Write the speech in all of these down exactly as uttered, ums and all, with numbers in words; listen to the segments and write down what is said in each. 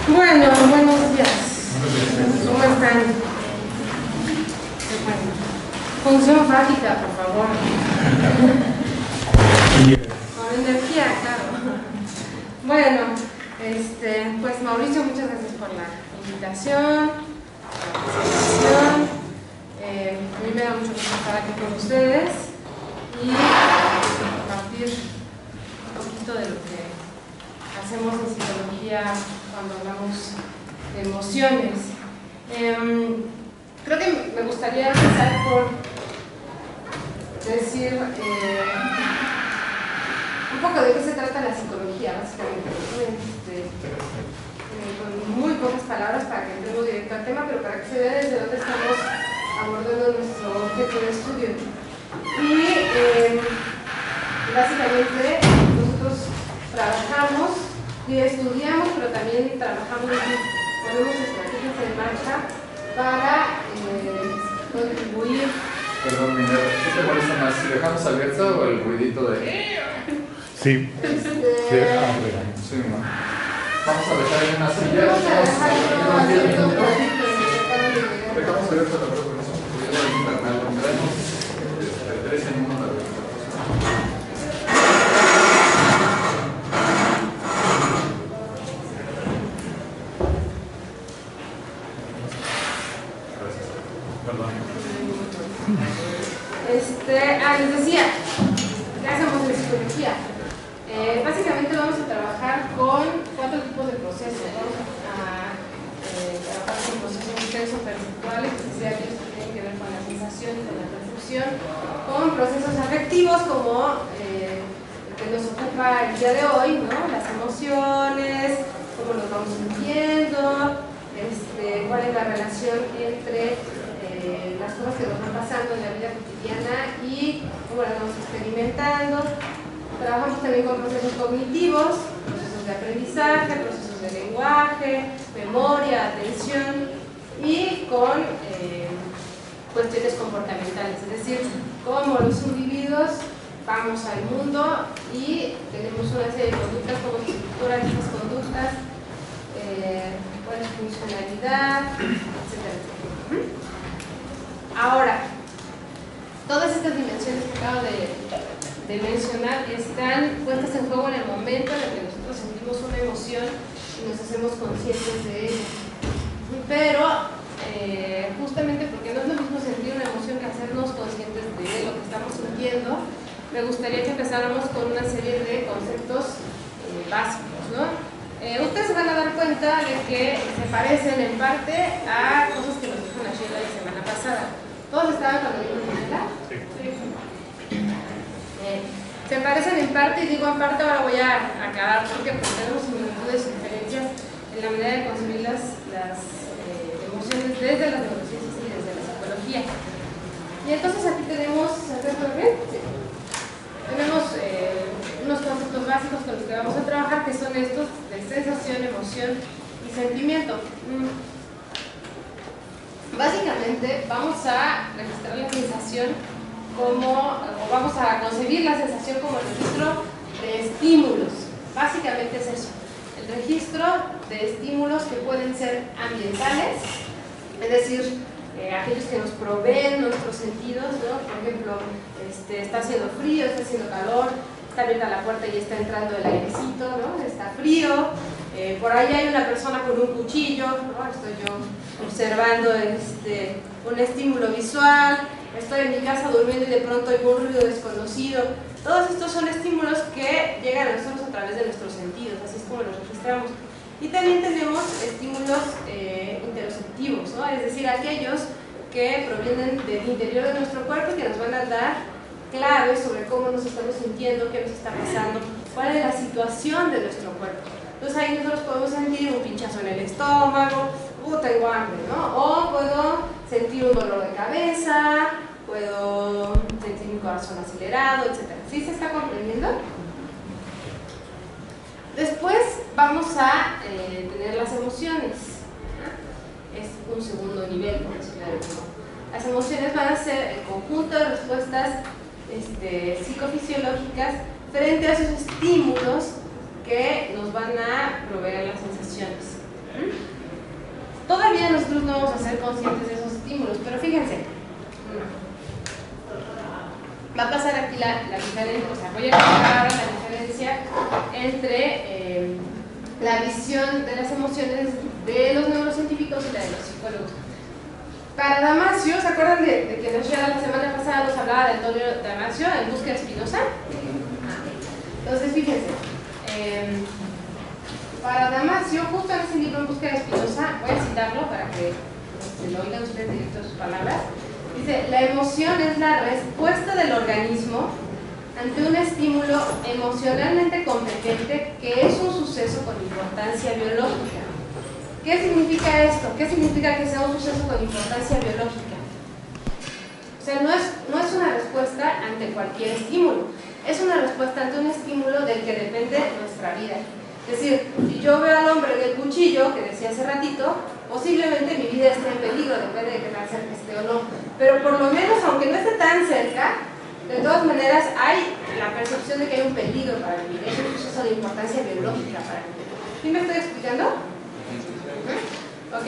Bueno, buenos días. ¿Cómo están? Bueno, función fáctica, por favor. Con energía, claro. Bueno, este, pues Mauricio, muchas gracias por la invitación, por la presentación. Eh, a mí me da mucho gusto estar aquí con ustedes y compartir un poquito de lo que hacemos en psicología cuando hablamos de emociones. Eh, creo que me gustaría empezar por decir eh, un poco de qué se trata la psicología, básicamente. Este, eh, con muy pocas palabras para que entremos directo al tema, pero para que se vea desde dónde estamos abordando nuestro objeto de estudio. Y eh, básicamente nosotros trabajamos y estudiamos, pero también trabajamos y ponemos estrategias en marcha para eh, contribuir. Perdón, Minero, ¿qué te molesta más? ¿Si dejamos abierto o el ruidito de...? Sí. Este, Sí, ah, bueno. Sí, no. Vamos a dejar en una silla. Vamos a dejarlo abierto un ratito. Dejamos abierto la verdad, porque somos estudiantes de internet. Traemos este, tres en uno de la Este, ah, les decía, ¿qué hacemos en psicología? Eh, básicamente vamos a trabajar con cuatro tipos de procesos. Vamos a eh, trabajar con procesos intenso-perceptuales, es decir, aquellos que tienen que ver con la sensación y con la percepción, con procesos afectivos como eh, el que nos ocupa el día de hoy, ¿no? Las emociones, cómo nos vamos sintiendo, este, cuál es la relación entre Eh, las cosas que nos van pasando en la vida cotidiana y cómo las vamos experimentando. Trabajamos también con procesos cognitivos, procesos de aprendizaje, procesos de lenguaje, memoria, atención y con eh, cuestiones comportamentales, es decir, cómo los individuos vamos al mundo y tenemos una serie de conductas, cómo se estructuran estas conductas, eh, cuál es su funcionalidad, etcétera, etcétera. Ahora, todas estas dimensiones que acabo de, de mencionar están puestas en juego en el momento en el que nosotros sentimos una emoción y nos hacemos conscientes de ella. Pero, eh, justamente porque no es lo mismo sentir una emoción que hacernos conscientes de lo que estamos sintiendo, me gustaría que empezáramos con una serie de conceptos eh, básicos, ¿no? Eh, ustedes se van a dar cuenta de que se parecen en parte a cosas que nos dijo la Sheila la semana pasada. ¿Todos estaban cuando vimos la Sheila? Sí. Sí. Eh, se parecen en parte, y digo en parte, ahora voy a acabar porque pues, tenemos similitudes y diferencias en la manera de concebir las, las eh, emociones desde las neurociencias y desde la psicología. Y entonces aquí tenemos, ¿sabes por qué? Sí. Tenemos eh, unos conceptos básicos con los que vamos a trabajar, que son estos de sensación, emoción y sentimiento. Mm. Básicamente vamos a registrar la sensación como, o vamos a concebir la sensación como el registro de estímulos. Básicamente es eso, el registro de estímulos que pueden ser ambientales, es decir, eh, aquellos que nos proveen nuestros sentidos, ¿no? Por ejemplo, este, está haciendo frío, está haciendo calor, está abierta la puerta y está entrando el airecito, ¿no? Está frío, eh, por ahí hay una persona con un cuchillo, ¿no? Estoy yo observando este, un estímulo visual, estoy en mi casa durmiendo y de pronto hay un ruido desconocido. Todos estos son estímulos que llegan a nosotros a través de nuestros sentidos, así es como los registramos. Y también tenemos estímulos eh, interoceptivos, ¿no? Es decir, aquellos que provienen del interior de nuestro cuerpo y que nos van a dar claves sobre cómo nos estamos sintiendo, qué nos está pasando, cuál es la situación de nuestro cuerpo. Entonces ahí nosotros podemos sentir un pinchazo en el estómago, uh, tengo hambre, ¿no? O puedo sentir un dolor de cabeza, puedo sentir mi corazón acelerado, etcétera. ¿Sí se está comprendiendo? Después vamos a eh, tener las emociones. Es un segundo nivel, por decirlo de alguna manera. Las emociones van a ser el conjunto de respuestas este, psicofisiológicas frente a esos estímulos que nos van a proveer las sensaciones. nosotros no vamos a ser conscientes de esos estímulos, pero fíjense, va a pasar aquí la, la diferencia, o sea, voy a explicar ahora la diferencia entre eh, la visión de las emociones de los neurocientíficos y la de los psicólogos. Para Damasio, ¿se acuerdan de, de que la semana pasada nos hablaba de Antonio Damasio en Búsqueda Espinosa? Entonces, fíjense, eh, para Damasio, justo en ese libro En Búsqueda Espinosa, voy a citarlo para que se lo oigan ustedes directo sus palabras. Dice, la emoción es la respuesta del organismo ante un estímulo emocionalmente competente que es un suceso con importancia biológica. ¿Qué significa esto? ¿Qué significa que sea un suceso con importancia biológica? O sea, no es, no es una respuesta ante cualquier estímulo, es una respuesta ante un estímulo del que depende nuestra vida. Es decir, si yo veo al hombre del cuchillo, que decía hace ratito, posiblemente mi vida esté en peligro, depende de qué tan cerca esté o no. Pero por lo menos, aunque no esté tan cerca, de todas maneras hay la percepción de que hay un peligro para mi vida, es un suceso de importancia biológica para mí. ¿Sí me estoy explicando? Ok.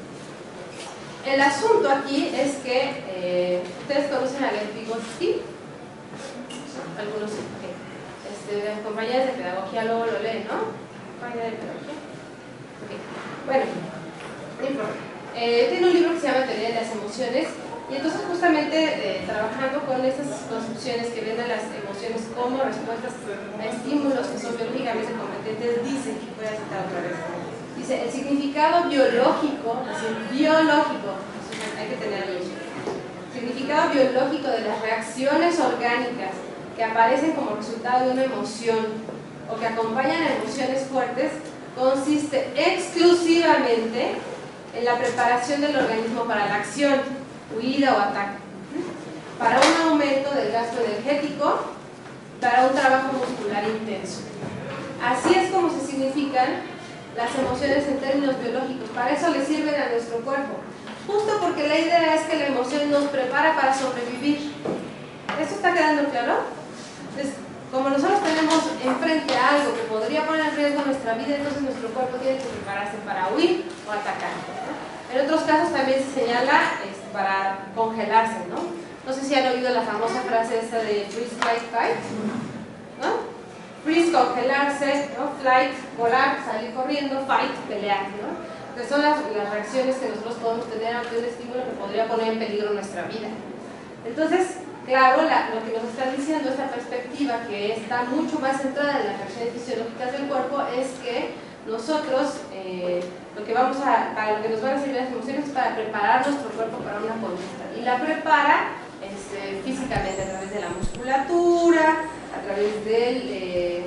El asunto aquí es que eh, ustedes conocen a Vygotsky. Algunos sí. Okay. Este, las compañías de pedagogía luego lo leen, ¿no? Compañía de pedagogía. Okay. Bueno, no importa. Eh, tiene un libro que se llama Teoría de las Emociones. Y entonces justamente eh, trabajando con estas concepciones que ven a las emociones como respuestas a estímulos que son biológicamente competentes, dice, voy a citar otra vez, dice, el significado biológico, es decir, biológico, hay que tenerlo eso, el significado biológico de las reacciones orgánicas que aparecen como resultado de una emoción o que acompañan a emociones fuertes, consiste exclusivamente en la preparación del organismo para la acción, huida o ataque, para un aumento del gasto energético, para un trabajo muscular intenso. Así es como se significan las emociones en términos biológicos, para eso le sirven a nuestro cuerpo, justo porque la idea es que la emoción nos prepara para sobrevivir. ¿Esto está quedando claro? Entonces, como nosotros tenemos enfrente algo que podría poner en riesgo nuestra vida, entonces nuestro cuerpo tiene que prepararse para huir o atacar, ¿no? En otros casos también se señala este, para congelarse, ¿no? No sé si han oído la famosa frase esa de freeze, flight, fight, ¿no? Freeze, congelarse, ¿no? Flight, volar, salir corriendo, fight, pelear, ¿no? Que son las, las reacciones que nosotros podemos tener ante un estímulo que podría poner en peligro nuestra vida. Entonces, claro, la, lo que nos está diciendo esta perspectiva, que está mucho más centrada en las reacciones fisiológicas del cuerpo, es que nosotros, eh, lo que vamos a, para lo que nos van a servir las emociones es para preparar nuestro cuerpo para una conducta. Y la prepara este, físicamente a través de la musculatura, a través del, eh,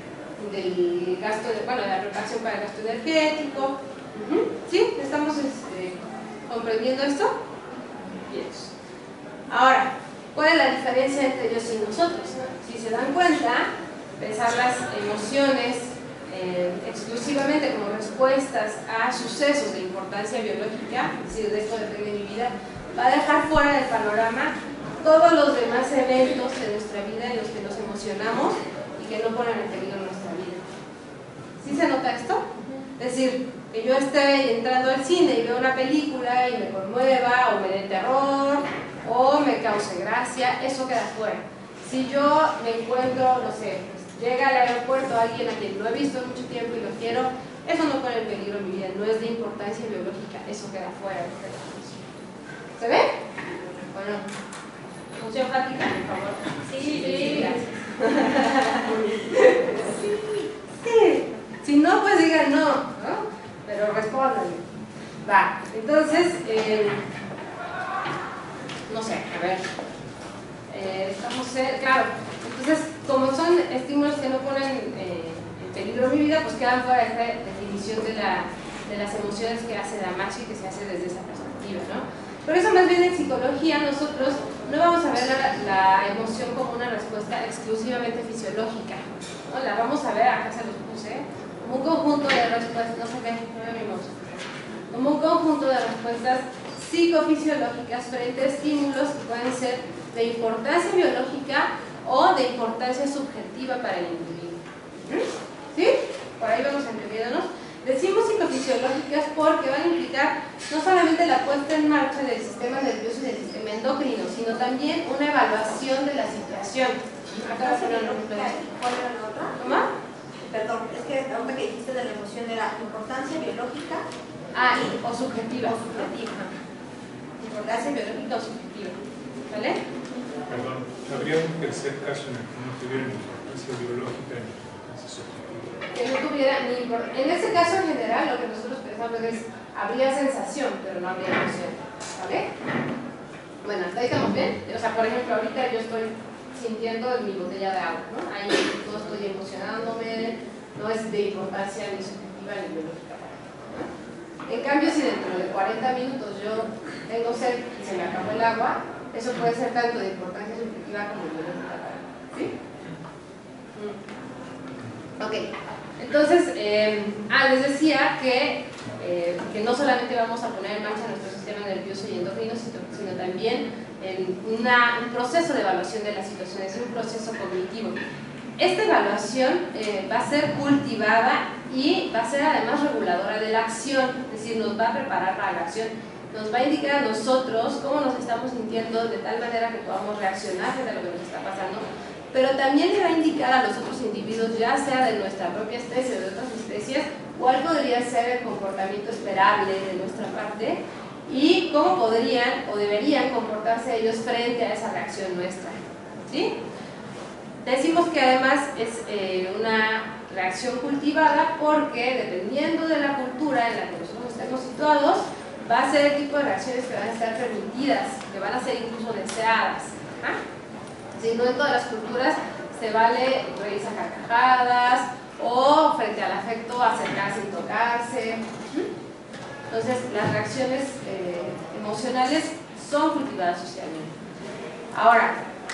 del gasto, de, bueno, de la preparación para el gasto energético. Uh-huh. ¿Sí? ¿Estamos este, comprendiendo esto? Bien. Ahora, ¿cuál es la diferencia entre ellos y nosotros? Si se dan cuenta, pensar las emociones eh, exclusivamente como respuestas a sucesos de importancia biológica, es decir, de esto depende de mi vida, va a dejar fuera del panorama todos los demás eventos de nuestra vida en los que nos emocionamos y que no ponen en peligro nuestra vida. ¿Sí se nota esto? Es decir, que yo esté entrando al cine y veo una película y me conmueva, o me dé terror, o me cause gracia, eso queda fuera. Si yo me encuentro, no sé, pues, llega al aeropuerto alguien a quien no he visto en mucho tiempo y lo quiero, eso no pone en peligro mi vida, no es de importancia biológica, eso queda fuera. ¿Se ve? Bueno, función práctica, por favor. Sí, sí, gracias. Sí, sí. Si no, pues digan no, ¿no? Pero respóndanme. Va, entonces, eh, no sé, a ver, eh, estamos, eh, claro, entonces, como son estímulos que no ponen eh, en peligro mi vida, pues quedan fuera de esta definición de, la, de las emociones que hace Damasio y que se hace desde esa perspectiva, ¿no? Por eso, más bien en psicología, nosotros no vamos a ver la, la emoción como una respuesta exclusivamente fisiológica, ¿no? La vamos a ver, acá se los puse, como un conjunto de respuestas, no sé qué, no veo mi mouse, como un conjunto de respuestas psicofisiológicas frente a estímulos que pueden ser de importancia biológica o de importancia subjetiva para el individuo. ¿Sí? Por ahí vamos entendiéndonos. Decimos psicofisiológicas porque van a implicar no solamente la puesta en marcha del sistema nervioso y del sistema endocrino, sino también una evaluación de la situación. Acá ¿Cuál se era lo la otra? ¿Cómo? Perdón, es que la otra que dijiste de la emoción era importancia biológica Ah, y- o subjetiva. o subjetiva. Importancia biológica o subjetiva. ¿Vale? Perdón, ¿habría un tercer caso en el que no tuviera importancia biológica ni importancia subjetiva? Que no tuviera ni import- En ese caso en general lo que nosotros pensamos es habría sensación, pero no habría emoción. ¿Vale? Bueno, ¿hasta ahí estamos bien? O sea, por ejemplo, ahorita yo estoy sintiendo mi botella de agua, ¿no? Ahí no estoy emocionándome, no es de importancia ni subjetiva ni biológica para mí, ¿no? En cambio, si dentro de cuarenta minutos yo tengo sed y se me acabó el agua, eso puede ser tanto de importancia subjetiva como biológica para mí. ¿Sí? Mm. Ok, entonces, eh, ah, les decía que, eh, que no solamente vamos a poner en marcha nuestro sistema nervioso y endocrino, sino, sino también en una, un proceso de evaluación de las situaciones, un proceso cognitivo. Esta evaluación eh, va a ser cultivada y va a ser además reguladora de la acción, es decir, nos va a preparar para la acción, nos va a indicar a nosotros cómo nos estamos sintiendo de tal manera que podamos reaccionar frente a lo que nos está pasando, pero también le va a indicar a los otros individuos, ya sea de nuestra propia especie o de otras especies, cuál podría ser el comportamiento esperable de nuestra parte y cómo podrían o deberían comportarse ellos frente a esa reacción nuestra. ¿Sí? Decimos que además es eh, una reacción cultivada porque dependiendo de la cultura en la que nosotros estemos situados, va a ser el tipo de reacciones que van a estar permitidas, que van a ser incluso deseadas. ¿Ah? Si no en todas las culturas se vale reírse a carcajadas o frente al afecto acercarse y tocarse. Entonces las reacciones eh, emocionales son cultivadas socialmente. Ahora,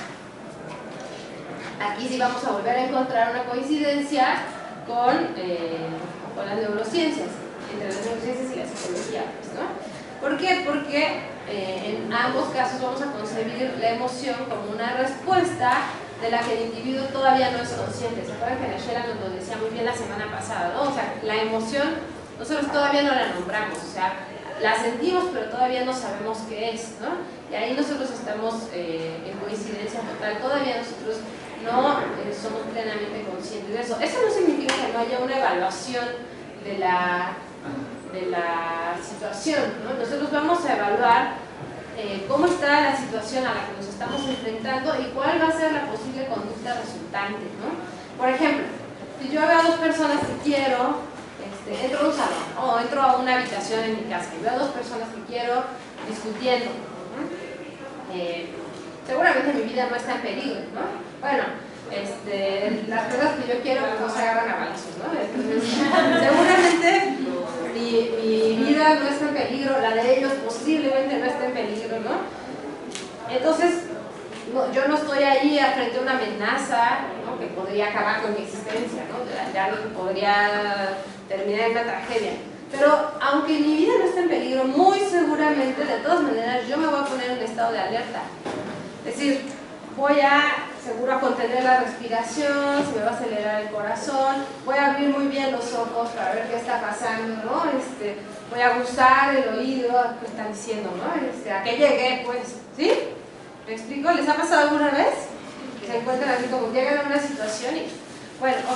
aquí sí vamos a volver a encontrar una coincidencia con, eh, con las neurociencias, entre las neurociencias y la psicología, pues, ¿no? ¿Por qué? Porque eh, en ambos casos vamos a concebir la emoción como una respuesta de la que el individuo todavía no es consciente. ¿Se acuerdan que Nayera nos lo decía muy bien la semana pasada, ¿no? O sea, la emoción nosotros todavía no la nombramos, o sea, la sentimos pero todavía no sabemos qué es, ¿no? Y ahí nosotros estamos eh, en coincidencia total, todavía nosotros no eh, somos plenamente conscientes de eso. Eso no significa que no haya una evaluación de la, de la situación, ¿no? Nosotros vamos a evaluar eh, cómo está la situación a la que nos estamos enfrentando y cuál va a ser la posible conducta resultante, ¿no? Por ejemplo, si yo veo a dos personas que quiero, este, entro a un salón o entro a una habitación en mi casa y veo a dos personas que quiero discutiendo, ¿no? eh, seguramente mi vida no está en peligro, ¿no? Bueno, este, las cosas que yo quiero no se agarran a balazos, ¿no? Entonces, seguramente mi, mi vida no está en peligro, la de ellos posiblemente no está en peligro, ¿no? Entonces, no, yo no estoy ahí frente a una amenaza, ¿no? Que podría acabar con mi existencia, ¿no? Ya, ya podría terminar en una tragedia. Pero aunque mi vida no esté en peligro, muy seguramente, de todas maneras, yo me voy a poner en estado de alerta. Es decir, voy a, seguro, a contener la respiración, se me va a acelerar el corazón, voy a abrir muy bien los ojos para ver qué está pasando, ¿no? Este, voy a gustar el oído, qué están diciendo, ¿no? Este, a qué llegué, pues, ¿sí? ¿Me explico? ¿Les ha pasado alguna vez? Se encuentran así como llegan a una situación y... Bueno, ok.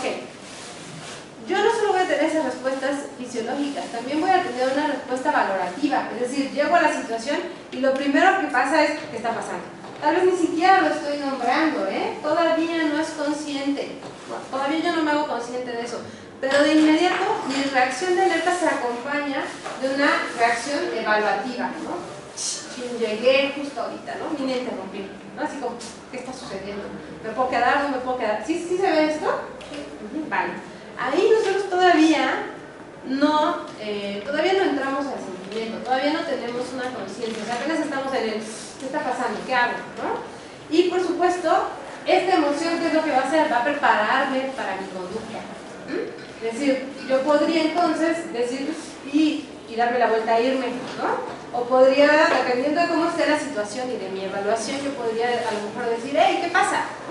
Yo no solo voy a tener esas respuestas fisiológicas, también voy a tener una respuesta valorativa. Es decir, llego a la situación y lo primero que pasa es, ¿qué está pasando? Tal vez ni siquiera lo estoy nombrando, ¿eh? Todavía no es consciente. Bueno, todavía yo no me hago consciente de eso. Pero de inmediato mi reacción de alerta se acompaña de una reacción evaluativa, ¿no? Llegué justo ahorita, ¿no? Vine a interrumpir, ¿no? Así como, ¿qué está sucediendo? ¿Me puedo quedar o no me puedo quedar? ¿Sí, sí se ve esto? Uh-huh. Vale. Ahí nosotros todavía no, eh, todavía no entramos al sentimiento, todavía no tenemos una conciencia, o sea, apenas estamos en el, ¿qué está pasando? ¿Qué hago? ¿No? Y por supuesto, esta emoción, ¿qué es lo que va a hacer? Va a prepararme para mi conducta. ¿Mm? Es decir, yo podría entonces decir, y, y darme la vuelta a irme, ¿no? O podría, dependiendo de cómo esté la situación y de mi evaluación, yo podría a lo mejor decir, hey, ¿qué pasa? ¿No? Este,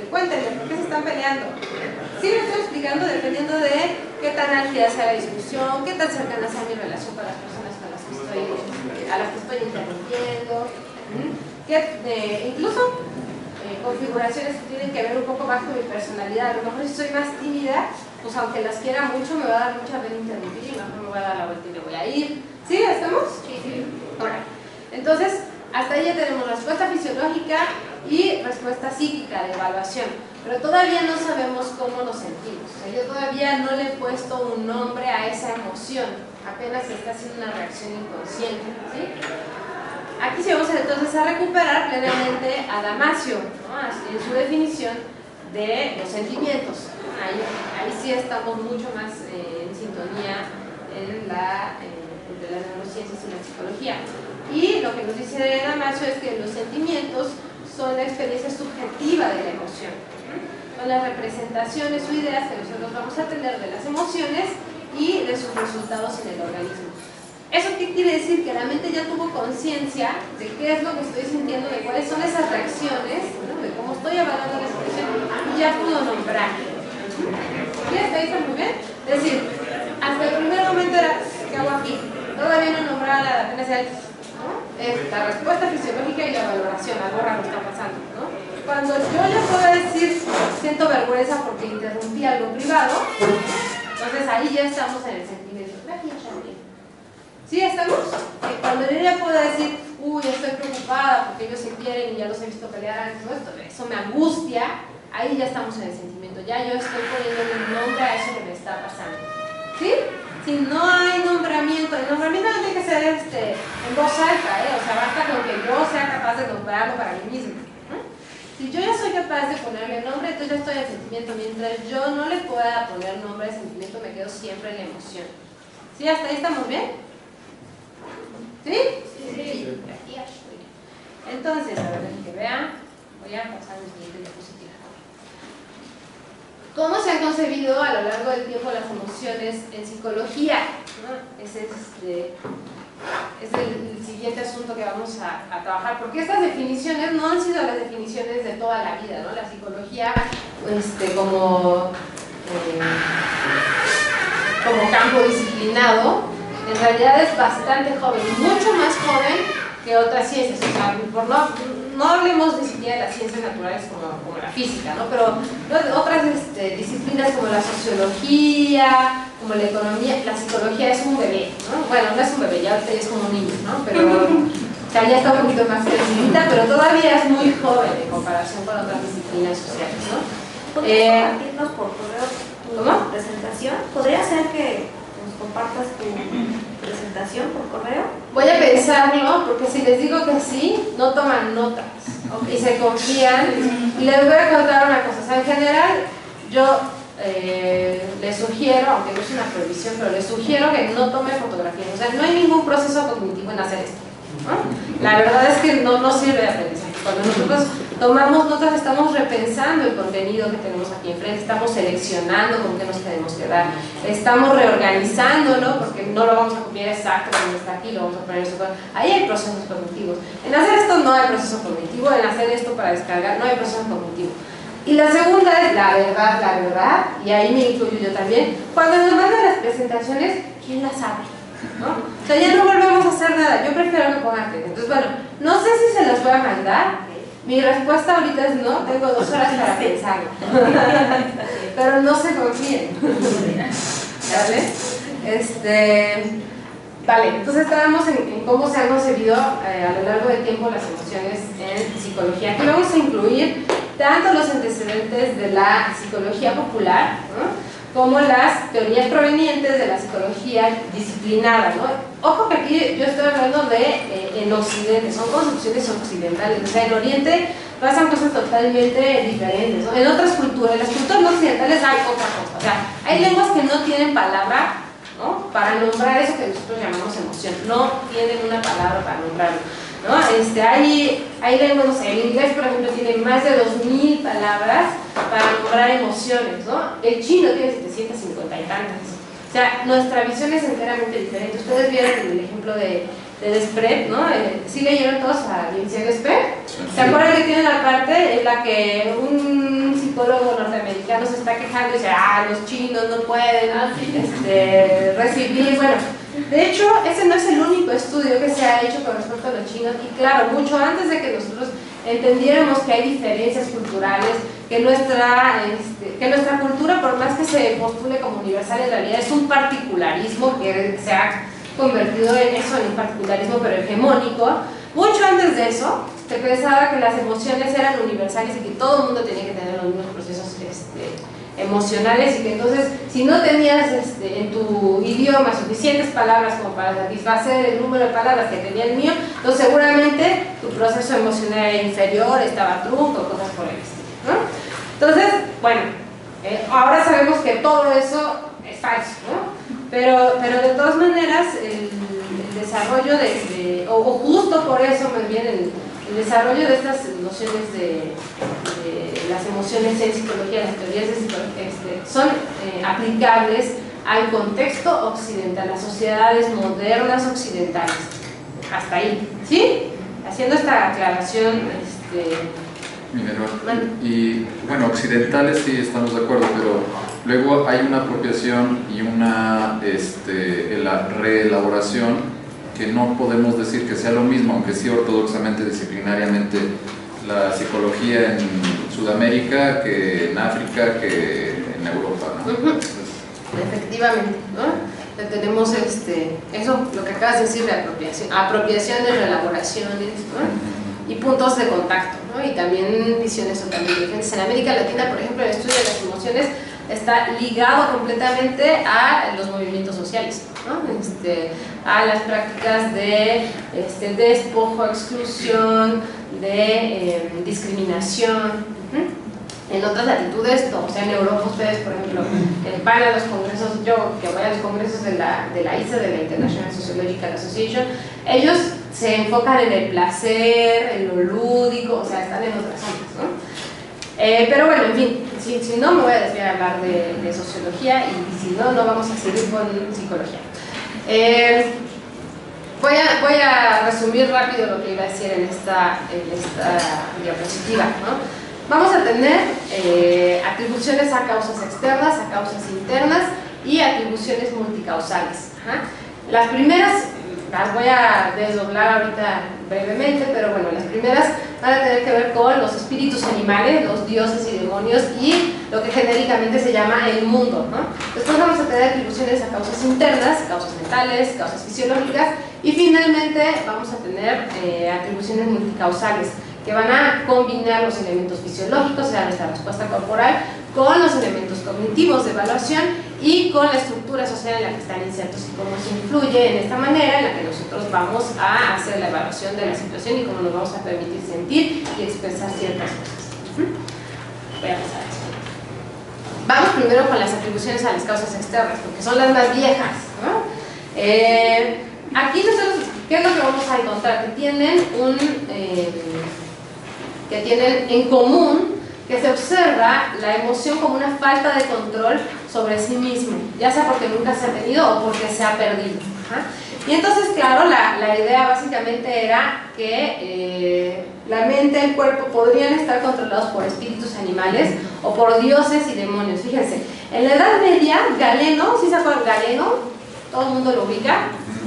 cuéntenme, ¿por qué se están peleando? Sí, me estoy explicando dependiendo de qué tan álgida sea la discusión, qué tan cercana sea mi relación con las personas con las que estoy, a las que estoy interrumpiendo, que, eh, incluso eh, configuraciones que tienen que ver un poco más con mi personalidad. A lo mejor si soy más tímida, pues aunque las quiera mucho, me va a dar mucha pena interrumpir y mejor me voy a dar la vuelta y me voy a ir. ¿Sí? ¿Estamos? Sí, sí. Ahora, entonces, hasta ahí ya tenemos respuesta fisiológica y respuesta psíquica de evaluación, pero todavía no sabemos cómo nos sentimos. O sea, yo todavía no le he puesto un nombre a esa emoción, apenas se está haciendo una reacción inconsciente. ¿Sí? Aquí sí vamos entonces a recuperar plenamente a Damasio, ¿no? En su definición de los sentimientos. Ahí, ahí sí estamos mucho más eh, en sintonía en la, eh, entre las neurociencias y la psicología. Y lo que nos dice Damasio es que los sentimientos son la experiencia subjetiva de la emoción, ¿no? Son las representaciones o ideas que nosotros vamos a tener de las emociones y de sus resultados en el organismo. ¿Eso qué quiere decir? Que la mente ya tuvo conciencia de qué es lo que estoy sintiendo, de cuáles son esas reacciones, ¿no? De cómo estoy evaluando la expresión, y ya pudo nombrar. ¿Sí? ¿Está ahí? ¿Está muy bien? Es decir, hasta el primer momento era, ¿qué hago aquí? Todavía no nombraba nada, apenas era, ¿no? Es la respuesta fisiológica y la valoración, algo raro está pasando, ¿no? Cuando yo ya puedo decir, siento vergüenza porque interrumpí algo privado, entonces ahí ya estamos en el sentimiento. ¿Sí estamos? Eh, cuando yo ya puedo decir, uy, estoy preocupada porque ellos se quieren y ya los he visto pelear, todo esto, eso me angustia, ahí ya estamos en el sentimiento, ya yo estoy poniendo un nombre a eso que me está pasando. ¿Sí? Si no hay nombramiento, el nombramiento no tiene que ser este, en voz alta, ¿eh? O sea, basta con que yo sea capaz de nombrarlo para mí mismo. ¿Eh? Si yo ya soy capaz de ponerle nombre, entonces ya estoy en el sentimiento. Mientras yo no le pueda poner nombre al sentimiento, me quedo siempre en la emoción. ¿Sí? ¿Hasta ahí estamos bien? ¿Sí? Sí, sí. Entonces, a ver, que vean, voy a pasar mi siguiente diapositiva. ¿Cómo se han concebido a lo largo del tiempo las emociones en psicología? ¿No? Ese es, este, es el, el siguiente asunto que vamos a, a trabajar, porque estas definiciones no han sido las definiciones de toda la vida, ¿no? La psicología este, como, eh, como campo disciplinado en realidad es bastante joven, mucho más joven que otras ciencias. O sea, por no, no hablemos ni siquiera de las ciencias naturales como, como la física, ¿no? Pero otras este, disciplinas como la sociología, como la economía, la psicología es un bebé, ¿no? Bueno, no es un bebé, ya ahorita ya es como un niño, ¿no? Pero o sea, ya está un poquito más crecidita, pero todavía es muy joven en comparación con otras disciplinas sociales, ¿no? ¿Podrías Eh, compartirnos por correo tu ¿cómo? presentación? ¿Podría ser que compartas tu presentación por correo? Voy a pensarlo, porque si les digo que sí, no toman notas, okay, y se confían. Y les voy a contar una cosa, o sea, en general yo eh, les sugiero, aunque no es una prohibición, pero les sugiero que no tomen fotografías. O sea, no hay ningún proceso cognitivo en hacer esto, ¿no? La verdad es que no, no sirve de aprendizaje. Cuando nosotros tomamos notas, estamos repensando el contenido que tenemos aquí enfrente, estamos seleccionando con qué nos tenemos que dar, estamos reorganizándolo, porque no lo vamos a copiar exacto como está aquí, lo vamos a poner en su... Ahí hay procesos cognitivos. En hacer esto no hay proceso cognitivo, en hacer esto para descargar no hay proceso cognitivo. Y la segunda es la verdad, la verdad, y ahí me incluyo yo también. Cuando nos mandan las presentaciones, ¿quién las abre? ¿No? O sea, ya no volvemos a hacer nada, yo prefiero que pongan texto. Entonces, bueno, no sé si se las voy a mandar. Mi respuesta ahorita es no, tengo dos horas para pensarlo. Pero no se confíen. ¿Vale? Este, vale, entonces estábamos en, en cómo se han concebido eh, a lo largo del tiempo las emociones en psicología. Aquí vamos a incluir tanto los antecedentes de la psicología popular, ¿no?, como las teorías provenientes de la psicología disciplinada, ¿no? Ojo que aquí yo estoy hablando de eh, en Occidente, son concepciones occidentales, o sea, en Oriente pasan cosas totalmente diferentes, ¿no? En otras culturas, en las culturas no occidentales hay otra cosa, o sea, hay lenguas que no tienen palabra, ¿no?, para nombrar eso que nosotros llamamos emoción, no tienen una palabra para nombrarlo, ¿no? Este, hay, hay lenguas, no sé, el inglés, por ejemplo, tiene más de dos mil palabras para nombrar emociones, ¿no? El chino tiene setecientas cincuenta y tantas. O sea, nuestra visión es enteramente diferente. Ustedes vieron el ejemplo de, de Desprez, ¿no? Eh, ¿Sí leyeron todos a Lindsay Desprez? ¿Se acuerdan que tiene la parte en la que un psicólogo norteamericano se está quejando y dice, ah, los chinos no pueden este, recibir, bueno, de hecho, ese no es el único estudio que se ha hecho con respecto a los chinos, y claro, mucho antes de que nosotros entendiéramos que hay diferencias culturales, que nuestra, este, que nuestra cultura, por más que se postule como universal, en realidad es un particularismo que se ha convertido en eso, en un particularismo pero hegemónico. Mucho antes de eso, se pensaba que las emociones eran universales y que todo el mundo tenía que tener los mismos procesos este, emocionales, y que entonces si no tenías este, en tu idioma suficientes palabras como para satisfacer el número de palabras que tenía el mío, entonces seguramente tu proceso emocional era inferior, estaba trunco, cosas por el estilo, ¿no? Entonces, bueno, eh, ahora sabemos que todo eso es falso, ¿no? Pero, pero de todas maneras el, el desarrollo de, de o, o justo por eso más bien el, el desarrollo de estas nociones de, de las emociones en psicología, las teorías de psicología, este, son eh, aplicables al contexto occidental, las sociedades modernas occidentales. Hasta ahí, ¿sí? Haciendo esta aclaración, este, y bueno, occidentales sí estamos de acuerdo, pero luego hay una apropiación y una este, la reelaboración que no podemos decir que sea lo mismo, aunque sí ortodoxamente, disciplinariamente, la psicología en Sudamérica que en África que en Europa, ¿no? Uh-huh. Entonces, efectivamente, ¿no? Tenemos este, eso, lo que acabas de decir de apropiación, apropiaciones, reelaboraciones, ¿no? Y puntos de contacto, ¿no? Y también visiones totalmente diferentes. En América Latina, por ejemplo, el estudio de las emociones está ligado completamente a los movimientos sociales, ¿no? Este, a las prácticas de este, despojo, exclusión, de eh, discriminación. ¿Mm? En otras latitudes, o sea, en Europa ustedes, por ejemplo, eh, van a los congresos, yo que voy a los congresos de la, de la I S A, de la International Sociological Association, ellos se enfocan en el placer, en lo lúdico, o sea, están en otras zonas, ¿no? Eh, pero bueno, en fin, si, si no me voy a desviar a hablar de, de sociología, y si no, no vamos a seguir con psicología. Eh, voy, a, voy a resumir rápido lo que iba a decir en esta, en esta diapositiva, ¿no? Vamos a tener eh, atribuciones a causas externas, a causas internas y atribuciones multicausales. Ajá. Las primeras las voy a desdoblar ahorita brevemente, pero bueno, las primeras van a tener que ver con los espíritus animales, los dioses y demonios, y lo que genéricamente se llama el mundo, ¿no? Después vamos a tener atribuciones a causas internas, causas mentales, causas fisiológicas, y finalmente vamos a tener eh, atribuciones multicausales, que van a combinar los elementos fisiológicos, o sea, nuestra respuesta corporal, con los elementos cognitivos de evaluación y con la estructura social en la que están insertos y cómo se influye en esta manera en la que nosotros vamos a hacer la evaluación de la situación y cómo nos vamos a permitir sentir y expresar ciertas cosas. Voy a pasar a eso. Vamos primero con las atribuciones a las causas externas, porque son las más viejas, ¿no? Eh, aquí nosotros, ¿qué es lo que vamos a encontrar? Que tienen un... Eh, que tienen en común que se observa la emoción como una falta de control sobre sí mismo, ya sea porque nunca se ha tenido o porque se ha perdido. ¿Ah? Y entonces, claro, la, la idea básicamente era que eh, la mente y el cuerpo podrían estar controlados por espíritus animales o por dioses y demonios. Fíjense, en la Edad Media, Galeno, ¿sí se acuerdan? Galeno, todo el mundo lo ubica,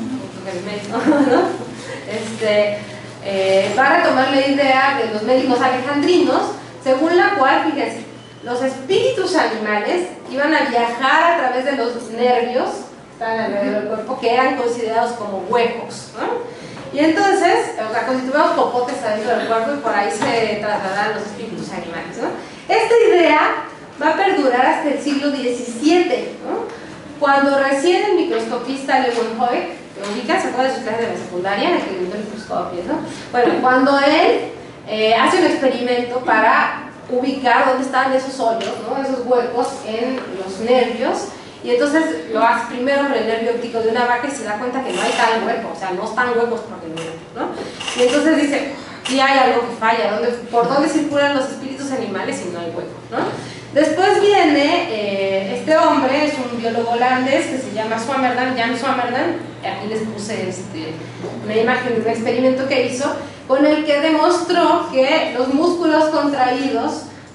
¿no? Este... Eh, va a retomar la idea de los médicos alejandrinos, según la cual, fíjense, los espíritus animales iban a viajar a través de los nervios que están alrededor del cuerpo, que eran considerados como huecos, ¿no? Y entonces, o sea, constituíamos popotes adentro del cuerpo y por ahí se trasladaban los espíritus animales, ¿no? Esta idea va a perdurar hasta el siglo diecisiete, ¿no? Cuando recién el microscopista Leeuwenhoek, ¿se acuerdan de sus clases de la secundaria? El que inventó el microscopio, ¿no? Bueno, cuando él eh, hace un experimento para ubicar dónde están esos hoyos, ¿no? Esos huecos en los nervios, y entonces lo hace primero con el nervio óptico de una vaca y se da cuenta que no hay tal hueco, o sea, no están huecos por el nervio, ¿no? Y entonces dice, aquí hay algo que falla, ¿dónde, ¿por dónde circulan los espíritus animales y no hay hueco, ¿no? Después viene eh, este hombre, es un biólogo holandés que se llama Swammerdam, Jan Swammerdam. Aquí les puse este, una imagen de un experimento que hizo, con el que demostró que los músculos contraídos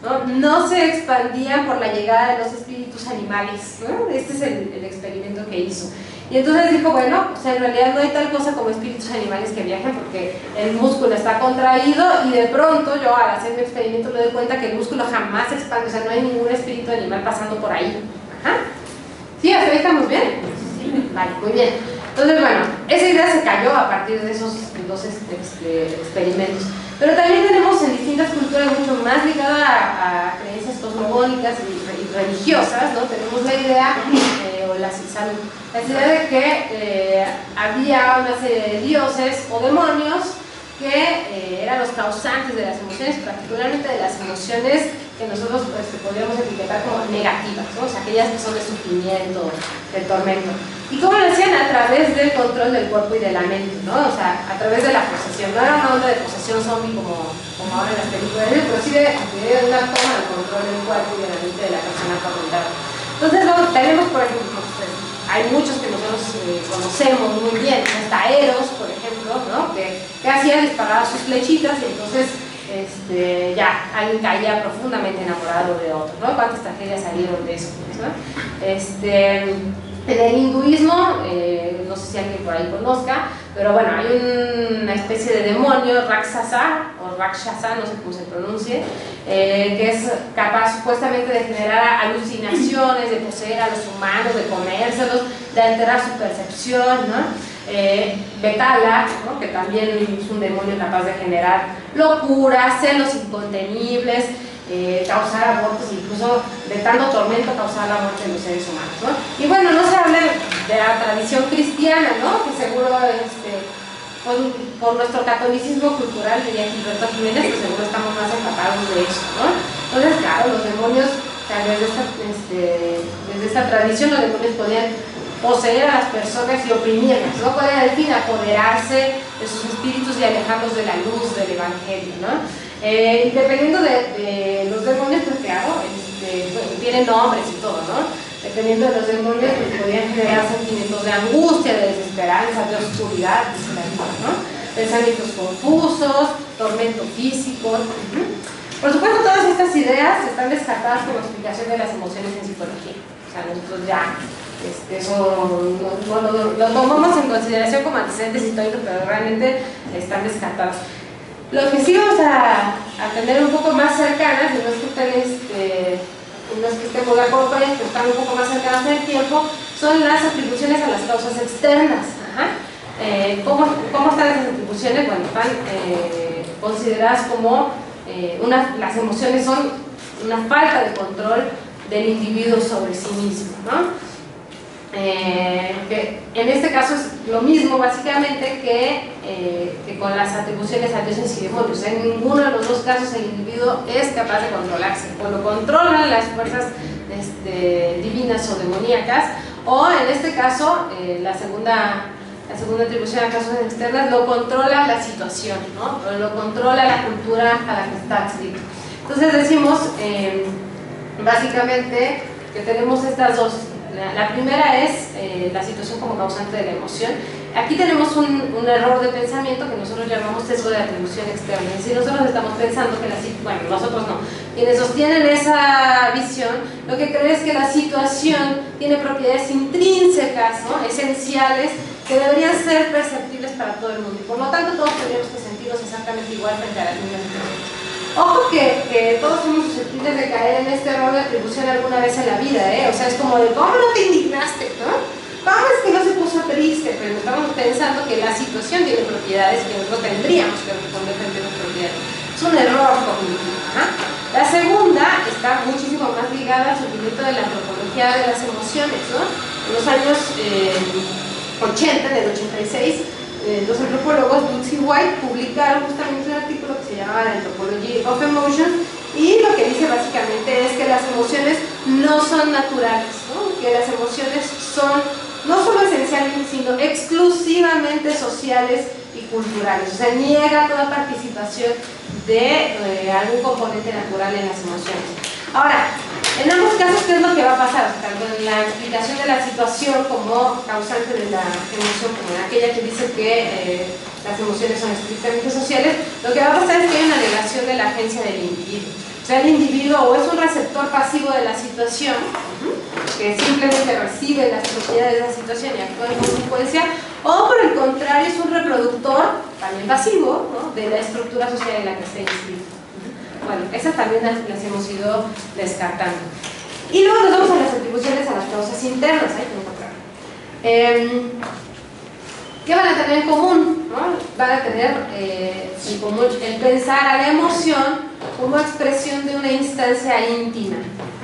¿no? No se expandían por la llegada de los espíritus animales, ¿no? Este es el, el experimento que hizo. Y entonces dijo, bueno, o sea, en realidad no hay tal cosa como espíritus animales que viajen porque el músculo está contraído y de pronto yo al hacer mi experimento me doy cuenta que el músculo jamás se expande, o sea, no hay ningún espíritu animal pasando por ahí. Ajá. ¿Sí? ¿Hasta ahí estamos bien? Sí. Vale, muy bien. Entonces, bueno, esa idea se cayó a partir de esos dos este, este, experimentos. Pero también tenemos en distintas culturas mucho más ligada a, a creencias cosmogónicas y, y religiosas, ¿no? Tenemos la idea, eh, o la, salud, la idea de que eh, había una serie de dioses o demonios que eh, eran los causantes de las emociones, particularmente de las emociones que nosotros pues, podríamos etiquetar como negativas, ¿no? O sea, aquellas que son de sufrimiento, de tormento. ¿Y cómo lo hacían? A través del control del cuerpo y de la mente, ¿no? O sea, a través de la posesión. No era una onda de posesión zombie como, como ahora en las películas, pero sí de, de una toma del control del cuerpo y de la mente de la persona atormentada. Entonces, luego tenemos, por ejemplo, pues, hay muchos que nosotros eh, conocemos muy bien, hasta Eros, por ejemplo, ¿no? Que, que hacía disparar sus flechitas y entonces este, ya alguien caía profundamente enamorado de otro, ¿no? ¿Cuántas tragedias salieron de eso? ¿No? Este, en el hinduismo, eh, no sé si alguien por ahí conozca, pero bueno, hay una especie de demonio, Rakshasa, o Rakshasa, no sé cómo se pronuncie, eh, que es capaz supuestamente de generar alucinaciones, de poseer a los humanos, de comérselos, de alterar su percepción, ¿no? Eh, Betala, ¿no? Que también es un demonio capaz de generar locura, celos incontenibles, eh, causar abortos, incluso de tanto tormento causar la muerte de los seres humanos, ¿no? Y bueno, no se habla de la tradición cristiana, ¿no? Que seguro este, pues, por nuestro catolicismo cultural, diría Gilberto Jiménez, que seguro estamos más empapados de eso, ¿no? Entonces, claro, los demonios, o sea, desde, esta, este, desde esta tradición, los demonios podían poseer a las personas y oprimirlas, ¿no? ¿Cuál era el fin? Apoderarse de sus espíritus y alejarlos de la luz del evangelio, ¿no? Eh, dependiendo de, de los demonios, pues claro, este, bueno, tienen nombres y todo, ¿no? Dependiendo de los demonios, pues podían generar sentimientos de angustia, de desesperanza, de oscuridad, dice la Biblia, ¿no? Pensamientos confusos, tormento físico. Uh-huh. Por supuesto, todas estas ideas están descartadas por la explicación de las emociones en psicología. O sea, nosotros ya Este, eso no, no, lo, lo tomamos en consideración como antecedentes históricos, pero realmente están descartados. Lo que sí vamos a, a tener un poco más cercanas, y no es que estén, este, no es que estemos de acuerdo con ellas, pero están un poco más cercanas en el tiempo, son las atribuciones a las causas externas. Ajá. Eh, ¿cómo, ¿Cómo están esas atribuciones? Bueno, están eh, consideradas como eh, una, las emociones son una falta de control del individuo sobre sí mismo, ¿no? Eh, que en este caso es lo mismo básicamente que, eh, que con las atribuciones a dioses y demonios. En ninguno de los dos casos el individuo es capaz de controlarse, o lo controlan las fuerzas este, divinas o demoníacas, o en este caso eh, la segunda la segunda atribución a causas externas lo controla la situación, ¿no? O lo controla la cultura a la que está adscrito. Entonces decimos eh, básicamente que tenemos estas dos. La, la primera es eh, la situación como causante de la emoción. Aquí tenemos un, un error de pensamiento que nosotros llamamos sesgo de atribución externa. Es decir, nosotros estamos pensando que la situación, bueno, nosotros no, quienes sostienen esa visión, lo que creen es que la situación tiene propiedades intrínsecas, ¿no? Esenciales, que deberían ser perceptibles para todo el mundo. Y por lo tanto, todos tendríamos que sentirnos exactamente igual frente a las mismas situaciones. Ojo que, que todos somos susceptibles de caer en este error de atribución alguna vez en la vida, ¿eh? O sea, es como de, ¿cómo no te indignaste? ¿No? ¿Cómo es que no se puso triste? Pero estamos pensando que la situación tiene propiedades que nosotros tendríamos que responder frente a las propiedades. Es un error cognitivo. ¿Ah? La segunda está muchísimo más ligada al surgimiento de la antropología de las emociones, ¿no? En los años eh, ochenta, del ochenta y seis, Eh, los antropólogos Dulce y White publicaron justamente un artículo que se llama Anthropology of Emotion, y lo que dice básicamente es que las emociones no son naturales, ¿no? Que las emociones son no solo esenciales, sino exclusivamente sociales y culturales. O sea, niega toda participación de eh, algún componente natural en las emociones. Ahora, en ambos casos, ¿qué es lo que va a pasar? Tanto en la explicación de la situación como causante de la emoción, como en aquella que dice que eh, las emociones son estrictamente sociales, lo que va a pasar es que hay una negación de la agencia del individuo. O sea, el individuo o es un receptor pasivo de la situación, que simplemente recibe las propiedades de la situación y actúa en consecuencia, o por el contrario es un reproductor, también pasivo, ¿no?, de la estructura social en la que está inscrito. Bueno, esas también las, las hemos ido descartando. Y luego nos vamos a las atribuciones a las causas internas. Ahí tengo que aclarar. Eh, ¿Qué van a tener en común? ¿No? Van a tener eh, en común el pensar a la emoción como expresión de una instancia íntima.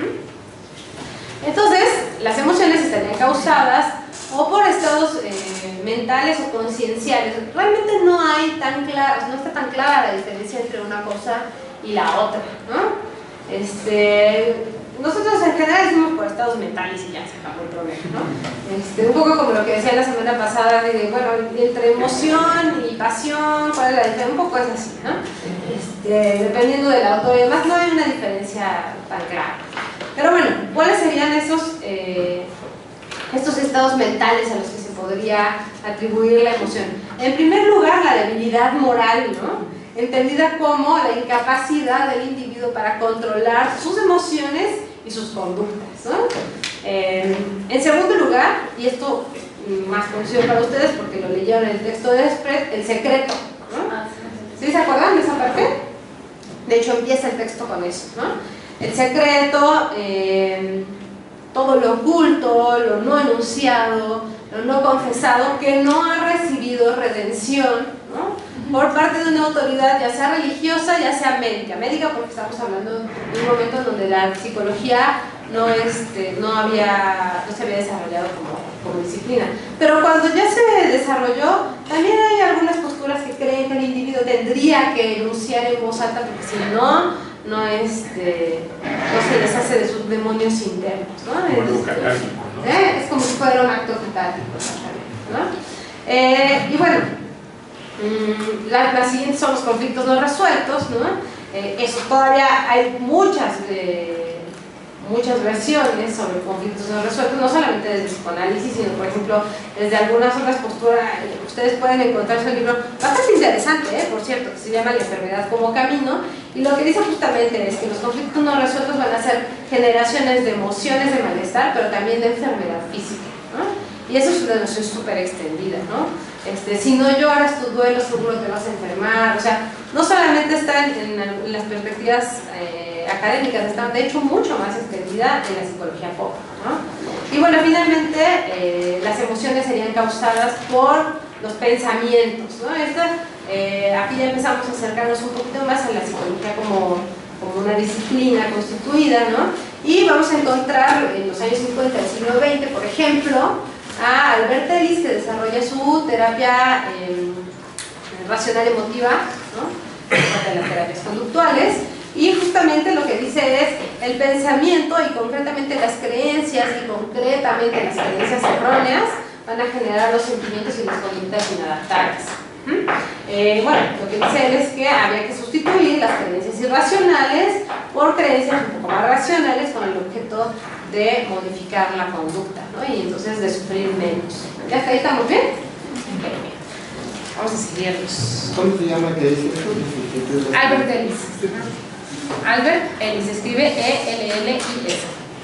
Entonces, las emociones estarían causadas o por estados eh, mentales o concienciales. Realmente no hay tan clara, no está tan clara la diferencia entre una cosa y la otra, ¿no? Este, nosotros en general decimos por estados mentales y ya se acabó el problema, ¿no? Este, un poco como lo que decía la semana pasada de, bueno, entre emoción y pasión, ¿cuál es la diferencia? Un poco es así, ¿no? Este, dependiendo del autor y demás, no hay una diferencia tan clara. Pero bueno, ¿cuáles serían esos, eh, estos estados mentales a los que se podría atribuir la emoción? En primer lugar, la debilidad moral, ¿no?, entendida como la incapacidad del individuo para controlar sus emociones y sus conductas, ¿no? Eh, en segundo lugar, y esto es más conocido para ustedes porque lo leyeron en el texto de Desprez, el secreto, ¿no? ¿Sí se acuerdan de esa parte? De hecho, empieza el texto con eso, ¿no? El secreto, eh, todo lo oculto, lo no enunciado, lo no confesado, que no ha recibido redención, ¿no?, por parte de una autoridad, ya sea religiosa, ya sea médica. Médica porque estamos hablando de un momento en donde la psicología no, este, no, había, no se había desarrollado como, como disciplina. Pero cuando ya se desarrolló, también hay algunas posturas que creen que el individuo tendría que enunciar en voz alta, porque si no, no, este, no se deshace de sus demonios internos, ¿no? Como Es, catártico, ¿no? ¿eh? Es como si fuera un acto catártico, ¿no? Eh, y bueno, Las, las siguientes son los conflictos no resueltos, ¿no? Eh, eso todavía hay muchas, eh, muchas versiones sobre conflictos no resueltos, no solamente desde el psicoanálisis, sino por ejemplo desde algunas otras posturas. Ustedes pueden encontrar un libro bastante interesante, ¿eh?, por cierto, que se llama La enfermedad como camino, y lo que dice justamente es que los conflictos no resueltos van a ser generaciones de emociones de malestar, pero también de enfermedad física, ¿no? Y eso es una noción súper extendida, ¿no? Este, si no lloras tu duelo, seguro te vas a enfermar. O sea, no solamente está en, en, en las perspectivas eh, académicas, está de hecho mucho más extendida en la psicología pop, ¿no? Y bueno, finalmente eh, las emociones serían causadas por los pensamientos, ¿no? Esta, eh, aquí ya empezamos a acercarnos un poquito más a la psicología como, como una disciplina constituida, ¿no? Y vamos a encontrar en los años cincuenta del siglo veinte, por ejemplo, a Albert Ellis, que desarrolla su terapia eh, racional emotiva, ¿no?, de las terapias conductuales, y justamente lo que dice es el pensamiento y concretamente las creencias y concretamente las creencias erróneas van a generar los sentimientos y las conductas inadaptables. ¿Mm? Eh, bueno, lo que dice él es que había que sustituir las creencias irracionales por creencias un poco más racionales con el objeto de modificar la conducta, ¿no?, y entonces de sufrir menos. ¿Ya hasta ahí estamos bien? Okay. Vamos a seguirlos. ¿Cómo se llama que dice? Albert Ellis. Albert Ellis, se escribe E L L I S.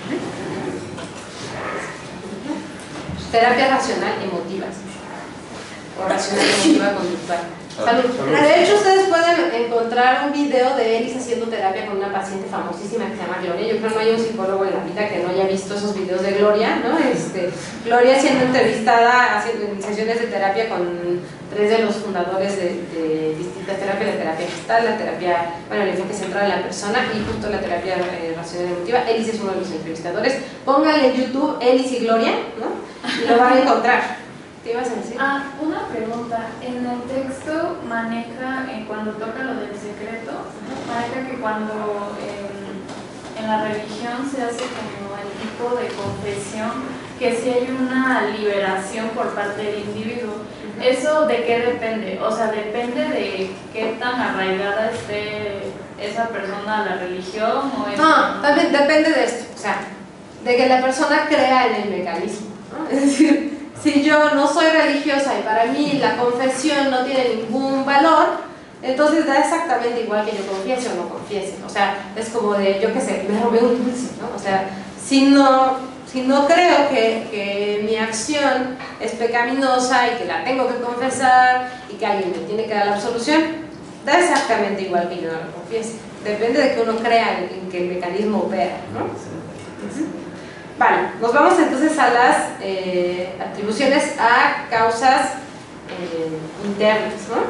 Terapia racional emotiva. O racional emotiva conductual. Salud. De hecho, ustedes pueden encontrar un video de Ellis haciendo terapia con una paciente famosísima que se llama Gloria. Yo creo que no hay un psicólogo en la vida que no haya visto esos videos de Gloria, ¿no? Este, Gloria siendo entrevistada, haciendo sesiones de terapia con tres de los fundadores de, de distintas terapias, la terapia gestal, la terapia, bueno, el enfoque central en la persona y justo la terapia eh, racional emotiva. Ellis es uno de los entrevistadores. Pónganle en YouTube Ellis y Gloria, ¿no?, y lo van a encontrar. ¿Qué ibas a decir? Ah, una pregunta. En el texto maneja, eh, cuando toca lo del secreto, maneja que cuando eh, en la religión se hace como el tipo de confesión, que si hay una liberación por parte del individuo. ¿Eso de qué depende? O sea, ¿depende de qué tan arraigada esté esa persona a la religión? O eso, no, ¿no? también depende de esto, o sea, de que la persona crea en el mecanismo, ¿no? Es decir, si yo no soy religiosa y para mí la confesión no tiene ningún valor, entonces da exactamente igual que yo confiese o no confiese. O sea, es como de, yo qué sé, me robé un dulce, ¿no? O sea, si no, si no creo que, que mi acción es pecaminosa y que la tengo que confesar y que alguien me tiene que dar la absolución, da exactamente igual que yo no lo confiese. Depende de que uno crea en, en que el mecanismo opera, ¿no? Uh-huh. Vale, nos vamos entonces a las eh, atribuciones a causas eh, internas,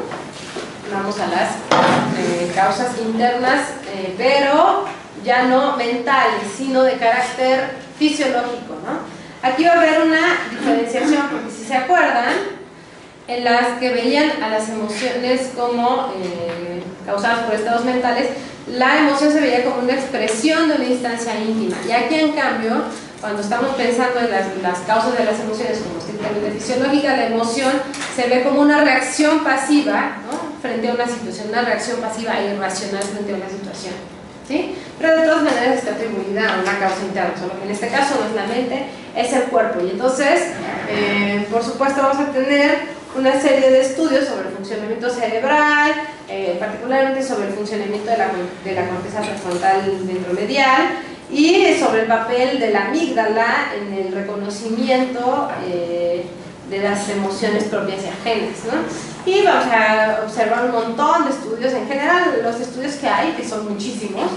¿no? Vamos a las eh, causas internas, eh, pero ya no mentales, sino de carácter fisiológico, ¿no? Aquí va a haber una diferenciación, porque si se acuerdan, en las que veían a las emociones como eh, causadas por estados mentales, la emoción se veía como una expresión de una instancia íntima, y aquí en cambio, cuando estamos pensando en las, las causas de las emociones como estrictamente fisiológica, la emoción se ve como una reacción pasiva, ¿no? Frente a una situación, una reacción pasiva e irracional frente a una situación, ¿sí? Pero de todas maneras está atribuida a una causa interna, solo que en este caso no es la mente, es el cuerpo. Y entonces, eh, por supuesto, vamos a tener una serie de estudios sobre el funcionamiento cerebral, eh, particularmente sobre el funcionamiento de la, de la corteza prefrontal ventromedial, y sobre el papel de la amígdala en el reconocimiento eh, de las emociones propias y ajenas, ¿no? Y vamos a observar un montón de estudios. En general, los estudios que hay, que son muchísimos,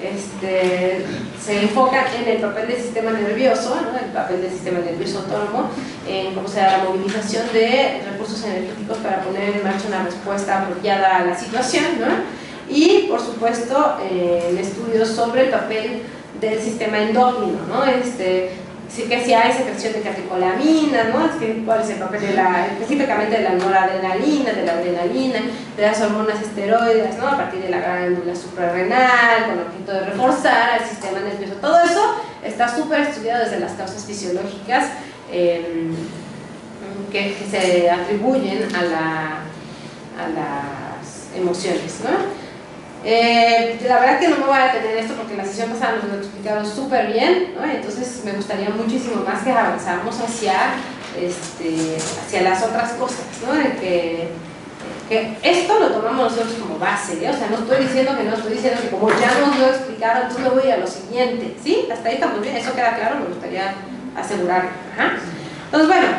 este, se enfocan en el papel del sistema nervioso, ¿no? El papel del sistema nervioso autónomo, en cómo se da la movilización de recursos energéticos para poner en marcha una respuesta apropiada a la situación, ¿no? Y, por supuesto, eh, estudios sobre el papel del sistema endócrino, ¿no? Este, sí que si hay secreción de catecolamina, ¿no? Es que, ¿cuál es el papel de la, específicamente de la noradrenalina, de la adrenalina, de las hormonas esteroides, ¿no? A partir de la glándula suprarrenal, con el objeto de reforzar al sistema nervioso. Todo eso está súper estudiado desde las causas fisiológicas eh, que, que se atribuyen a, la, a las emociones, ¿no? Eh, la verdad que no me voy a detener esto porque en la sesión pasada nos lo explicaron súper bien, ¿no? Entonces me gustaría muchísimo más que avanzamos hacia, este, hacia las otras cosas, ¿no? De que, que esto lo tomamos nosotros como base, ¿eh? O sea, no estoy diciendo que no, estoy diciendo que como ya nos lo explicaron, entonces me voy a lo siguiente, ¿sí? Hasta ahí estamos bien, eso queda claro, me gustaría asegurarlo. Ajá. Entonces, bueno,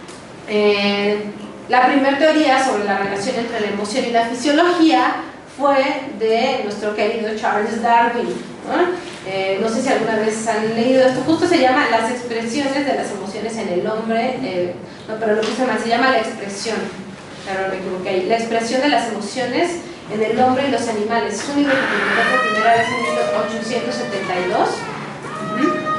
eh, la primera teoría sobre la relación entre la emoción y la fisiología fue de nuestro querido Charles Darwin, ¿no? Eh, no sé si alguna vez han leído esto, justo se llama Las expresiones de las emociones en el hombre, eh, no, pero lo puse mal, se llama La expresión, claro, me equivoqué, La expresión de las emociones en el hombre y los animales. Es un libro que publicó por primera vez en mil ochocientos setenta y dos. ¿Mm?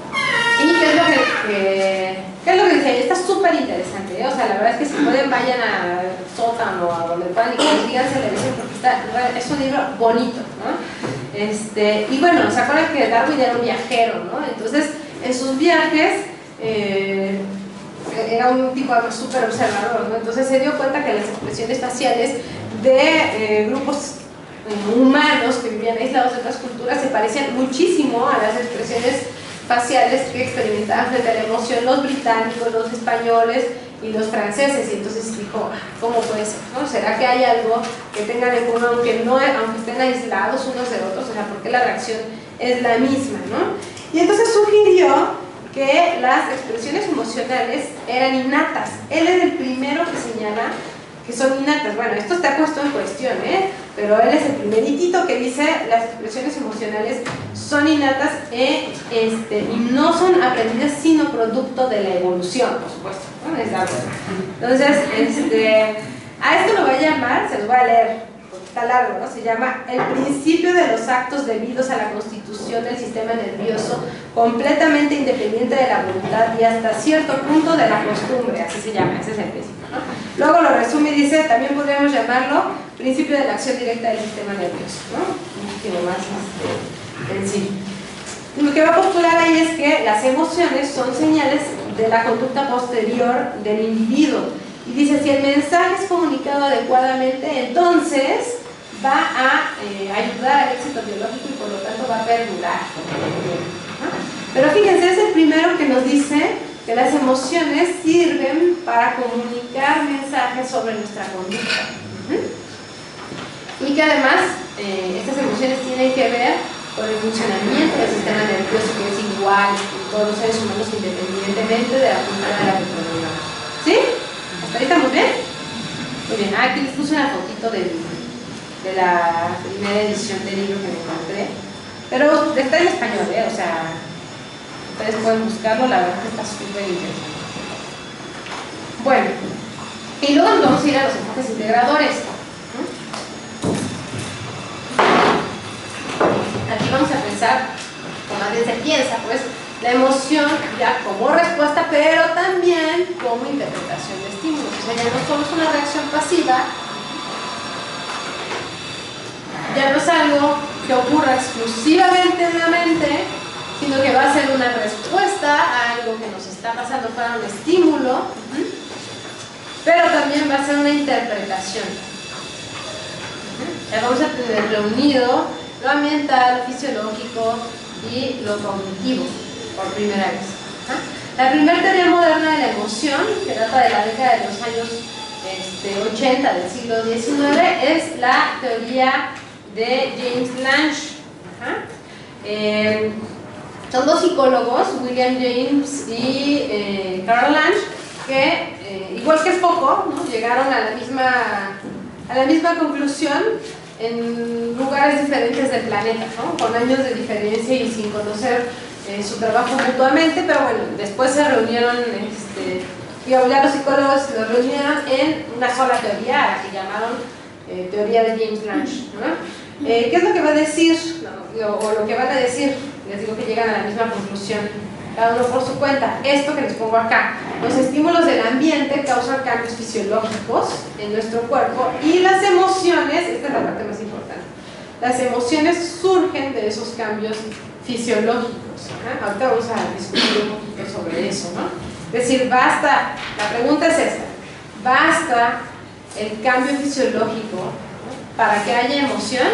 ¿Y qué es lo que, que, qué es lo que dice? Está súper interesante, ¿eh? O sea, la verdad es que si pueden vayan a sótano o a donde puedan y que digan, se le dicen porque está, es un libro bonito, ¿no? Este, y bueno, ¿se acuerdan que Darwin era un viajero, ¿no? Entonces, en sus viajes eh, era un tipo súper observador, ¿no? Entonces se dio cuenta que las expresiones faciales de eh, grupos eh, humanos que vivían aislados de otras culturas se parecían muchísimo a las expresiones faciales que experimentaban frente a la emoción los británicos, los españoles y los franceses. Y entonces dijo, ¿cómo puede ser? ¿No? ¿Será que hay algo que tengan en común, aunque, no, aunque estén aislados unos de otros? O sea, ¿por qué la reacción es la misma? ¿No? Y entonces sugirió que las expresiones emocionales eran innatas. Él es el primero que señala que son innatas. Bueno, esto está puesto en cuestión, ¿eh? Pero él es el primeritito que dice las expresiones emocionales son innatas e, este, y no son aprendidas sino producto de la evolución, por supuesto, ¿no? Entonces, este, a esto lo voy a llamar, se los voy a leer porque está largo, ¿no? Se llama el principio de los actos debidos a la constitución del sistema nervioso completamente independiente de la voluntad y hasta cierto punto de la costumbre, así se llama, ese es el principio, ¿no? Luego lo resume y dice, también podríamos llamarlo principio de la acción directa del sistema nervioso, ¿no? Un poquito más este, en sí. Lo que va a postular ahí es que las emociones son señales de la conducta posterior del individuo. Y dice, si el mensaje es comunicado adecuadamente, entonces va a eh, ayudar al éxito biológico y por lo tanto va a perdurar. ¿No? Pero fíjense, es el primero que nos dice que las emociones sirven para comunicar mensajes sobre nuestra conducta. ¿Mm? y que además eh, estas emociones tienen que ver con el funcionamiento del sistema nervioso, que es igual en todos los seres humanos independientemente de la cultura de la que provengamos. ¿Sí? ¿Hasta ahí estamos bien? Muy bien, ah, aquí les puse una fotito del, de la primera edición del libro que me encontré, pero está en español, ¿eh? O sea, ustedes pueden buscarlo, la verdad que está súper interesante. Bueno, y luego nos vamos a ir a los enfoques integradores. Aquí vamos a pensar, o más bien se piensa, pues, la emoción ya como respuesta, pero también como interpretación de estímulos. O sea, ya no solo es una reacción pasiva, ya no es algo que ocurra exclusivamente en la mente, sino que va a ser una respuesta a algo que nos está pasando para un estímulo, pero también va a ser una interpretación. Ya vamos a tener reunido lo ambiental, lo fisiológico y lo cognitivo por primera vez. La primera teoría moderna de la emoción, que data de la década de los años este, ochenta del siglo diecinueve, es la teoría de James Lange. Eh, son dos psicólogos, William James y eh, Carl Lange, que eh, igual que Foucault, ¿no? llegaron a la misma a la misma conclusión en lugares diferentes del planeta, ¿no? Con años de diferencia y sin conocer eh, su trabajo mutuamente, pero bueno, después se reunieron, este, digamos, ya los psicólogos se reunieron en una sola teoría, a la que llamaron eh, teoría de James Lange, ¿no? Eh, ¿Qué es lo que va a decir? No, o lo que van a decir, les digo que llegan a la misma conclusión, cada uno por su cuenta. Esto que les pongo acá, los estímulos del ambiente causan cambios fisiológicos en nuestro cuerpo y las emociones, esta es la parte más importante, las emociones surgen de esos cambios fisiológicos. ¿eh? Ahorita vamos a discutir un poquito sobre eso, ¿no? Es decir, basta, la pregunta es esta, basta el cambio fisiológico, ¿no? para que haya emoción.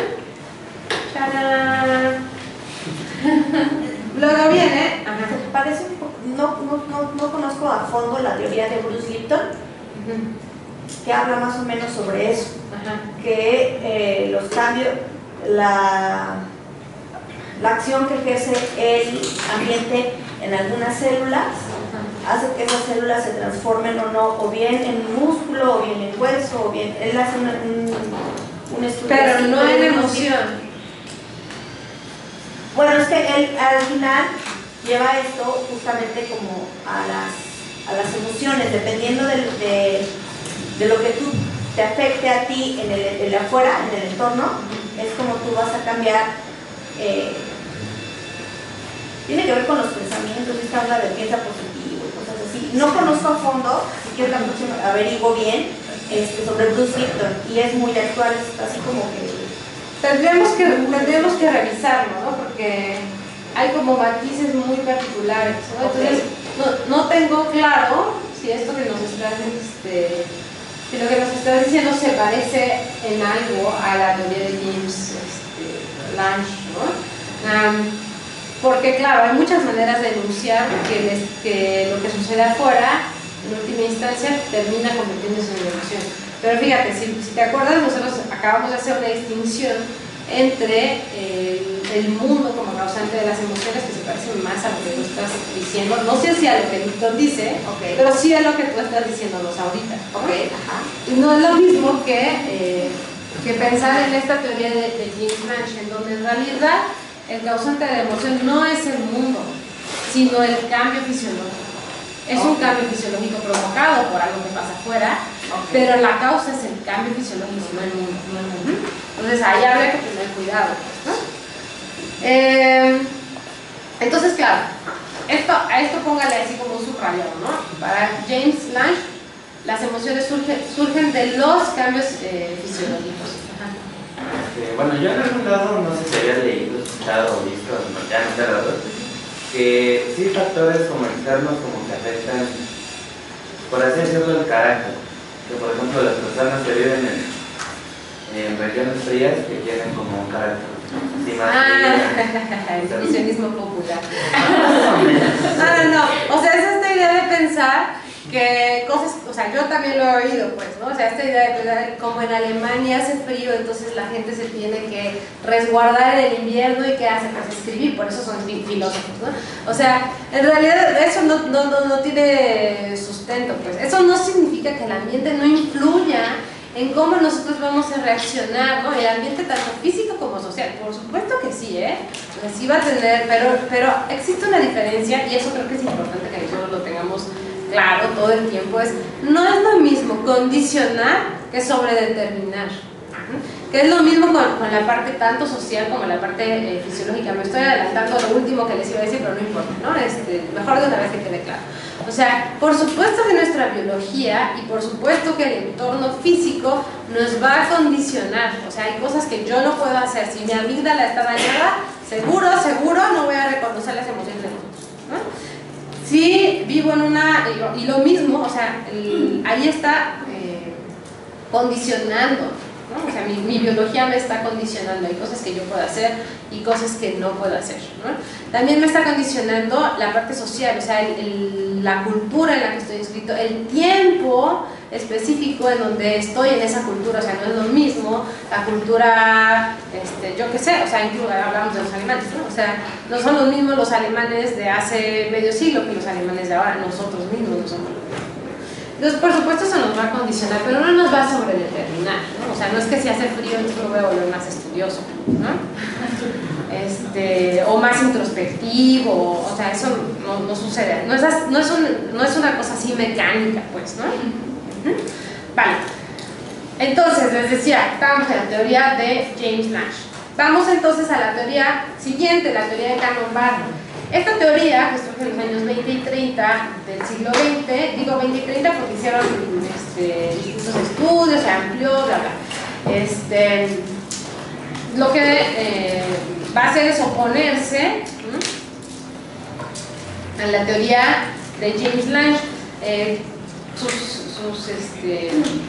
¡Tarán! Luego viene, ajá. Parece un poco, no, no, no, no conozco a fondo la teoría de Bruce Lipton, uh-huh. que habla más o menos sobre eso, uh-huh. que eh, los cambios, la, la acción que ejerce el ambiente en algunas células, uh-huh. hace que esas células se transformen o no, o bien en músculo, o bien en hueso, o bien, él hace un, un, un estudio. Pero no en emoción. Bueno, es que él al final lleva esto justamente como a las, a las emociones, dependiendo de, de, de lo que tú te afecte a ti en el, en el afuera, en el entorno, es como tú vas a cambiar. Eh, tiene que ver con los pensamientos, esta habla de piensa positivo y cosas así. No conozco a fondo, si quieres la próxima averiguo bien este, sobre Bruce Lipton, y es muy actual, es así como que Tendríamos que, tendríamos que revisarlo, ¿no? Porque hay como matices muy particulares, ¿no? Entonces, no, no tengo claro si esto que nos estás, este, si lo que nos estás diciendo se parece en algo a la teoría de James este, Lange, ¿no? Um, porque, claro, hay muchas maneras de enunciar que, les, que lo que sucede afuera, en última instancia, termina convirtiéndose en una emoción. Pero fíjate, si, si te acuerdas, nosotros acabamos de hacer una distinción entre el, el mundo como causante de las emociones, que se parece más a lo que tú estás diciendo, no sé si a lo que Lipton dice, okay. pero sí a lo que tú estás diciéndonos ahorita, ¿no? Okay. Ajá. Y no es lo mismo que, eh, que pensar en esta teoría de, de James Lange, en donde en realidad el causante de la emoción no es el mundo, sino el cambio fisiológico. Es okay. un cambio fisiológico provocado por algo que pasa afuera, okay. pero la causa es el cambio fisiológico, no el mundo. No el mundo. Entonces ahí habría que tener cuidado, ¿no? Eh, entonces, claro, esto, a esto póngale así como un subrayado, ¿no? Para James Lange, las emociones surgen, surgen de los cambios eh, fisiológicos. Eh, bueno, yo en algún lado, no sé si había leído, escuchado o visto, no, ya no sé la verdad, que sí factores como externos como que afectan, por así decirlo, el carácter. Que por ejemplo las personas que viven en, en regiones frías que tienen como un carácter así más ah, el divisionismo popular. No, no, no, o sea, es esta idea de pensar que cosas, o sea, yo también lo he oído, pues, ¿no? O sea, esta idea de que como en Alemania hace frío, entonces la gente se tiene que resguardar en el invierno y ¿qué hace? Pues escribir, por eso son filósofos, ¿no? O sea, en realidad eso no, no, no, no tiene sustento, pues. Eso no significa que el ambiente no influya en cómo nosotros vamos a reaccionar, ¿no? El ambiente tanto físico como social, por supuesto que sí, ¿eh? O sea, sí va a tener, pero, pero existe una diferencia y eso creo que es importante que nosotros lo tengamos claro todo el tiempo, es, no es lo mismo condicionar que sobredeterminar, ¿sí? Que es lo mismo con, con la parte tanto social como la parte eh, fisiológica. Me estoy adelantando a lo último que les iba a decir, pero no importa, ¿no? Este, mejor de una vez que quede claro. O sea, por supuesto que nuestra biología y por supuesto que el entorno físico nos va a condicionar. O sea, hay cosas que yo no puedo hacer. Si mi amígdala está dañada, seguro, seguro no voy a reconocer las emociones de nosotros, ¿no? Si vivo en una... y lo mismo, o sea, el, ahí está eh, condicionando, ¿no? O sea, mi, mi biología me está condicionando. Hay cosas que yo puedo hacer y cosas que no puedo hacer, ¿no? También me está condicionando la parte social, o sea, el, el, la cultura en la que estoy inscrito, el tiempo específico en donde estoy en esa cultura. O sea, no es lo mismo la cultura, este, yo qué sé, o sea, incluso hablamos de los alemanes, ¿no? O sea, no son los mismos los alemanes de hace medio siglo que los alemanes de ahora, nosotros mismos no somos los mismos. Entonces, por supuesto, eso nos va a condicionar, pero no nos va a sobredeterminar, ¿no? O sea, no es que si hace frío yo me voy a volver más estudioso, ¿no? Este, o más introspectivo, o sea, eso no, no sucede, no es, no, es un, no es una cosa así mecánica, pues, ¿no? Uh-huh. Vale, entonces les decía, estábamos en la teoría de James Lange. Vamos entonces a la teoría siguiente, la teoría de Cannon-Barr. Esta teoría, que surge en los años veinte y treinta del siglo veinte, digo veinte y treinta porque hicieron este, distintos estudios, se amplió, bla, bla. Este, lo que eh, va a hacer es oponerse ¿eh? a la teoría de James Lange. Eh, sus sus este,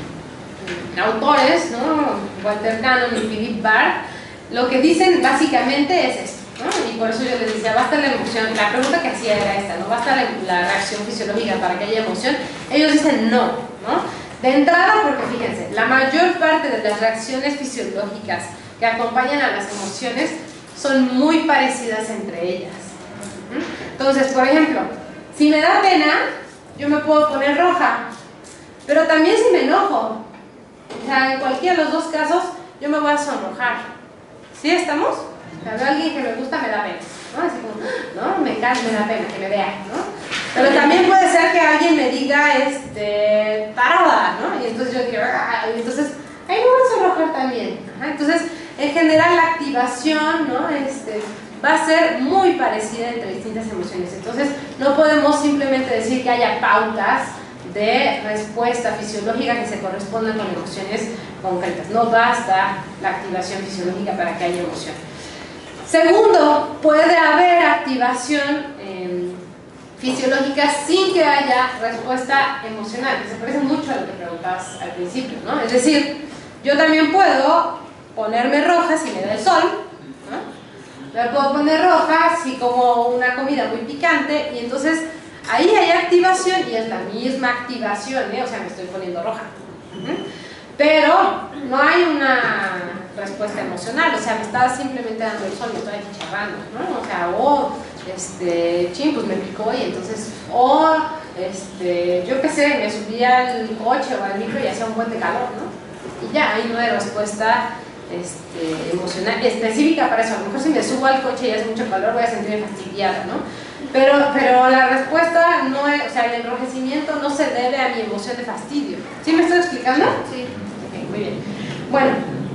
autores, ¿no? Walter Cannon y Philip Barr, lo que dicen básicamente es esto, ¿no? Y por eso yo les decía, ¿basta la emoción? La pregunta que hacía era esta, ¿no? ¿Basta la, la reacción fisiológica para que haya emoción? Ellos dicen no, ¿no? De entrada, porque fíjense, la mayor parte de las reacciones fisiológicas que acompañan a las emociones son muy parecidas entre ellas. Entonces, por ejemplo, si me da pena, yo me puedo poner roja, pero también si me enojo, o sea, en cualquiera de los dos casos, yo me voy a sonrojar. ¿Sí estamos? O sea, veo a alguien que me gusta, me da pena, ¿no? Así como, ¿no? Me encanta, me da pena que me vea, ¿no? Pero también puede ser que alguien me diga, este, parada, ¿no? Y entonces yo digo, ¡ah! Y entonces, ahí me voy a sonrojar también. Ajá. Entonces, en general, la activación, ¿no? Este, va a ser muy parecida entre distintas emociones. Entonces, no podemos simplemente decir que haya pautas de respuesta fisiológica que se correspondan con emociones concretas. No basta la activación fisiológica para que haya emoción. Segundo, puede haber activación eh, fisiológica sin que haya respuesta emocional, que se parece mucho a lo que preguntabas al principio, ¿no? Es decir, yo también puedo ponerme roja si me da el sol, ¿no? Me puedo poner roja si como una comida muy picante y entonces ahí hay activación y es la misma activación, ¿eh? O sea, me estoy poniendo roja. ¿Uh-huh? Pero no hay una respuesta emocional, o sea, me está simplemente dando el sol, me estoy achicharrando, ¿no? O sea, o, este, ching, pues me picó y entonces, o, este, yo qué sé, me subí al coche o al micro y hacía un buen de calor, ¿no? Y ya, ahí no hay respuesta este, emocional específica para eso. A lo mejor si me subo al coche y hace mucho calor voy a sentirme fastidiada, ¿no? Pero, pero la respuesta no es, o sea, el enrojecimiento no se debe a mi emoción de fastidio. ¿Sí me estoy explicando? Sí. Ok, muy bien. Bueno,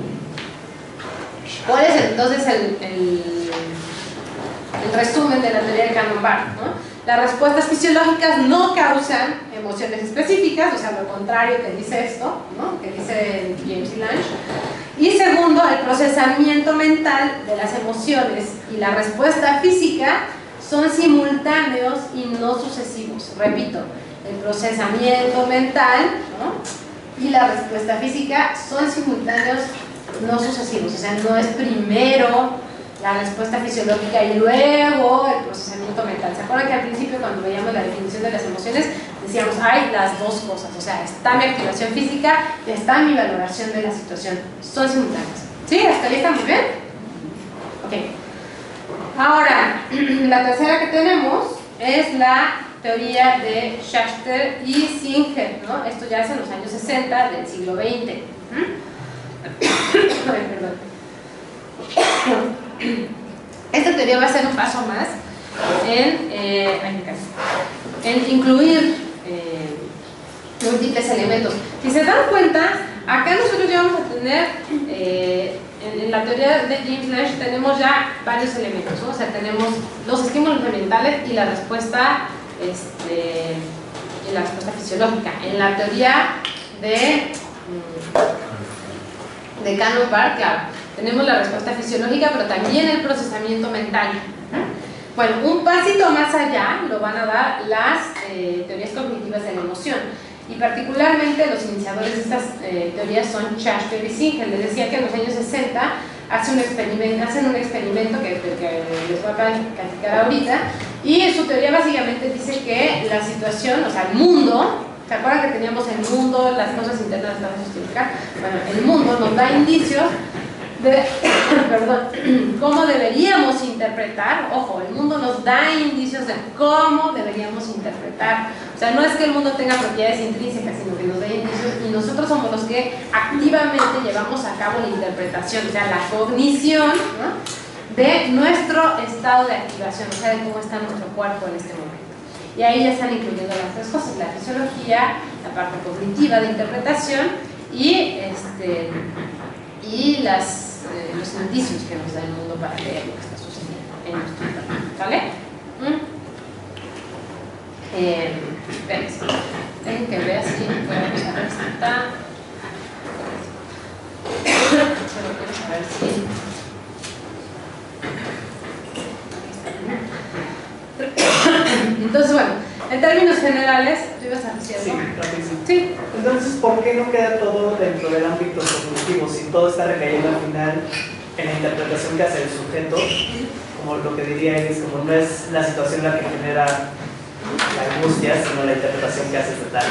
¿cuál es entonces el, el, el resumen de la teoría de Cannon-Barr, ¿no? Las respuestas fisiológicas no causan emociones específicas, o sea, lo contrario que dice esto, ¿no? Que dice James Lange. Y segundo, el procesamiento mental de las emociones y la respuesta física son simultáneos y no sucesivos. Repito, el procesamiento mental, ¿no? Y la respuesta física son simultáneos, no sucesivos. O sea, no es primero la respuesta fisiológica y luego el procesamiento mental. ¿Se acuerdan que al principio cuando veíamos la definición de las emociones decíamos, hay las dos cosas, o sea, está mi activación física y está mi valoración de la situación, son simultáneas. ¿Sí? ¿Hasta ahí está muy bien? Ok. Ahora, la tercera que tenemos es la teoría de Schachter y Singer, ¿no? Esto ya es en los años sesenta del siglo veinte. Ay, perdón. Esta teoría va a ser un paso más en, eh, ay, en incluir eh, múltiples elementos. Si se dan cuenta, acá nosotros ya vamos a tener, eh, en, en la teoría de James Nash tenemos ya varios elementos, ¿no? O sea, tenemos los estímulos ambientales y la respuesta, este, y la respuesta fisiológica. En la teoría de, de Cannon-Barr, claro, tenemos la respuesta fisiológica, pero también el procesamiento mental. Bueno, un pasito más allá lo van a dar las eh, teorías cognitivas de la emoción. Y particularmente los iniciadores de estas eh, teorías son Schachter y Singer. Les decía que en los años sesenta hace un experimento, hacen un experimento que, que les voy a platicar ahorita. Y su teoría básicamente dice que la situación, o sea, el mundo, ¿se acuerdan que teníamos el mundo, las cosas internas de la justificar? Bueno, el mundo nos da indicios de, perdón, cómo deberíamos interpretar. Ojo, el mundo nos da indicios de cómo deberíamos interpretar. O sea, no es que el mundo tenga propiedades intrínsecas, sino que nos da indicios y nosotros somos los que activamente llevamos a cabo la interpretación, o sea, la cognición, ¿no?, de nuestro estado de activación, o sea, de cómo está nuestro cuerpo en este momento. Y ahí ya están incluyendo las tres cosas: la fisiología, la parte cognitiva de interpretación y, este, y las, eh, los indicios que nos da el mundo para leer lo que está sucediendo en nuestro cuerpo. ¿Vale? ¿Mm? Eh, espérense, tengo que ver si podemos saber si está. Solo quiero saber si. Entonces, bueno, en términos generales, ¿tú ibas a decir algo? Sí, rapidísimo. Sí. Entonces, ¿por qué no queda todo dentro del ámbito cognitivo si todo está recayendo al final en la interpretación que hace el sujeto? Como lo que diría Iris, como no es la situación la que genera la angustia, sino la interpretación que hace tal.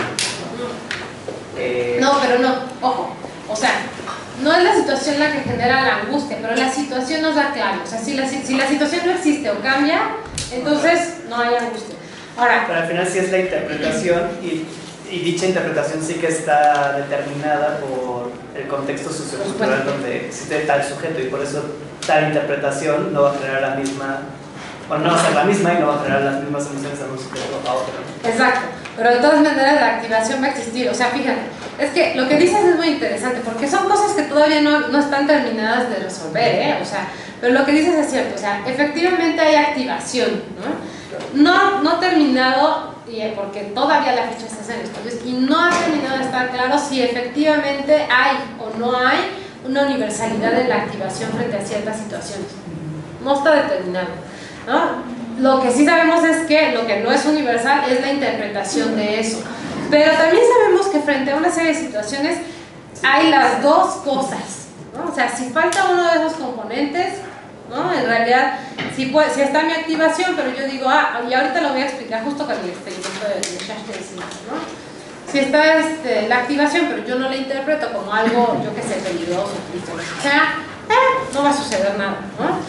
Eh, No, pero no, ojo, o sea, no es la situación la que genera la angustia, pero la situación nos da clave. O sea, si la, si la situación no existe o cambia, entonces no hay angustia. Ahora, pero al final sí es la interpretación y, y dicha interpretación sí que está determinada por el contexto sociocultural donde existe tal sujeto y por eso tal interpretación no va a generar la misma, bueno, no va a ser la misma y no va a generar las mismas emociones a un sujeto a otro. exacto, pero de todas maneras la activación va a existir. O sea, fíjate, es que lo que dices es muy interesante porque son cosas que todavía no, no están terminadas de resolver, ¿eh? O sea, pero lo que dices es cierto, o sea, efectivamente hay activación, ¿no? No, no terminado, y porque todavía la fecha está en estudios, y no ha terminado de estar claro si efectivamente hay o no hay una universalidad en la activación frente a ciertas situaciones. No está determinado, ¿no? Lo que sí sabemos es que lo que no es universal es la interpretación de eso. Pero también sabemos que frente a una serie de situaciones hay las dos cosas, ¿no? O sea, si falta uno de esos componentes, ¿no? En realidad, si, puede, si está mi activación, pero yo digo, ah, y ahorita lo voy a explicar justo con el experimento de, de Schachter, ¿no? Si está este, la activación, pero yo no la interpreto como algo, yo que sé, peligroso, triste, o sea, eh, no va a suceder nada, ¿no?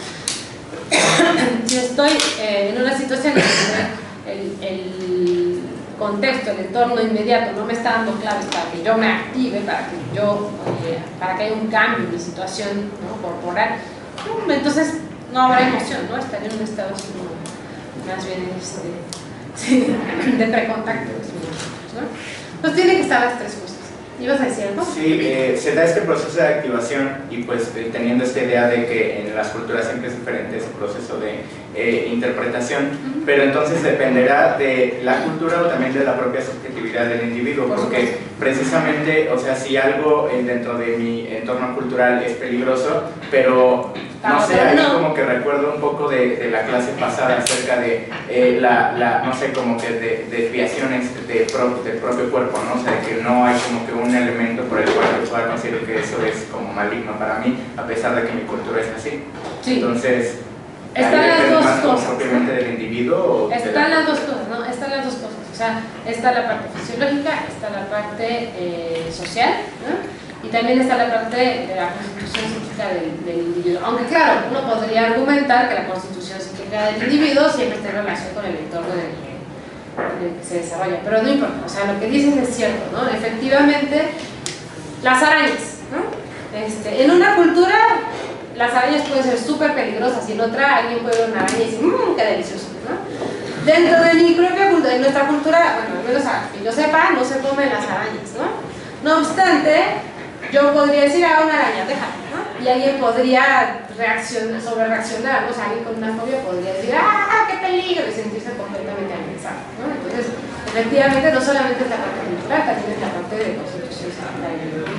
Si estoy eh, en una situación en que el, el contexto, el entorno inmediato no me está dando claves para que yo me active, para que yo, eh, para que haya un cambio en mi situación, ¿no?, corporal, entonces no habrá emoción, ¿no? Estaré en un estado más bien este, sí, de precontacto, ¿no? Pues tiene que estar las tres cosas. ¿Ibas a decir algo? Sí, eh, se da este proceso de activación y pues eh, teniendo esta idea de que en las culturas siempre es diferente ese proceso de eh, interpretación, uh-huh. Pero entonces dependerá de la cultura o también de la propia subjetividad del individuo, Por porque supuesto. precisamente, o sea, si algo eh, dentro de mi entorno cultural es peligroso, pero no sé, ahí no. como que recuerdo un poco de, de la clase pasada acerca de eh, la, la, no sé, como que de desviaciones de pro, del propio cuerpo, ¿no? O sea, que no hay como que un elemento por el cual yo pueda considerar que eso es como maligno para mí, a pesar de que mi cultura es así. Sí. Entonces, están las dos más cosas. ¿Propiamente del individuo? O están de la... las dos cosas, ¿no? Están las dos cosas. O sea, está la parte fisiológica, está la parte eh, social, ¿no? Y también está la parte de la constitución psíquica del, del individuo. Aunque claro, uno podría argumentar que la constitución psíquica del individuo siempre está en relación con el entorno en el que, en el que se desarrolla. Pero no importa, o sea, lo que dices es cierto, ¿no? Efectivamente, las arañas, ¿no? Este, en una cultura, las arañas pueden ser súper peligrosas, y en otra alguien puede ver una araña y decir, mmm, qué delicioso, ¿no? Dentro de mi propia cultura, de nuestra cultura, bueno, al menos a que yo sepa, no se comen las arañas, ¿no? No obstante, yo podría decir, ah, una araña, déjala, ¿no? Y alguien podría reaccionar, sobre reaccionar, ¿no? O sea, alguien con una fobia podría decir, ah, qué peligro, y sentirse completamente amenazado, ¿no? Entonces, efectivamente, no solamente es la parte cultural, también es la parte de constitución sanitaria.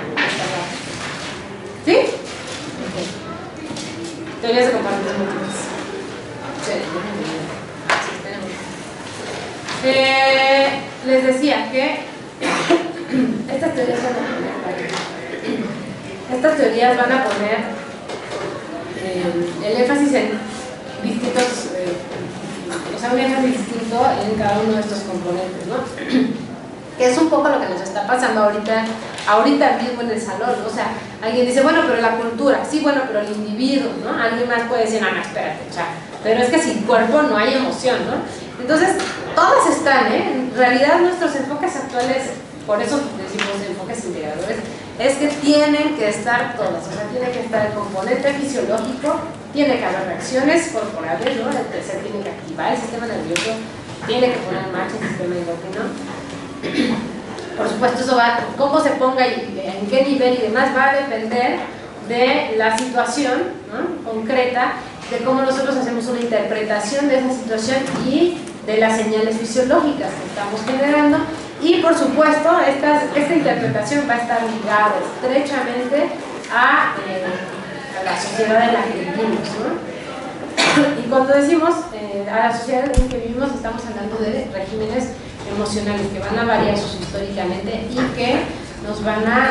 ¿Sí? Okay. Teorías de comparativos múltiples. Sí, eh, les decía que estas teorías van a poner estas teorías van a poner eh, el énfasis en distintos eh, o sea, un énfasis distinto en cada uno de estos componentes, ¿no? Que es un poco lo que nos está pasando ahorita ahorita mismo en el salón, ¿no? O sea, alguien dice, bueno, pero la cultura, sí, bueno, pero el individuo, ¿no? Alguien más puede decir, no, no, espérate, o sea, pero es que sin cuerpo no hay emoción, ¿no? Entonces, todas están, ¿eh? En realidad nuestros enfoques actuales, por eso decimos enfoques integradores, es que tienen que estar todas, o sea, tiene que estar el componente fisiológico, tiene que haber reacciones corporales, ¿no? El tercer tiene que activar el sistema nervioso, tiene que poner en marcha el sistema endocrino. Por supuesto, eso va, cómo se ponga y en qué nivel y demás va a depender de la situación, ¿no? Concreta, de cómo nosotros hacemos una interpretación de esa situación y de las señales fisiológicas que estamos generando. Y por supuesto, esta, esta interpretación va a estar ligada estrechamente a, eh, a la sociedad en la que vivimos, ¿no? Y cuando decimos eh, a la sociedad en la que vivimos, estamos hablando de regímenes emocionales que van a variar históricamente y que nos van a,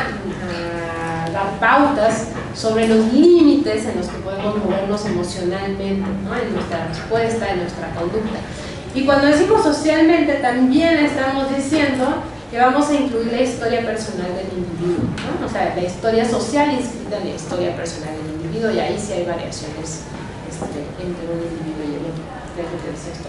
a dar pautas sobre los límites en los que podemos movernos emocionalmente, ¿no? En nuestra respuesta, en nuestra conducta. Y cuando decimos socialmente, también estamos diciendo que vamos a incluir la historia personal del individuo, ¿no? O sea, la historia social inscrita en la historia personal del individuo, y ahí sí hay variaciones este, entre un individuo y el otro. Déjate decir esto,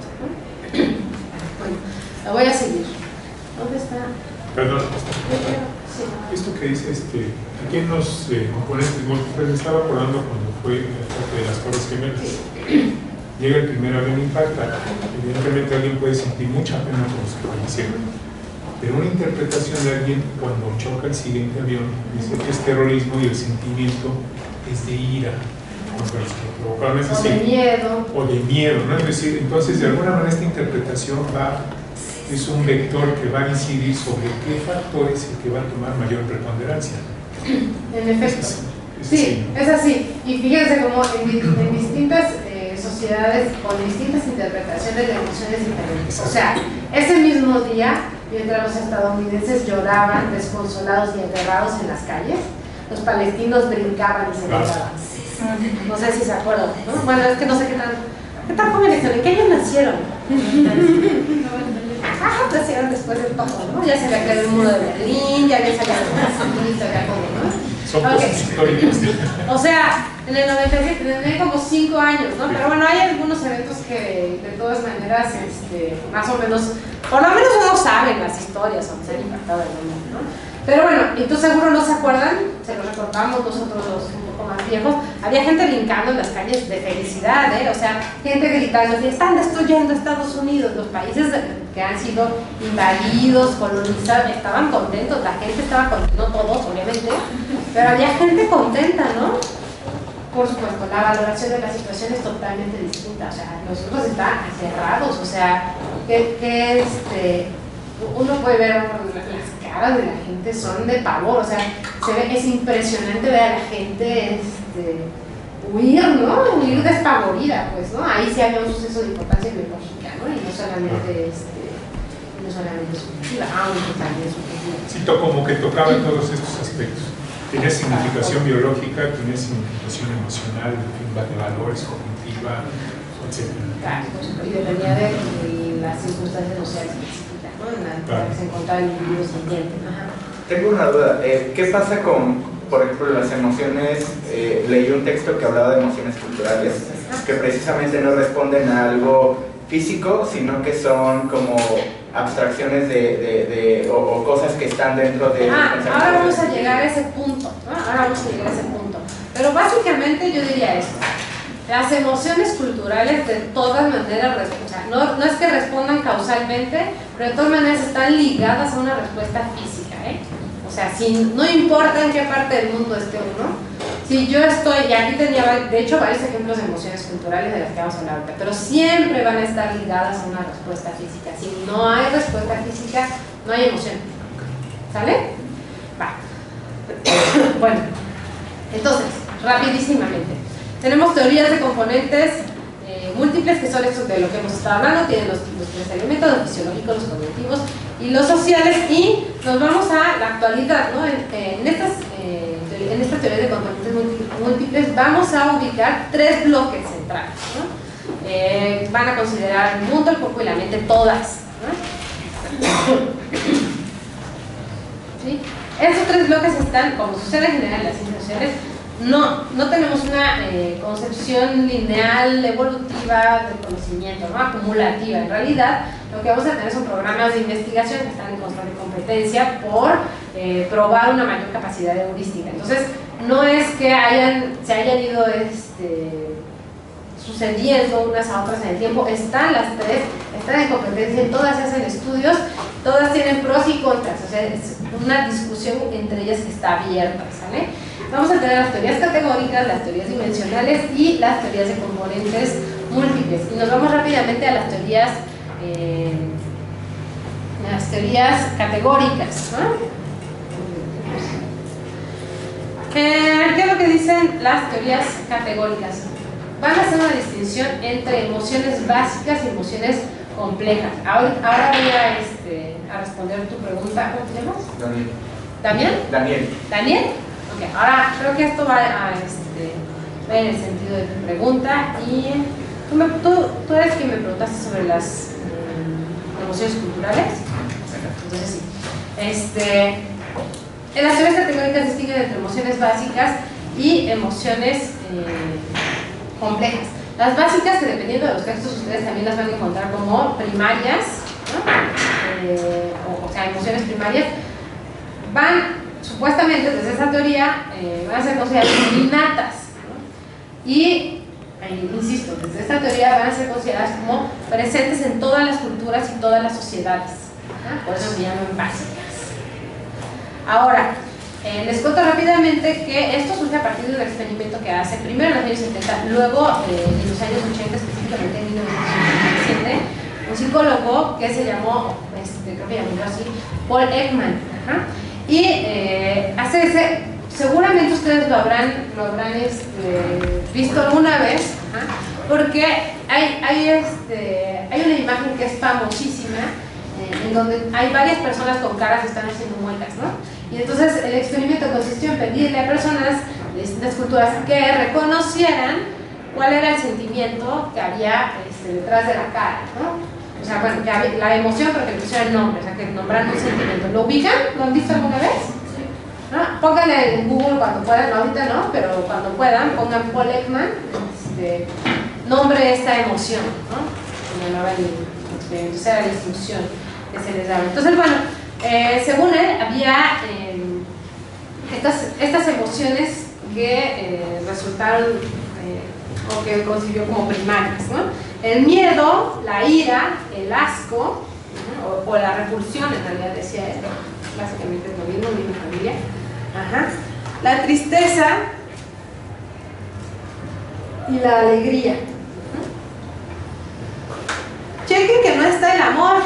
¿no? Bueno, la voy a seguir. ¿Dónde está? Perdón. Sí. Esto que dice, este, aquí en los eh, componentes, bueno, pues me estaba acordando cuando fue la parte de las Torres Gemelas. Sí. Llega el primer avión, impacta, evidentemente alguien puede sentir mucha pena por los que fallecieron, pero una interpretación de alguien cuando choca el siguiente avión dice que es terrorismo y el sentimiento es de ira contra los que provocaron, es decir, o de miedo, o de miedo, ¿no? Es decir, entonces de alguna manera esta interpretación va, es un vector que va a incidir sobre qué factor es el que va a tomar mayor preponderancia. En efecto, es, es sí, así, ¿no? es así, y fíjense cómo en, en distintas sociedades con distintas interpretaciones de emociones diferentes. O sea, ese mismo día, mientras los estadounidenses lloraban desconsolados y enterrados en las calles, los palestinos brincaban y celebraban. No sé si se acuerdan, ¿no? Bueno, es que no sé qué tan, qué tan jóvenes son, ¿en qué año nacieron? Ah, nacieron después del paso, ¿no? Ya se había caído el muro de Berlín, ya había salido el ya todo, ¿no? Son okay. cosas históricas. O sea, en el noventa y siete tenía como cinco años, ¿no? Pero bueno, hay algunos eventos que de todas maneras, este, más o menos, por lo menos uno sabe las historias, aunque se han impactado el mundo, ¿no? Pero bueno, y tú seguro no se acuerdan, se los recordamos nosotros los un poco más viejos, había gente brincando en las calles de felicidad, ¿eh? O sea, gente gritando, están destruyendo Estados Unidos, los países que han sido invadidos, colonizados, estaban contentos, la gente estaba contenta, no todos obviamente, pero había gente contenta, ¿no? Por supuesto, la valoración de la situación es totalmente distinta, o sea, nosotros están cerrados, o sea, que, que este, uno puede ver las caras de la gente, son de pavor, o sea, se ve, es impresionante ver a la gente este, huir, ¿no? Huir despavorida, pues, ¿no? Ahí sí había un suceso de importancia biológica, ¿no? Y no solamente, este, no solamente subjetiva, aunque también subjetiva. Sí, como que tocaba todos estos aspectos. Tiene significación biológica, tiene significación emocional, de valores, cognitiva, etcétera. Claro, y dependía de, de en las circunstancias sociales específicas, ¿no? En las claro. que se encontraba el individuo sintiente. Ajá. Tengo una duda, eh, ¿qué pasa con, por ejemplo, las emociones? Eh, leí un texto que hablaba de emociones culturales, que precisamente no responden a algo físico, sino que son como abstracciones de, de, de o, o cosas que están dentro de... Ah, ahora vamos a llegar a ese punto, ¿no? Ahora vamos a llegar a ese punto. Pero básicamente yo diría esto. Las emociones culturales de todas maneras, o sea, no, no es que respondan causalmente, pero de todas maneras están ligadas a una respuesta física, ¿eh? O sea, si, no importa en qué parte del mundo esté uno, si yo estoy, y aquí tenía de hecho varios ejemplos de emociones culturales de las que vamos a hablar ahorita, pero siempre van a estar ligadas a una respuesta física. Si no hay respuesta física, no hay emoción. ¿Sale? Va. Bueno, entonces, rapidísimamente. Tenemos teorías de componentes eh, múltiples, que son estos de lo que hemos estado hablando, tienen los, los tres elementos, los fisiológicos, los cognitivos y los sociales, y nos vamos a la actualidad, ¿no? En, en, estas, eh, en estas teorías de componentes múltiples vamos a ubicar tres bloques centrales, ¿no? Eh, van a considerar el mundo, el cuerpo y la mente, todas, ¿no? ¿Sí? Estos tres bloques están, como sucede en general en las ciencias sociales, No, no tenemos una eh, concepción lineal, evolutiva del conocimiento, ¿no? Acumulativa. En realidad, lo que vamos a tener son programas de investigación que están en constante competencia por eh, probar una mayor capacidad heurística. Entonces, no es que hayan, se hayan ido este, sucediendo unas a otras en el tiempo, están las tres, están en competencia, y todas hacen estudios, todas tienen pros y contras, o sea, es una discusión entre ellas que está abierta, ¿sale? Vamos a tener las teorías categóricas, las teorías dimensionales y las teorías de componentes múltiples. Y nos vamos rápidamente a las teorías, eh, las teorías categóricas, ¿no? Eh, ¿Qué es lo que dicen las teorías categóricas? Van a hacer una distinción entre emociones básicas y emociones complejas. Ahora, ahora voy a, este, a responder tu pregunta. ¿Cómo te llamas? Daniel. ¿Daniel? Daniel. ¿Daniel? Okay, ahora creo que esto va, a, este, va en el sentido de tu pregunta, y tú, me, tú, tú eres quien me preguntaste sobre las eh, emociones culturales. Entonces sí, este, en las teorías categóricas distinguen entre emociones básicas y emociones eh, complejas. Las básicas, que dependiendo de los textos ustedes también las van a encontrar como primarias, ¿no? eh, o, o sea, emociones primarias, van supuestamente desde esa teoría eh, van a ser consideradas innatas, ¿no? Y, eh, insisto, desde esta teoría van a ser consideradas como presentes en todas las culturas y todas las sociedades, ¿no? Por eso se llaman básicas. Ahora, eh, les cuento rápidamente que esto surge a partir de un experimento que hace primero en los años setenta, luego eh, en los años ochenta, específicamente en mil novecientos ochenta y siete, un psicólogo que se llamó, este, creo que llamó así, Paul Ekman. Ajá. Y eh, hace ese, seguramente ustedes lo habrán, lo habrán este, visto alguna vez, ¿ah? Porque hay, hay, este, hay una imagen que es famosísima, eh, en donde hay varias personas con caras que están haciendo muecas, ¿no? Y entonces el experimento consistió en pedirle a personas de distintas culturas que reconocieran cuál era el sentimiento que había este, detrás de la cara, ¿no? O sea, bueno, que había, la emoción, pero que le pusieran el nombre, o sea, que nombraran un sentimiento. ¿Lo ubican? ¿Lo han visto alguna vez? ¿No? Pónganle en Google cuando puedan, no, ahorita no, pero cuando puedan, pongan Paul Ekman, este, nombre esta emoción, ¿no? Se llamaba el experimento, esa era la instrucción que se les daba. Entonces, bueno, eh, según él, había eh, estas, estas emociones que eh, resultaron, eh, o que consiguió como primarias, ¿no? El miedo, la ira, el asco, ¿no? o, o la repulsión, en realidad decía él, básicamente es lo mismo, misma familia. Ajá. La tristeza y la alegría. Chequen que no está el amor.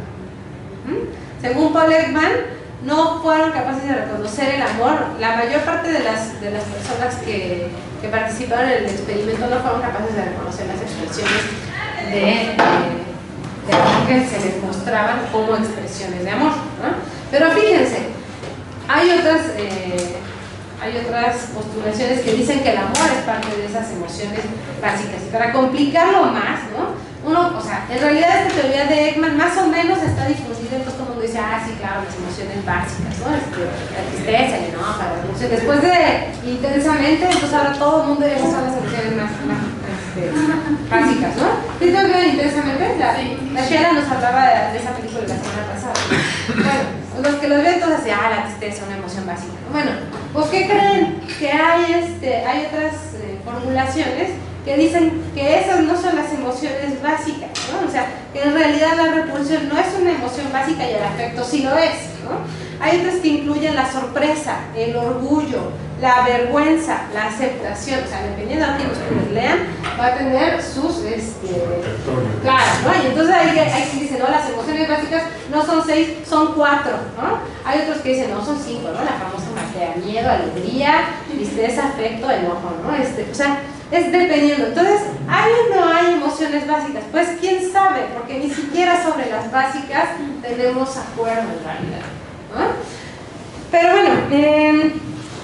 Según Paul Ekman, no fueron capaces de reconocer el amor. La mayor parte de las, de las personas que, que participaron en el experimento no fueron capaces de reconocer las expresiones de, de, de amor que se les mostraban como expresiones de amor, ¿no? Pero fíjense, hay otras, eh, hay otras postulaciones que dicen que el amor es parte de esas emociones básicas. Y para complicarlo más, ¿no? uno, o sea, en realidad esta teoría de Ekman más o menos está difundida, entonces todo el mundo dice, ah, sí, claro, las emociones básicas, ¿no? Este, la tristeza, el enojo, la emoción. Después de intensamente, entonces ahora todo el mundo ya son las emociones más, más este, básicas, ¿no? ¿Sí te vieron intensamente? La, la Shera nos hablaba de, de esa película la semana pasada. Bueno, los que los ven entonces, ah, la tristeza, una emoción básica. Bueno, pues ¿qué creen? Que hay, este, hay otras eh, formulaciones que dicen que esas no son las emociones básicas, ¿no? O sea, que en realidad la repulsión no es una emoción básica y el afecto sí lo es, ¿no? Hay otras que incluyen la sorpresa, el orgullo, la vergüenza, la aceptación, o sea, dependiendo de quién ustedes lean, va a tener sus, este, claro, ¿no? Y entonces hay, hay quien dice, no, las emociones básicas no son seis, son cuatro, ¿no? Hay otros que dicen, no, son cinco, ¿no? La famosa magia, miedo, alegría, tristeza, afecto, enojo, ¿no? Este, o sea, es dependiendo. Entonces, ¿hay o no hay emociones básicas? Pues quién sabe, porque ni siquiera sobre las básicas tenemos acuerdo en realidad, ¿no? Pero bueno, eh,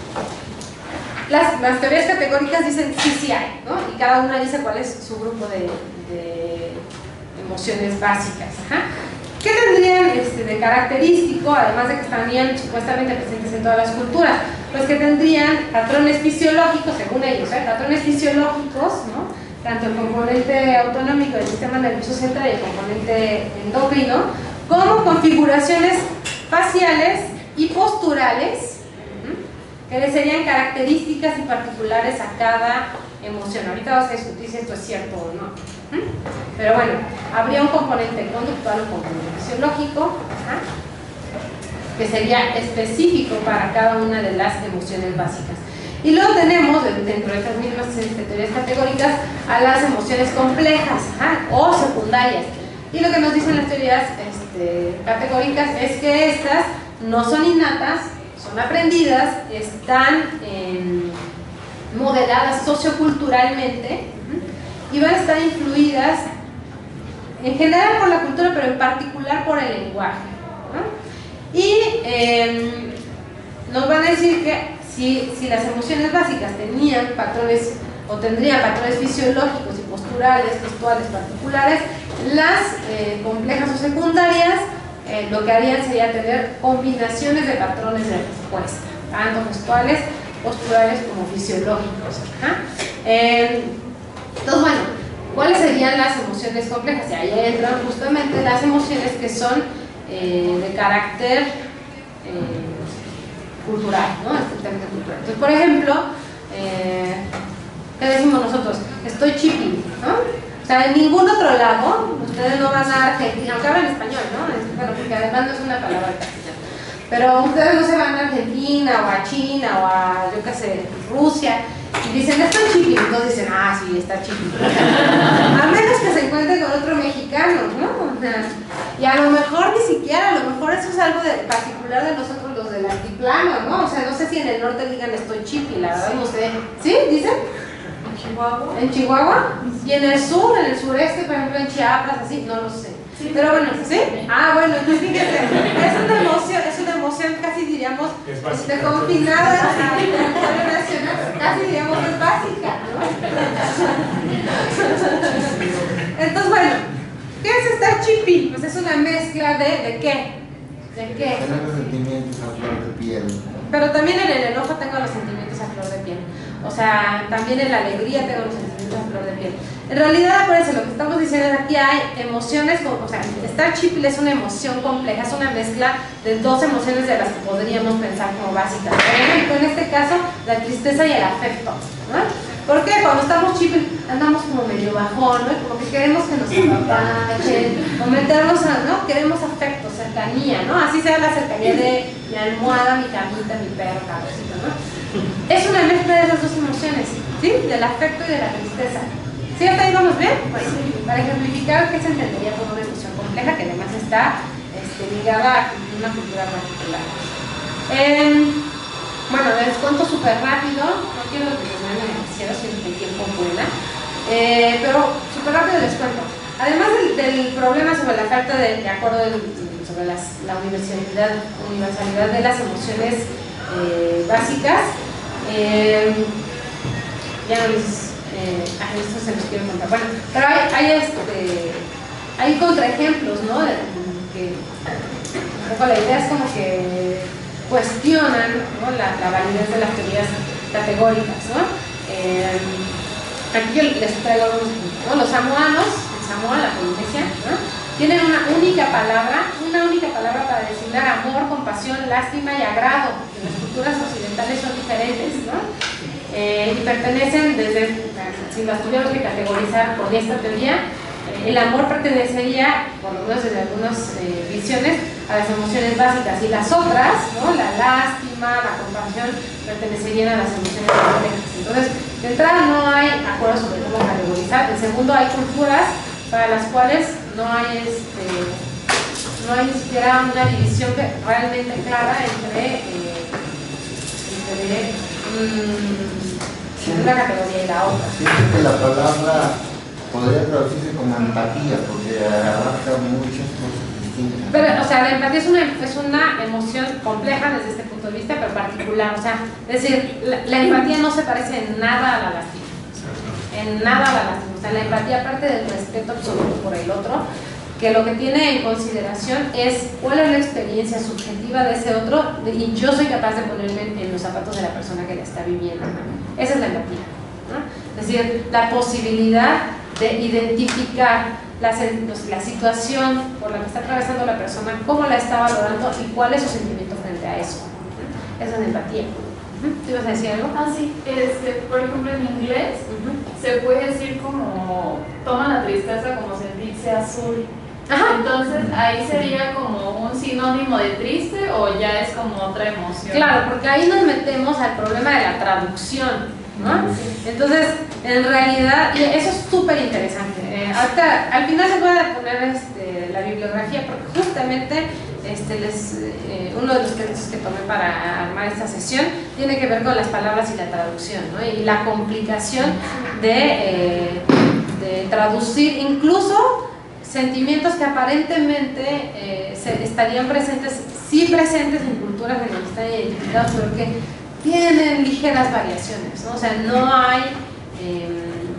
las, las teorías categóricas dicen sí, sí hay, ¿no? Y cada una dice cuál es su grupo de, de emociones básicas. Ajá. ¿Qué tendrían este, de característico, además de que estarían supuestamente presentes en todas las culturas? Pues que tendrían patrones fisiológicos, según ellos, ¿eh? patrones fisiológicos, ¿no? Tanto el componente autonómico del sistema nervioso central y el componente endocrino, como configuraciones faciales y posturales, ¿sí? Que les serían características y particulares a cada emoción. Ahorita vamos a discutir si esto es cierto o no. Pero bueno, habría un componente conductual, un componente fisiológico, ¿ah? que sería específico para cada una de las emociones básicas. Y luego tenemos, dentro de estas mismas teorías categóricas, a las emociones complejas, ¿ah? o secundarias. Y lo que nos dicen las teorías este, categóricas es que estas no son innatas, son aprendidas, están eh, modeladas socioculturalmente, y van a estar influidas en general por la cultura, pero en particular por el lenguaje, ¿no? Y eh, nos van a decir que si, si las emociones básicas tenían patrones o tendrían patrones fisiológicos y posturales, gestuales particulares, las eh, complejas o secundarias eh, lo que harían sería tener combinaciones de patrones de respuesta, tanto gestuales, posturales como fisiológicos. ¿Ah? Eh, Entonces, bueno, ¿cuáles serían las emociones complejas? Y ahí entran justamente las emociones que son eh, de carácter eh, cultural, ¿no? Estrictamente cultural. Entonces, por ejemplo, eh, ¿qué decimos nosotros? Estoy chippy, ¿no? O sea, en ningún otro lado, ustedes no van a Argentina, aunque hablan español, ¿no? Bueno, porque además no es una palabra castellana. Pero ustedes no se van a Argentina o a China o a, yo qué sé, Rusia y dicen, estoy chiqui, entonces dicen, ah, sí, está chiqui. A menos que se encuentre con otro mexicano, ¿no? O sea, y a lo mejor ni siquiera, a lo mejor eso es algo de, particular de nosotros los del altiplano, ¿no? O sea, no sé si en el norte digan estoy chiqui, la verdad no sé. ¿Sí? ¿Dicen? En Chihuahua. ¿En Chihuahua? Y en el sur, en el sureste, por ejemplo, en Chiapas, así, no lo sé. Sí, pero bueno, ¿sí? Ah, bueno, entonces fíjense, es una emoción, es una emoción casi diríamos de confinada a territorio nacional, casi diríamos es básica, ¿no? Entonces, bueno, ¿qué es estar chippy? Pues es una mezcla de, ¿de qué? ¿De qué? Tener los sentimientos a flor de piel. Pero también en el enojo tengo los sentimientos a flor de piel. O sea, también en la alegría tengo los sentimientos a flor de piel. En realidad, acuérdense, lo que estamos diciendo es que aquí hay emociones, o sea, estar chippy es una emoción compleja, es una mezcla de dos emociones de las que podríamos pensar como básicas. Por ejemplo, en este caso, la tristeza y el afecto, ¿no? ¿Por qué? Cuando estamos chippy andamos como medio bajón, ¿no? Como que queremos que nos apapachen, o meternos a, ¿no? Queremos afecto, cercanía, ¿no? Así sea la cercanía de mi almohada, mi camita, mi perro, cabecito, ¿no? Es una mezcla de esas dos emociones, ¿sí? Del afecto y de la tristeza. ¿Sí? ¿Hasta ahí vamos bien? Pues, para ejemplificar, ¿qué se entendería como una emoción compleja que además está este, ligada a una cultura particular? Eh, bueno, les cuento súper rápido, no quiero detenerme demasiado, si el tiempo vuela, eh, pero súper rápido les cuento. Además del, del problema sobre la falta de, de acuerdo del, sobre las, la universalidad, universalidad de las emociones eh, básicas, eh, ya no les... Eh, a esto se los quiero contar. Bueno, pero hay, hay, este, hay contraejemplos, ¿no? De, que, un poco la idea es como que cuestionan, ¿no? la, la validez de las teorías categóricas, ¿no? Eh, aquí yo les traigo algunos puntos, ¿no? Los samoanos, en Samoa, la Polinesia, ¿no? Tienen una única palabra, una única palabra para designar amor, compasión, lástima y agrado. Las culturas occidentales son diferentes, ¿no? Eh, y pertenecen desde, si las tuviéramos que categorizar con esta teoría, eh, el amor pertenecería, por lo menos desde algunas eh, visiones, a las emociones básicas, y las otras, ¿no? La lástima, la compasión, pertenecerían a las emociones complejas. Entonces, de entrada no hay acuerdo sobre cómo categorizar. En segundo, hay culturas para las cuales no hay este, no hay ni siquiera una división realmente clara entre, eh, entre um, una categoría y la otra. Siento que la palabra podría traducirse como empatía, porque abarca muchas cosas distintas. Pero, o sea, la empatía es una, es una emoción compleja desde este punto de vista, pero particular. O sea, es decir, la, la empatía no se parece en nada a la lástima. En nada a la lástima. O sea, la empatía, aparte del respeto absoluto por el otro, que lo que tiene en consideración es cuál es la experiencia subjetiva de ese otro y yo soy capaz de ponerme en, en los zapatos de la persona que la está viviendo. Esa es la empatía, ¿no? Es decir, la posibilidad de identificar la, la situación por la que está atravesando la persona, cómo la está valorando y cuál es su sentimiento frente a eso. Esa es la empatía. ¿Te ibas a decir algo? Ah, sí. Este, por ejemplo, en inglés uh-huh. se puede decir como toma la tristeza como sentirse azul. Ajá. Entonces, ahí sería como un sinónimo de triste o ya es como otra emoción. Claro, porque ahí nos metemos al problema de la traducción, ¿no? Sí. Entonces, en realidad, y eso es súper interesante. Eh, hasta, al final les voy a poner este, la bibliografía porque justamente este, les, eh, uno de los textos que tomé para armar esta sesión tiene que ver con las palabras y la traducción, ¿no? Y la complicación de, eh, de traducir incluso sentimientos que aparentemente eh, se, estarían presentes, sí presentes en culturas en las que están identificados, pero que tienen ligeras variaciones, ¿no? O sea, no hay eh,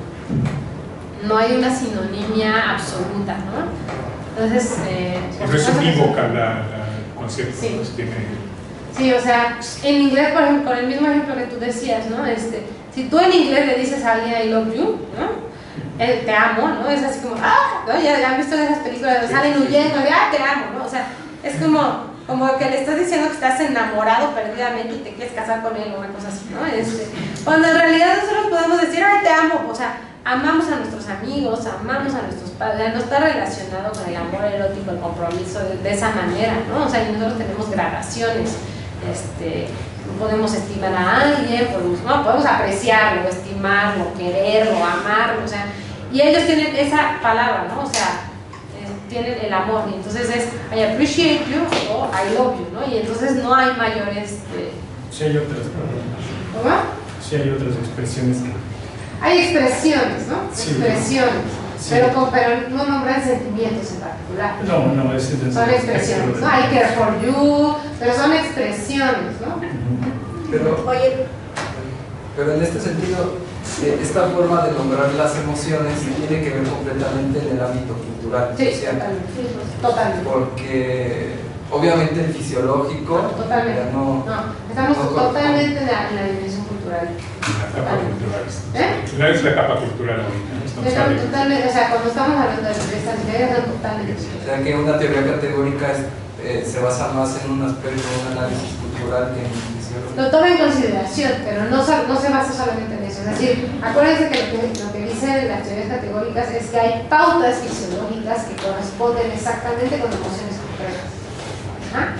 no hay una sinonimia absoluta, ¿no? Entonces, eh, no es unívoca la, la concepto, sí. Pues tiene... sí, o sea, en inglés, por ejemplo, con el mismo ejemplo que tú decías, ¿no? Este, si tú en inglés le dices a alguien I love you, ¿no? El te amo, ¿no? Es así como, ¡ah! ¿No? Ya, ya han visto esas películas donde salen huyendo, de, ¡ah, te amo! ¿no? O sea, es como, como que le estás diciendo que estás enamorado perdidamente y te quieres casar con él o una cosa así, ¿no? Este, cuando en realidad nosotros podemos decir, ¡ay, te amo! O sea, amamos a nuestros amigos, amamos a nuestros padres, no está relacionado con el amor erótico, el compromiso de, de esa manera, ¿no? O sea, y nosotros tenemos gradaciones, este, podemos estimar a alguien, podemos, no, podemos apreciarlo, estimarlo, quererlo, amarlo, o sea, y ellos tienen esa palabra, ¿no? O sea, eh, tienen el amor, y entonces es I appreciate you o I love you, ¿no? Y entonces no hay mayores... Eh, sí hay otras, ¿cómo? Sí hay otras expresiones que... Hay expresiones, ¿no? Sí, expresiones, sí. pero, con, pero no nombran sentimientos en particular. No, no, es, es, son expresiones, ¿no? I care for you, pero son expresiones, ¿no? Pero, Oye, pero en este sentido, eh, esta forma de nombrar las emociones tiene que ver completamente en el ámbito cultural. Sí, social, totalmente, sí, pues, totalmente. Porque obviamente el fisiológico no, totalmente. Ya no, no, estamos no totalmente en la, en la dimensión cultural. La capa cultural. ¿Eh? No es la capa cultural ahorita. Pero totalmente, o sea, cuando estamos hablando de estas ideas, son totalmente. O sea que una teoría categórica es, eh, se basa más en un aspecto, un análisis cultural que en fisiológico. Lo toma en consideración, pero no, no se basa solamente en eso. Es decir, acuérdense que lo que, lo que dicen las teorías categóricas es que hay pautas fisiológicas que corresponden exactamente con emociones concretas. ¿Ah?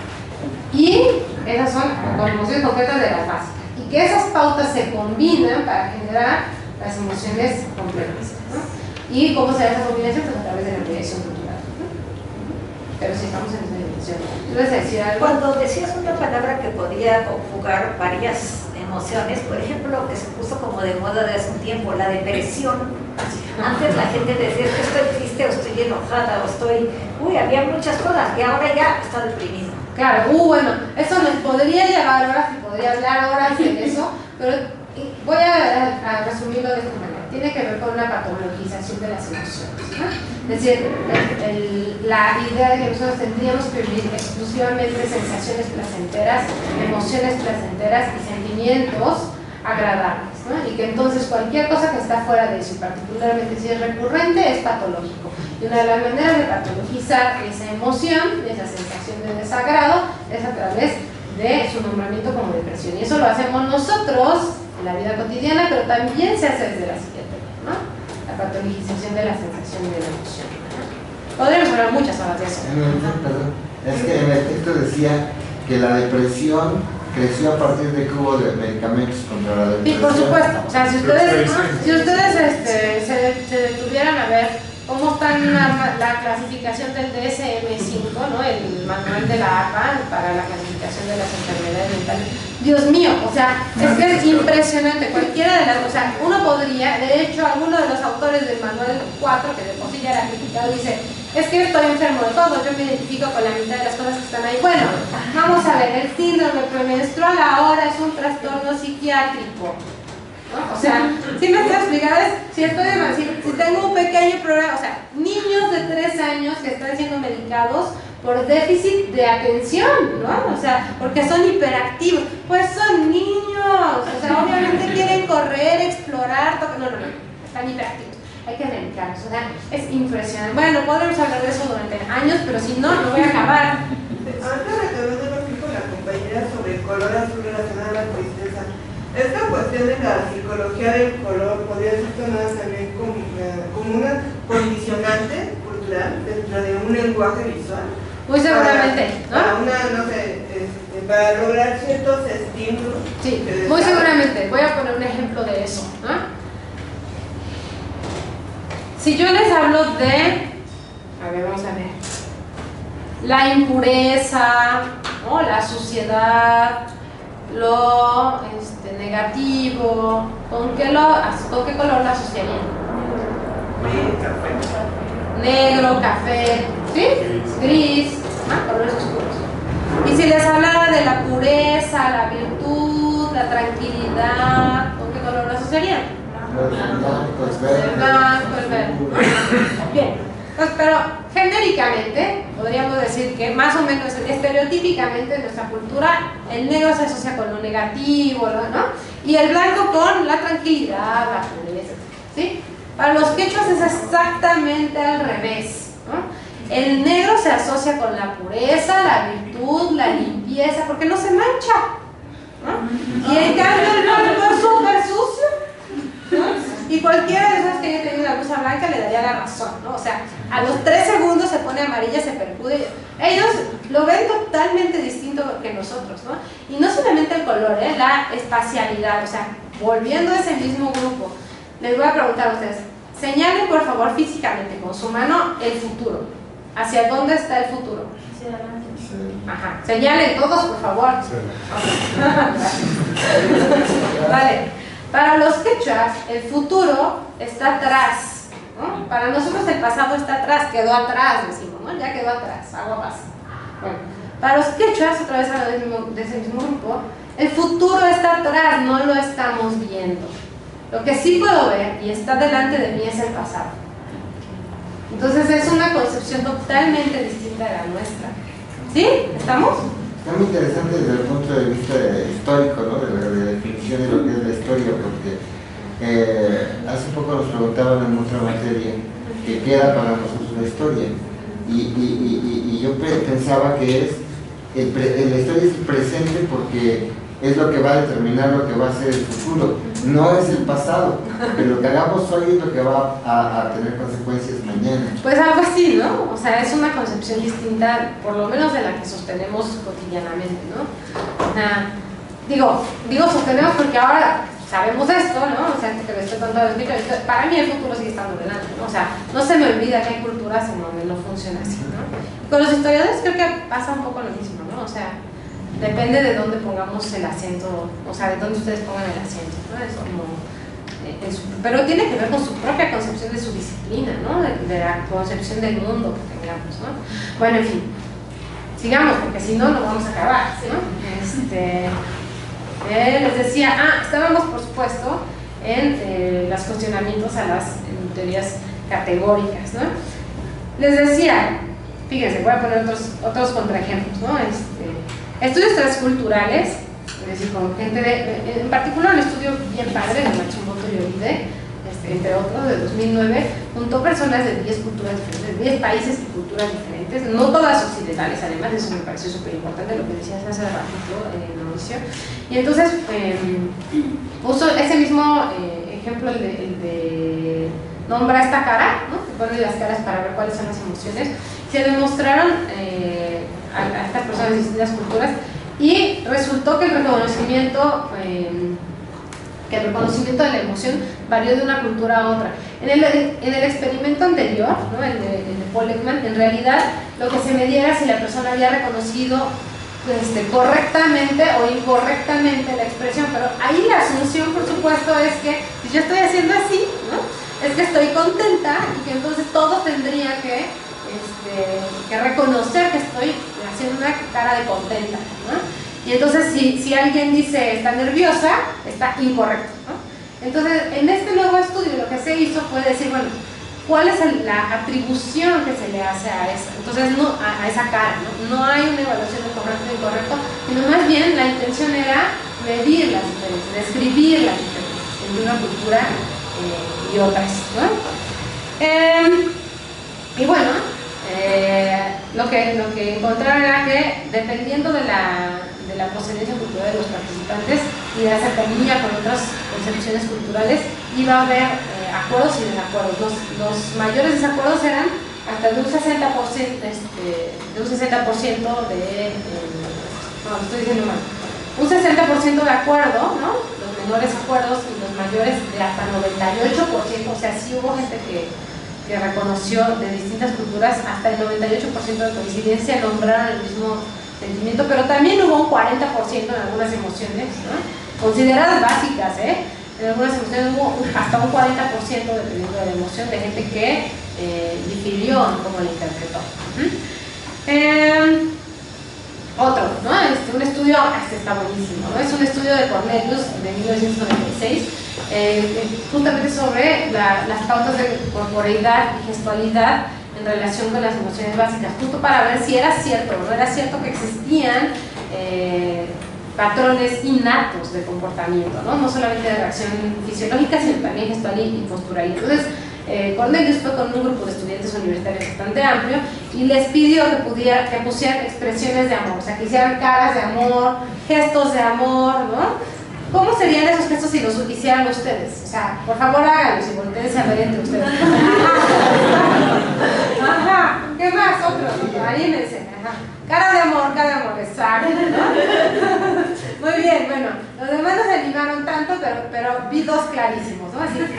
Y esas son con emociones concretas de las básicas. Y que esas pautas se combinan para generar las emociones completas, ¿no? ¿Y cómo se da esa combinación? Pues a través de la mediación cultural, ¿no? Pero si estamos en esa dimensión. ¿Ibas a decir algo? Cuando decías una palabra que podía conjugar varias emociones, por ejemplo, que se puso como de moda de hace un tiempo, la depresión. Antes la gente decía que estoy triste o estoy enojada o estoy... Uy, había muchas cosas y ahora ya está deprimido. Claro, uh, bueno, eso nos podría llevar horas y podría hablar horas de eso, pero voy a, a resumirlo de esta manera. tiene que ver con una patologización de las emociones, ¿no? Es decir, el, el, la idea de que nosotros tendríamos que vivir exclusivamente sensaciones placenteras, emociones placenteras y sentimientos agradables, ¿no? Y que entonces cualquier cosa que está fuera de eso, particularmente si es recurrente, es patológico. Y una de las maneras de patologizar esa emoción, esa sensación de desagrado, es a través de su nombramiento como depresión. Y eso lo hacemos nosotros en la vida cotidiana, pero también se hace desde la psiquiatría, ¿no? La patologización de la sensación de la emoción, ¿no? Podríamos hablar muchas horas de eso. Perdón, es que en el texto decía que la depresión creció a partir de que hubo de medicamentos contra la depresión. Sí, por supuesto. O sea, si ustedes, ¿no? si ustedes este, se, se detuvieran a ver cómo está la, la clasificación del D S M cinco, ¿no? El manual de la A P A para la clasificación de las enfermedades mentales. Dios mío, o sea, es que es impresionante. Cualquiera de las, o sea, uno podría, de hecho, alguno de los autores del manual cuatro, que de por sí ya era criticado, dice: es que estoy enfermo de todo, yo me identifico con la mitad de las cosas que están ahí. Bueno, vamos a ver, el síndrome premenstrual ahora es un trastorno psiquiátrico, ¿no? O sea, si me estoy explicando, si, estoy, si, si tengo un pequeño problema, o sea, niños de tres años que están siendo medicados por déficit de atención, ¿no? O sea, porque son hiperactivos, pues son niños, o sea, obviamente quieren correr, explorar, tocar, no, no, no, están hiperactivos. Hay que medicarlos, o sea, es impresionante. Bueno, podremos hablar de eso durante años, pero si no, no voy a acabar. Ahorita retomando lo que dijo la compañera sobre el color azul relacionado a la tristeza, esta cuestión de la psicología del color podría ser tomada también como, como una condicionante cultural dentro de un lenguaje visual. Muy seguramente, para, ¿no? Para una, no sé, este, para lograr ciertos estímulos. Sí, muy seguramente. Voy a poner un ejemplo de eso, ¿no? Si yo les hablo de, a ver, vamos a ver, la impureza, ¿no? La suciedad, lo este, negativo, ¿con qué, lo, ¿con qué color la asociarían? Negro, café, ¿sí? Gris, ¿no? Colores oscuros. Y si les hablara de la pureza, la virtud, la tranquilidad, ¿con qué color la asociarían? Pues verde. Pues verde. Bien, pues, pero genéricamente podríamos decir que más o menos estereotípicamente en nuestra cultura el negro se asocia con lo negativo, ¿no? Y el blanco con la tranquilidad, la pureza, ¿sí? Para los quechuas es exactamente al revés, ¿no? El negro se asocia con la pureza, la virtud, la limpieza, porque no se mancha, ¿no? Y en cambio el blanco es súper sucio, ¿no? Y cualquiera de esos que haya tenido una blusa blanca le daría la razón, ¿no? O sea, a los tres segundos se pone amarilla, se percude. Ellos lo ven totalmente distinto que nosotros, ¿no? Y no solamente el color, ¿eh? La espacialidad, o sea, volviendo a ese mismo grupo, les voy a preguntar a ustedes, señalen por favor físicamente con su mano el futuro. ¿Hacia dónde está el futuro? Hacia adelante. Ajá, señalen todos por favor. Vale. Para los quechuas, el futuro está atrás, ¿no? Para nosotros el pasado está atrás, quedó atrás, decimos, ¿no? Ya quedó atrás, agua pasa. Bueno, para los quechuas, otra vez hablando de ese mismo grupo, el futuro está atrás, no lo estamos viendo. Lo que sí puedo ver y está delante de mí es el pasado. Entonces es una concepción totalmente distinta de la nuestra. ¿Sí? ¿Estamos? Está muy interesante desde el punto de vista histórico, ¿no? De la, de la definición de lo que es la historia, porque eh, hace poco nos preguntaban en otra materia que qué era para nosotros la historia, y, y, y, y yo pensaba que es el pre, la historia es el presente porque es lo que va a determinar lo que va a ser el futuro, no es el pasado, pero lo que hagamos hoy es lo que va a, a tener consecuencias mañana. Pues algo así, ¿no? O sea, es una concepción distinta, por lo menos de la que sostenemos cotidianamente, ¿no? O sea, digo, digo sostenemos porque ahora sabemos esto, ¿no? O sea, que lo estoy contando, para mí el futuro sigue estando delante, ¿no? O sea, no se me olvida que hay culturas en donde no funciona así, ¿no? Y con los historiadores creo que pasa un poco lo mismo, ¿no? O sea, depende de dónde pongamos el acento, o sea, de dónde ustedes pongan el acento, ¿no? Es como, eh, su, pero tiene que ver con su propia concepción de su disciplina, ¿no? De, de la concepción del mundo que tengamos, ¿no? Bueno, en fin, sigamos, porque si no, no vamos a acabar, ¿no? Este, eh, les decía, ah, estábamos, por supuesto, en eh, los cuestionamientos a las en teorías categóricas, ¿no? Les decía, fíjense, voy a poner otros, otros contraejemplos, ¿no? Este, estudios transculturales, es decir, con gente de, en particular un estudio bien padre de Matsumoto Yoride, este, entre otros, de dos mil nueve, juntó personas de diez culturas diferentes, diez países y culturas diferentes, no todas occidentales, además, eso me pareció súper importante lo que decías hace ratito, eh, Mauricio. Y entonces, eh, puso ese mismo eh, ejemplo, el de, el de nombra esta cara, ¿no? Que ponen las caras para ver cuáles son las emociones. Se demostraron eh, a, a estas personas de distintas culturas y resultó que el reconocimiento eh, que el reconocimiento de la emoción varió de una cultura a otra. En el, en el experimento anterior, ¿no? el, de, el de Paul Ekman, en realidad lo que se medía era si la persona había reconocido este, correctamente o incorrectamente la expresión, pero ahí la asunción, por supuesto, es que si yo estoy haciendo así, ¿no? Es que estoy contenta y que entonces todos tendrían que, este, que reconocer que estoy haciendo una cara de contenta, ¿no? Y entonces si, si alguien dice está nerviosa, está incorrecto, ¿no? Entonces en este nuevo estudio lo que se hizo fue decir, bueno, ¿cuál es el, la atribución que se le hace a esa, entonces, no, a, a esa cara? ¿no? No hay una evaluación de correcto e incorrecto, sino más bien la intención era medir las diferencias, describir las diferencias entre una cultura eh, y otras, ¿no? Eh, y bueno, eh, lo, que, lo que encontraron era que dependiendo de la, de la procedencia cultural de los participantes y de la cercanía con otras concepciones culturales, iba a haber eh, acuerdos y desacuerdos. Los, los mayores desacuerdos eran hasta de un sesenta por ciento, este, de un sesenta por ciento de, eh, no, lo estoy diciendo mal, un sesenta por ciento de acuerdo, ¿no? Los menores acuerdos y los mayores de hasta noventa y ocho por ciento, o sea, sí hubo gente que, que reconoció de distintas culturas, hasta el noventa y ocho por ciento de coincidencia nombraron el mismo sentimiento, pero también hubo un cuarenta por ciento en algunas emociones, ¿no? Consideradas básicas, ¿eh? En algunas emociones hubo hasta un cuarenta por ciento dependiendo de la emoción de gente que eh, difirió en cómo la interpretó. ¿Mm? Eh, otro, ¿no? Este, un estudio, este está buenísimo, ¿no? Es un estudio de Cornelius de mil novecientos noventa y seis, eh, justamente sobre la, las pautas de corporeidad y gestualidad en relación con las emociones básicas, justo para ver si era cierto o no era cierto que existían eh, patrones innatos de comportamiento, ¿no? No solamente de reacción fisiológica, sino también gestual y postural. Entonces, eh, Cornelius fue con un grupo de estudiantes universitarios bastante amplio y les pidió que, pudiera, que pusieran expresiones de amor, o sea, que hicieran caras de amor, gestos de amor, ¿no? ¿Cómo serían esos gestos si los hicieran ustedes? O sea, por favor háganlos y volteense a ver entre ustedes. Ajá, ¿qué más? Otro, anímense. Ajá. Cara de amor, cara de amor, exacto, ¿no? Muy bien, bueno, los demás no se animaron tanto, pero, pero vi dos clarísimos, ¿no? Así.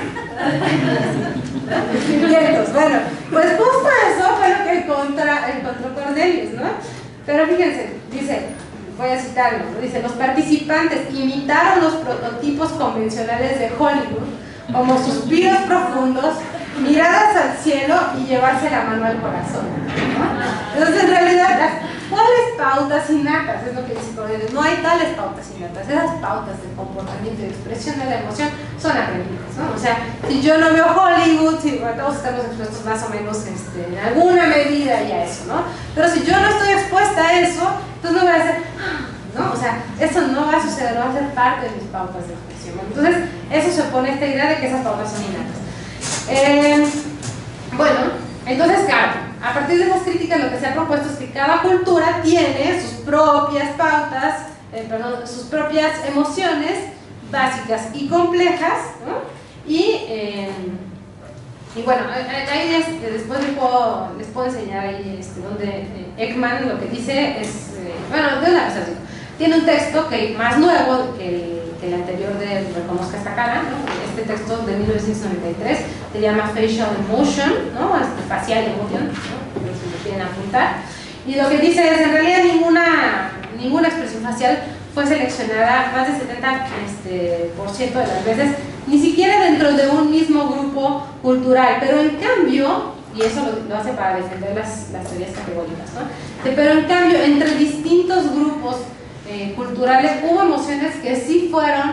Vientos, bueno, pues justo eso fue lo que contra, encontró Cornelius, ¿no? Pero fíjense, dice, voy a citarlo, ¿no? Dice, los participantes imitaron los prototipos convencionales de Hollywood, como suspiros profundos, miradas al cielo y llevarse la mano al corazón, ¿no? Entonces, en realidad, las, ¿cuáles pautas innatas? Es lo que dice Cornelius. No hay tales pautas innatas. Esas pautas de comportamiento y de expresión de la emoción son aprendidas, ¿no? O sea, si yo no veo Hollywood, si bueno, todos estamos expuestos más o menos este, en alguna medida y a eso, ¿no? Pero si yo no estoy expuesta a eso, entonces no voy a hacer, ¿no? O sea, eso no va a suceder, no va a ser parte de mis pautas de expresión. Entonces, eso se opone a esta idea de que esas pautas son innatas. Eh, bueno, entonces, claro, a partir de esas críticas lo que se ha propuesto es que cada cultura tiene sus propias pautas, eh, perdón, sus propias emociones básicas y complejas, ¿no? Y, eh, y bueno, ahí es, después les puedo, les puedo enseñar ahí este, donde eh, Ekman lo que dice es, eh, bueno, de una cosa así, tiene un texto que más nuevo que el, que el anterior de Reconozca esta cara, ¿no? Este texto de mil novecientos noventa y tres se llama Facial Emotion, ¿no? Este, facial emotion, ¿no? Si lo quieren apuntar. Y lo que dice es, en realidad ninguna, ninguna expresión facial fue seleccionada más del setenta por ciento este, de las veces, ni siquiera dentro de un mismo grupo cultural, pero en cambio, y eso lo, lo hace para defender las, las teorías categóricas, ¿no? Pero en cambio, entre distintos grupos eh, culturales hubo emociones que sí fueron seleccionadas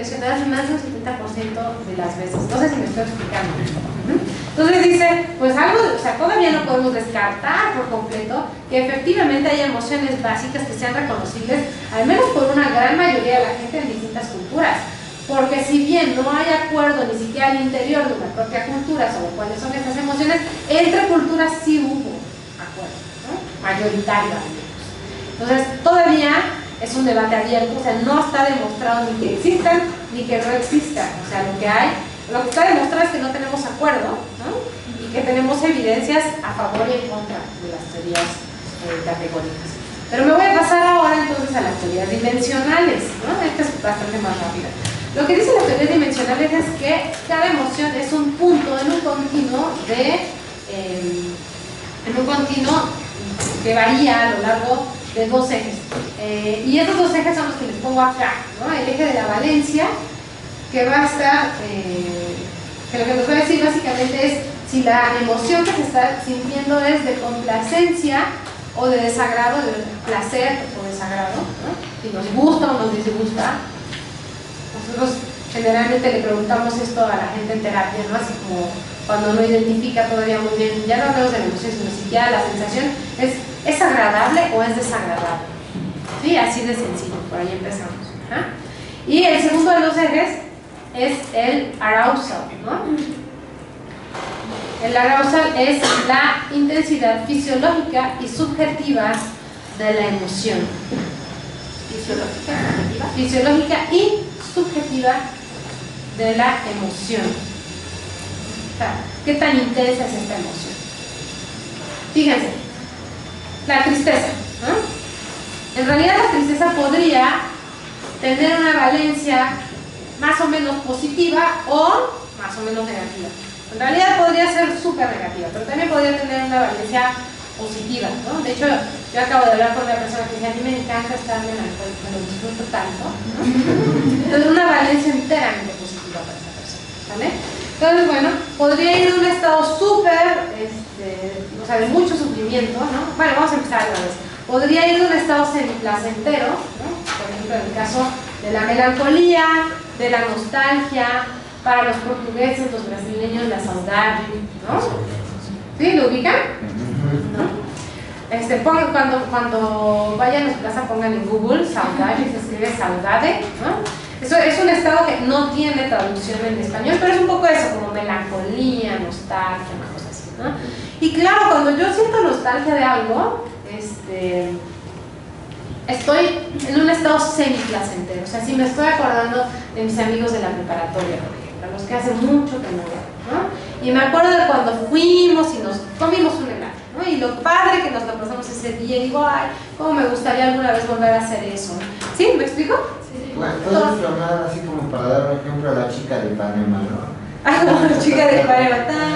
seleccionadas más del setenta por ciento de las veces. No sé si me estoy explicando. Entonces dice, pues algo, o sea, todavía no podemos descartar por completo que efectivamente hay emociones básicas que sean reconocibles, al menos por una gran mayoría de la gente en distintas culturas. Porque si bien no hay acuerdo ni siquiera al interior de una propia cultura sobre cuáles son esas emociones, entre culturas sí hubo acuerdo, ¿no? Mayoritario al menos. Entonces, todavía es un debate abierto, o sea, no está demostrado ni que existan ni que no existan. O sea, lo que hay, lo que está demostrado es que no tenemos acuerdo, ¿no? Y que tenemos evidencias a favor y en contra de las teorías eh, categóricas. Pero me voy a pasar ahora entonces a las teorías dimensionales, ¿no? Esta es bastante más rápida. Lo que dicen las teorías dimensionales es que cada emoción es un punto en un continuo de eh, en un continuo que varía a lo largo de dos ejes. Eh, y esos dos ejes son los que les pongo acá, ¿no? El eje de la valencia, que va a estar, eh, que lo que nos va a decir básicamente es si la emoción que se está sintiendo es de complacencia o de desagrado, de placer o desagrado, ¿no? Si nos gusta o nos disgusta. Nosotros generalmente le preguntamos esto a la gente en terapia, ¿no? Así como cuando no identifica todavía muy bien, ya no hablamos de la emoción, sino siquiera la sensación es, ¿es agradable o es desagradable? Sí, así de sencillo, por ahí empezamos. ¿Ah? Y el segundo de los ejes es el arousal, ¿no? El arousal es la intensidad fisiológica y subjetiva de la emoción. Fisiológica, subjetiva. Fisiológica y subjetiva de la emoción. O sea, ¿qué tan intensa es esta emoción? Fíjense, la tristeza, ¿no? En realidad la tristeza podría tener una valencia más o menos positiva o más o menos negativa. En realidad podría ser súper negativa, pero también podría tener una valencia positiva, ¿no? De hecho, yo acabo de hablar con una persona que dice, a mí me encanta estar melancólica, me lo disfruto tanto, ¿no? Entonces, una valencia enteramente positiva para esa persona, ¿vale? Entonces, bueno, podría ir de un estado súper, este, o sea, de mucho sufrimiento, ¿no? Bueno, vamos a empezar otra vez. Podría ir de un estado semiplacentero, ¿no? Por ejemplo, en el caso de la melancolía, de la nostalgia, para los portugueses, los brasileños, la saudade, ¿no? ¿Sí? ¿Lo ubican? ¿No? Este, pongan, cuando, cuando vayan a su casa pongan en Google saudade, se escribe saudade, ¿no? Eso es un estado que no tiene traducción en español, pero es un poco eso, como melancolía, nostalgia, una cosa así, ¿no? Y claro, cuando yo siento nostalgia de algo, este, estoy en un estado semiplacentero. O sea, si me estoy acordando de mis amigos de la preparatoria, por ejemplo, los que hace mucho que no veo, ¿no? Y me acuerdo de cuando fuimos y nos comimos un helado, ¿no? Y lo padre que nos lo pasamos ese día, y digo, ay, cómo me gustaría alguna vez volver a hacer eso. ¿Sí? ¿Me explico? Sí. Bueno, puedes hablar así como para dar un ejemplo a la chica de Ipanema, ¿no? Ah, como la chica de Ipanema,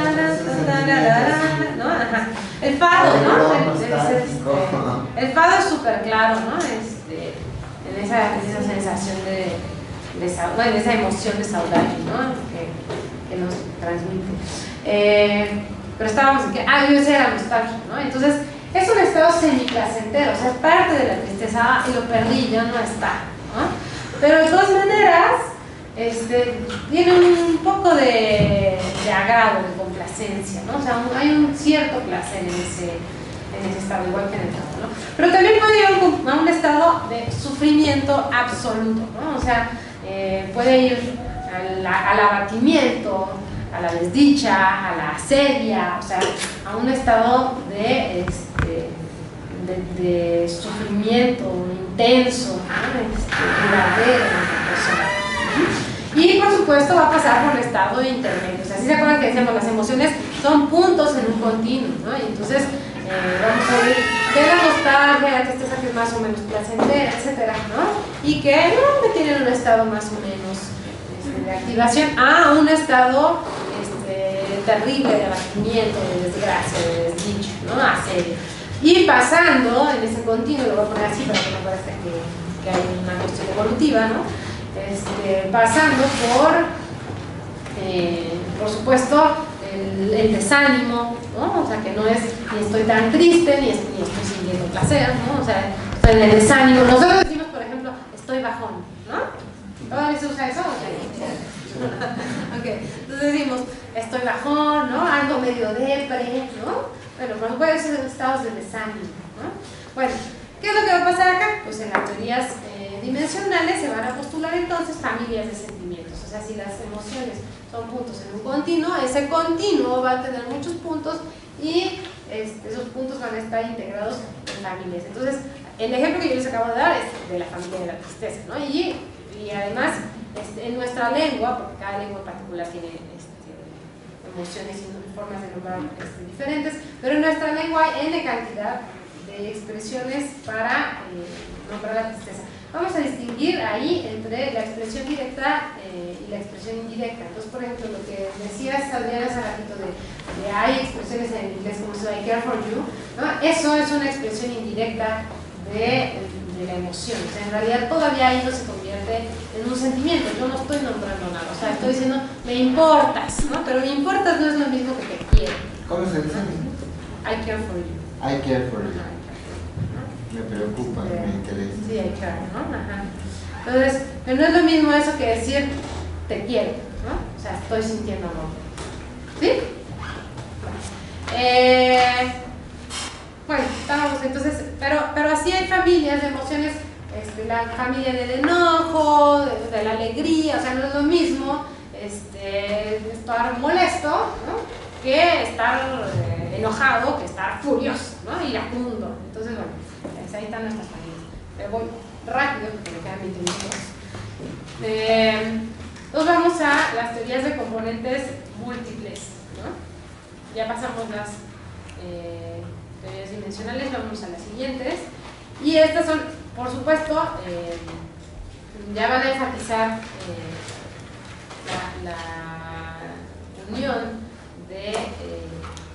¿no? Ajá. El fado, ¿no? El, el, el, el fado es súper claro, ¿no? Este, en, esa, en esa sensación de, de, bueno, esa emoción de saudade, ¿no? Que, que nos transmite. Eh, pero estábamos en que, ah, yo decía la nostalgia, ¿no? Entonces, es un estado semiplacentero, o sea, es parte de la tristeza y lo perdí, ya no está, ¿no? Pero de todas maneras, este, tiene un poco de, de agrado, de complacencia, ¿no? O sea, un, hay un cierto placer en ese, en ese estado, igual que en el estado, ¿no? Pero también puede ir a un, a un estado de sufrimiento absoluto, ¿no? O sea, eh, puede ir al, al abatimiento, a la desdicha, a la asedia, o sea, a un estado de, este, de, de sufrimiento intenso, ¿no? Este, duradero en la persona. Y por supuesto va a pasar por el estado intermedio. O sea, si se acuerdan que decíamos, las emociones son puntos en un continuo, ¿no? Y entonces eh, vamos a ir de la nostalgia, la tristeza que es más o menos placentera, etcétera, ¿no? Y que no tienen un estado más o menos este, de activación a un estado este, terrible de abatimiento, de desgracia, de desdicha, ¿no? A serio. Y pasando en ese continuo, lo voy a poner así para que no parezca que, que hay una cuestión evolutiva, ¿no? Este, pasando por, eh, por supuesto, el, el desánimo, ¿no? O sea, que no es ni estoy tan triste, ni, es, ni estoy sintiendo placer, ¿no? O sea, estoy en el desánimo. Nosotros decimos, por ejemplo, estoy bajón, ¿no? ¿Todavía se usa eso? Ok, entonces decimos, estoy bajón, ¿no? Ando medio depre, ¿no? Bueno, cuando pueden ser estados de desánimo, ¿no? Bueno, ¿qué es lo que va a pasar acá? Pues en las teorías eh, dimensionales se van a postular entonces familias de sentimientos. O sea, si las emociones son puntos en un continuo, ese continuo va a tener muchos puntos y este, esos puntos van a estar integrados en familias. Entonces, el ejemplo que yo les acabo de dar es de la familia de la tristeza, ¿no? Y, y además, este, en nuestra lengua, porque cada lengua en particular tiene este, emociones y formas de nombrar este, diferentes, pero en nuestra lengua hay N cantidad de expresiones para eh, nombrar la tristeza. Vamos a distinguir ahí entre la expresión directa eh, y la expresión indirecta. Entonces, por ejemplo, lo que decías Adriana hace ratito de, de hay expresiones en inglés como eso, I care for you, ¿no? Eso es una expresión indirecta de, de la emoción. O sea, en realidad todavía ahí no se convierte en un sentimiento. Yo no estoy nombrando nada. O sea, estoy diciendo, me importas, ¿no? Pero me importas no es lo mismo que te quiero. ¿Cómo se dice? I care for you. I care for you. Me preocupa, sí, me interesa. Sí, I care, ¿no? Ajá. Entonces, pero no es lo mismo eso que decir te quiero, ¿no? O sea, estoy sintiendo amor. ¿Sí? Eh, bueno, estábamos entonces, pero, pero así hay familias de emociones, este, la familia del enojo, de, de la alegría, o sea, no es lo mismo este, estar molesto, ¿no? Que estar eh, enojado, que estar furioso, ¿no? Iracundo. Entonces, bueno, pues ahí están nuestras familias. Me voy rápido porque me quedan veinte minutos. Eh, entonces vamos a las teorías de componentes múltiples, ¿no? Ya pasamos las eh, teorías dimensionales, vamos a las siguientes. Y estas son, por supuesto, eh, ya van a enfatizar eh, la, la unión de, eh,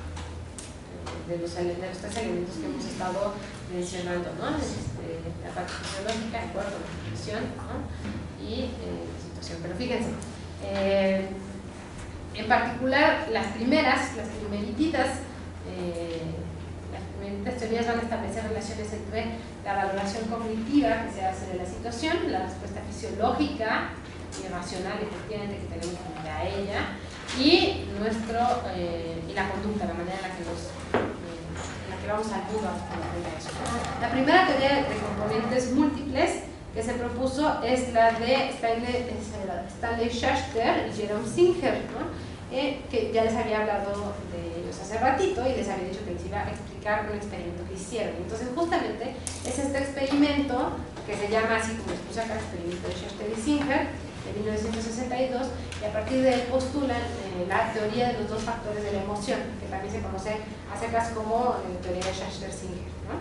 de, los, de los tres elementos que hemos estado mencionando, ¿no? Este, la parte fisiológica, el cuerpo, la función, ¿no? Y eh, la situación. Pero fíjense, eh, en particular las primeras, las primerititas, eh, las primeritas teorías van a establecer relaciones entre la valoración cognitiva que se hace de la situación, la respuesta fisiológica y racional, efectivamente, que tenemos frente a ella, y nuestro eh, y la conducta, la manera en la que nos eh, en la que vamos al mundo a responder a eso. La primera teoría de componentes múltiples que se propuso es la de Stanley, Stanley Schachter y Jerome Singer, ¿no? eh, que ya les había hablado de ellos hace ratito y les había dicho que les iba a explicar un experimento que hicieron. Entonces, justamente es este experimento que se llama así como les puse acá, experimento de Schachter y Singer, de mil novecientos sesenta y dos, y a partir de él postulan eh, la teoría de los dos factores de la emoción, que también se conoce a secas como eh, teoría de Schachter-Singer, ¿no?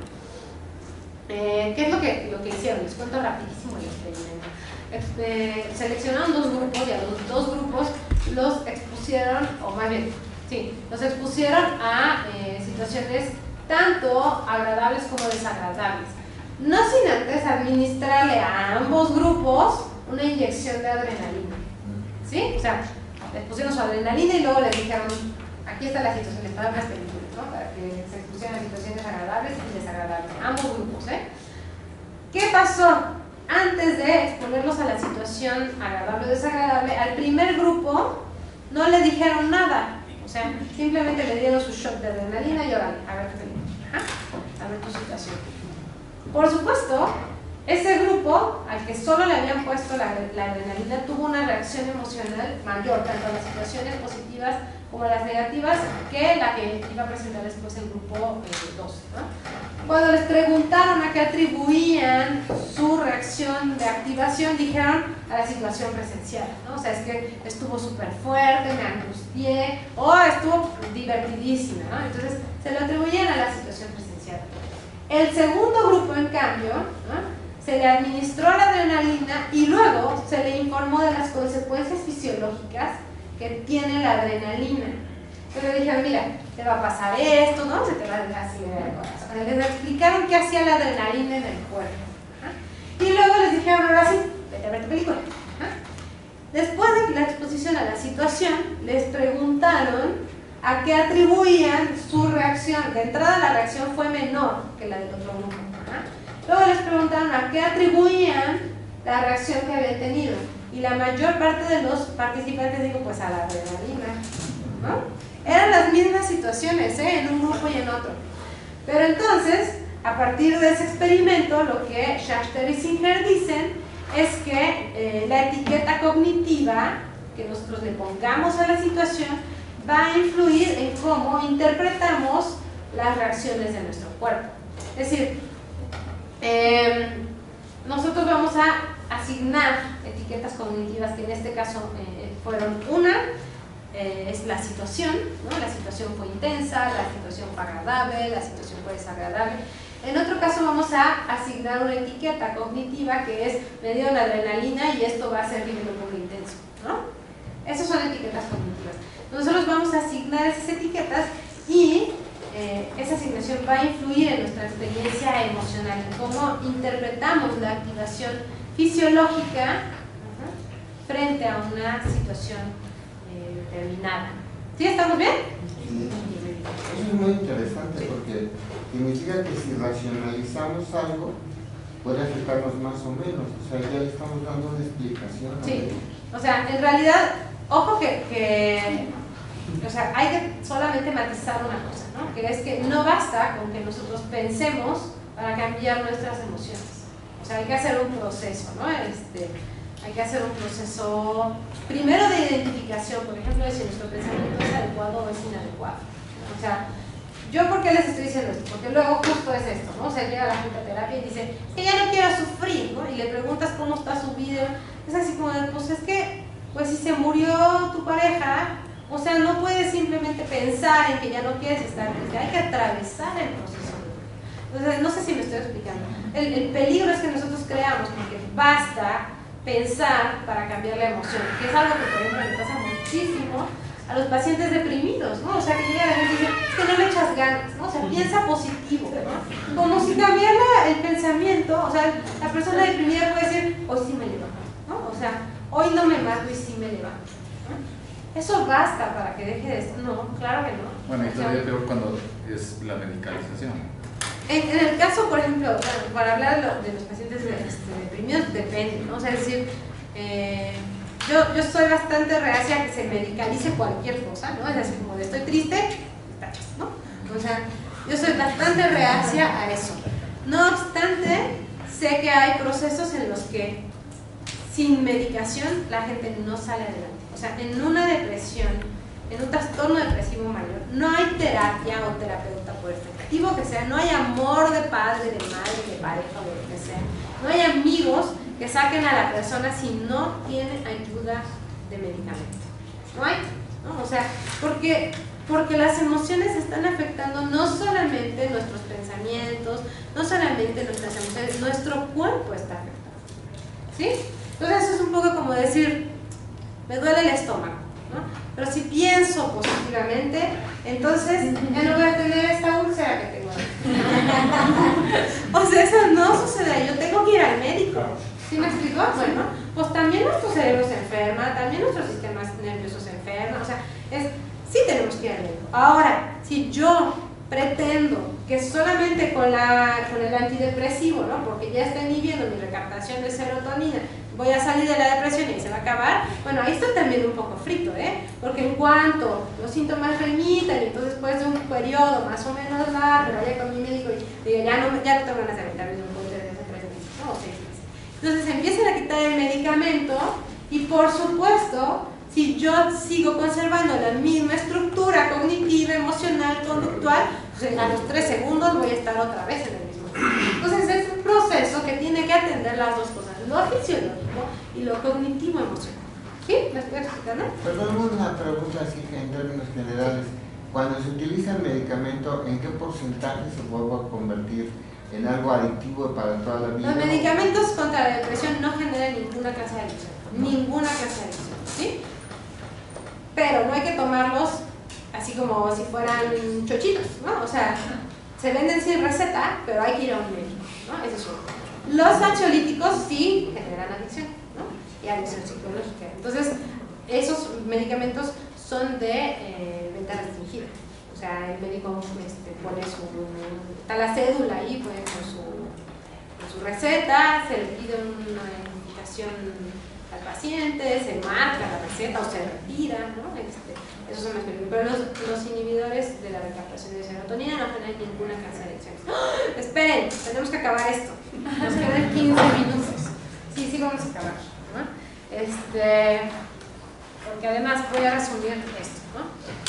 Eh, ¿Qué es lo que, lo que hicieron? Les cuento rapidísimo el experimento. Este, seleccionaron dos grupos y a los dos grupos los expusieron, o más bien, sí, los expusieron a eh, situaciones tanto agradables como desagradables, no sin antes administrarle a ambos grupos una inyección de adrenalina, ¿sí? O sea, les pusieron su adrenalina y luego les dijeron, aquí está la situación, les pagan las películas, ¿no? Para que se expusieran a situaciones agradables y desagradables, ambos grupos, ¿eh? ¿Qué pasó? Antes de exponerlos a la situación agradable o desagradable, al primer grupo no le dijeron nada, o sea, simplemente le dieron su shot de adrenalina y órale, a ver qué película, a ver tu situación. Por supuesto, ese grupo, al que solo le habían puesto la, la adrenalina, tuvo una reacción emocional mayor, tanto a las situaciones positivas como a las negativas, que la que iba a presentar después el grupo dos. Eh, ¿no? Cuando les preguntaron a qué atribuían su reacción de activación, dijeron a la situación presencial, ¿no? O sea, es que estuvo súper fuerte, me angustié, o estuvo divertidísima, ¿no? Entonces, se lo atribuían a la situación presencial. El segundo grupo, en cambio, ¿no? Se le administró la adrenalina y luego se le informó de las consecuencias fisiológicas que tiene la adrenalina. Pero le dijeron, mira, te va a pasar esto, ¿no? Se te va a dejar acelerar el corazón. Les explicaron qué hacía la adrenalina en el cuerpo. ¿Ah? Y luego les dijeron, ahora sí, vete a ver tu película. ¿Ah? Después de la exposición a la situación, les preguntaron a qué atribuían su reacción. De entrada la reacción fue menor que la del otro grupo. ¿Ah? Luego les preguntaron a qué atribuían la reacción que había tenido. y la mayor parte de los participantes dijo pues a la adrenalina, ¿no? Eran las mismas situaciones, ¿eh? En un grupo y en otro. Pero entonces, a partir de ese experimento, lo que Schachter y Singer dicen es que eh, la etiqueta cognitiva que nosotros le pongamos a la situación va a influir en cómo interpretamos las reacciones de nuestro cuerpo. Es decir, eh, nosotros vamos a asignar etiquetas cognitivas que en este caso eh, fueron una, eh, es la situación, ¿no? La situación fue intensa, la situación fue agradable, la situación fue desagradable. En otro caso vamos a asignar una etiqueta cognitiva que es me dio la adrenalina y esto va a ser vivirlo muy intenso, ¿no? Esas son etiquetas cognitivas. Nosotros vamos a asignar esas etiquetas y eh, esa asignación va a influir en nuestra experiencia emocional, en cómo interpretamos la activación fisiológica uh-huh, frente a una situación eh, determinada. ¿Sí? ¿Estamos bien? Sí. Eso es muy interesante porque significa que si racionalizamos algo puede afectarnos más o menos, o sea, ya le estamos dando una explicación. Sí, o sea, en realidad, ojo que, que o sea, hay que solamente matizar una cosa, ¿no? Que es que no basta con que nosotros pensemos para cambiar nuestras emociones. O sea, hay que hacer un proceso, ¿no? Este, hay que hacer un proceso primero de identificación, por ejemplo, de si nuestro pensamiento es adecuado o es inadecuado. O sea, ¿yo por qué les estoy diciendo esto? Porque luego justo es esto, ¿no? O sea, llega la gente a terapia y dice, es que ya no quiero sufrir, ¿no? Y le preguntas cómo está su vida. Es así como, de, pues es que, pues si se murió tu pareja, o sea, no puedes simplemente pensar en que ya no quieres estar, porque hay que atravesar el proceso. Entonces, no sé si me estoy explicando. El, el peligro es que nosotros creamos, porque basta pensar para cambiar la emoción, que es algo que, por ejemplo, le pasa muchísimo a los pacientes deprimidos, ¿no? O sea, que llega la gente y dice, es que no le echas ganas, ¿no? O sea, piensa positivo, ¿no? Como si cambiara el pensamiento, o sea, la persona deprimida puede decir, hoy sí me levanto, ¿no? O sea, hoy no me mato y sí me levanto, ¿no? Eso basta para que deje de esto. No, claro que no. Bueno, y todavía peor cuando es la medicalización. En, en el caso, por ejemplo, bueno, para hablar de, lo, de los pacientes de, este, deprimidos, depende, ¿no? O sea, es decir, eh, Yo, yo soy bastante reacia a que se medicalice cualquier cosa, ¿no? Es decir, como de estoy triste, tachas, ¿no? O sea, yo soy bastante reacia a eso. No obstante, sé que hay procesos en los que sin medicación la gente no sale adelante. O sea, en una depresión, en un trastorno depresivo mayor, no hay terapia o terapeuta, por efectivo que sea, no hay amor de padre, de madre, de pareja o de lo que sea. No hay amigos que saquen a la persona si no tiene ayuda de medicamento. ¿No hay? ¿No? O sea, porque, porque las emociones están afectando no solamente nuestros pensamientos, no solamente nuestras emociones, nuestro cuerpo está afectado. ¿Sí? Entonces eso es un poco como decir, me duele el estómago, ¿no? Pero si pienso positivamente, entonces ya no voy a tener esta úlcera que tengo. O sea, eso no sucede, yo tengo que ir al médico. ¿Sí me explico? Bueno, pues también nuestro cerebro se enferma, también nuestro sistema nervioso se enferma, o sea, es, sí tenemos que ir al médico. Ahora, si yo pretendo que solamente con, la, con el antidepresivo, ¿no? Porque ya está inhibiendo mi recaptación de serotonina, voy a salir de la depresión y se va a acabar, bueno, ahí está también un poco frito, ¿eh? Porque en cuanto los síntomas remitan y entonces después de un periodo más o menos largo, vaya con mi médico y diga, ya no, ya no tengo ganas de aventarme un poco desde hace tres meses, ¿no? O seis meses. Entonces empiezan a quitar el medicamento y por supuesto, si yo sigo conservando la misma estructura cognitiva, emocional, conductual, pues a los tres segundos voy a estar otra vez en el mismo. Entonces es un proceso que tiene que atender las dos cosas, lo fisiológico y lo cognitivo-emocional. ¿Sí? ¿Me estoy explicando? Perdón, una pregunta así en términos generales. Cuando se utiliza el medicamento, ¿en qué porcentaje se puede convertir en algo adictivo para toda la vida? Los medicamentos contra la depresión no generan ninguna clase de adicción, ninguna clase de adicción, ¿sí? Pero no hay que tomarlos así como si fueran chochitos, ¿no? O sea, se venden sin receta, pero hay que ir a un médico, ¿no? Eso es uno. Los ansiolíticos sí generan adicción, ¿no? Y adicción psicológica. Entonces, esos medicamentos son de eh, venta restringida. O sea, el médico este, pone su, está la cédula ahí, pone con su, con su receta, se le pide una identificación al paciente, se marca la receta o se retira, ¿no? Este, esos son mecanismos. Pero los, los inhibidores de la recaptación de serotonina no generan ninguna cancerígena. ¡Oh! Esperen, tenemos que acabar esto. Nos quedan quince minutos. Sí, sí, vamos a acabar, ¿no? Este, porque además voy a resumir esto, ¿no?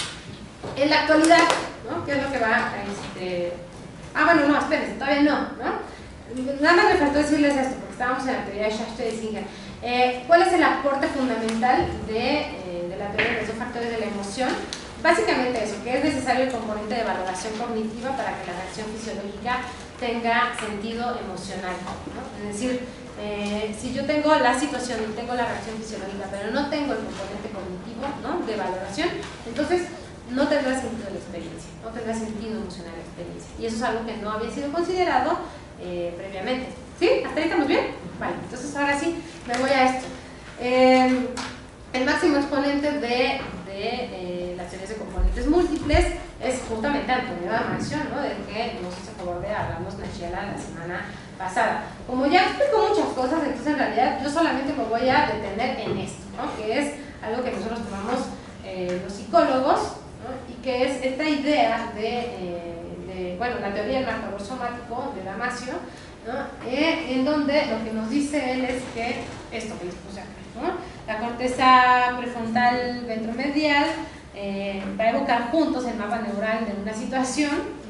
En la actualidad, ¿no? ¿Qué es lo que va a este... Ah, bueno, no, espérense, todavía no, ¿no? Nada más me faltó decirles esto, porque estábamos en la teoría de Schachter y Singer. Eh, ¿Cuál es el aporte fundamental de, eh, de la teoría de los dos factores de la emoción? Básicamente eso, que es necesario el componente de valoración cognitiva para que la reacción fisiológica tenga sentido emocional, ¿no? Es decir, eh, si yo tengo la situación y tengo la reacción fisiológica, pero no tengo el componente cognitivo, ¿no? De valoración, entonces no tendrá sentido la experiencia, no tendrá sentido emocional la experiencia. Y eso es algo que no había sido considerado eh, previamente. ¿Sí? ¿Hasta ahí estamos bien? Vale, entonces ahora sí me voy a esto. Eh, el máximo exponente de, de eh, las teorías de componentes múltiples es justamente Antonio Damasio, ¿no? Del que nos hizo favor de hablarnos Nachela la semana pasada. Como ya explico muchas cosas, entonces en realidad yo solamente me voy a detener en esto, ¿no? Que es algo que nosotros tomamos eh, los psicólogos, ¿no? Y que es esta idea de, eh, de bueno, la teoría del marcador somático de Damasio, ¿no? Eh, en donde lo que nos dice él es que esto que les puse acá, ¿no? La corteza prefrontal ventromedial eh, va a evocar juntos el mapa neural de una situación,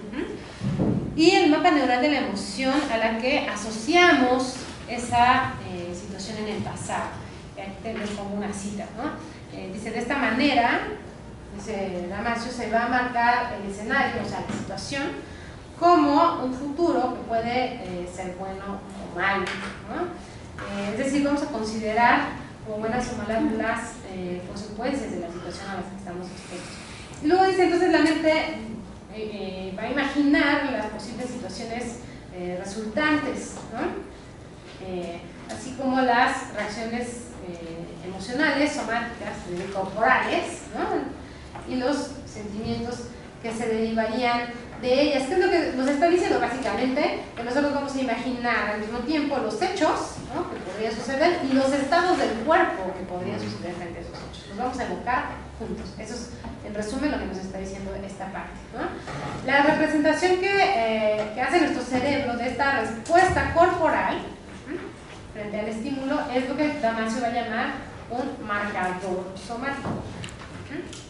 uh-huh, y el mapa neural de la emoción a la que asociamos esa eh, situación en el pasado. Y aquí les pongo una cita, ¿no? Eh, dice, de esta manera, dice Damasio, se va a marcar el escenario, o sea, la situación, como un futuro que puede eh, ser bueno o malo, ¿no? Eh, es decir, vamos a considerar como buenas o malas las eh, consecuencias de la situación a la que estamos expuestos. Y luego dice, entonces la mente eh, eh, va a imaginar las posibles situaciones eh, resultantes, ¿no? Eh, así como las reacciones eh, emocionales, somáticas, eh, corporales, ¿no? Y los sentimientos que se derivarían de ellas. ¿Qué es lo que nos está diciendo? Básicamente que nosotros vamos a imaginar al mismo tiempo los hechos, ¿no? Que podría suceder, y los estados del cuerpo que podrían suceder frente a esos hechos. Los vamos a evocar juntos. Eso es en resumen lo que nos está diciendo esta parte, ¿no? La representación que, eh, que hace nuestro cerebro de esta respuesta corporal, ¿sí?, frente al estímulo es lo que Damasio va a llamar un marcador somático. ¿Sí?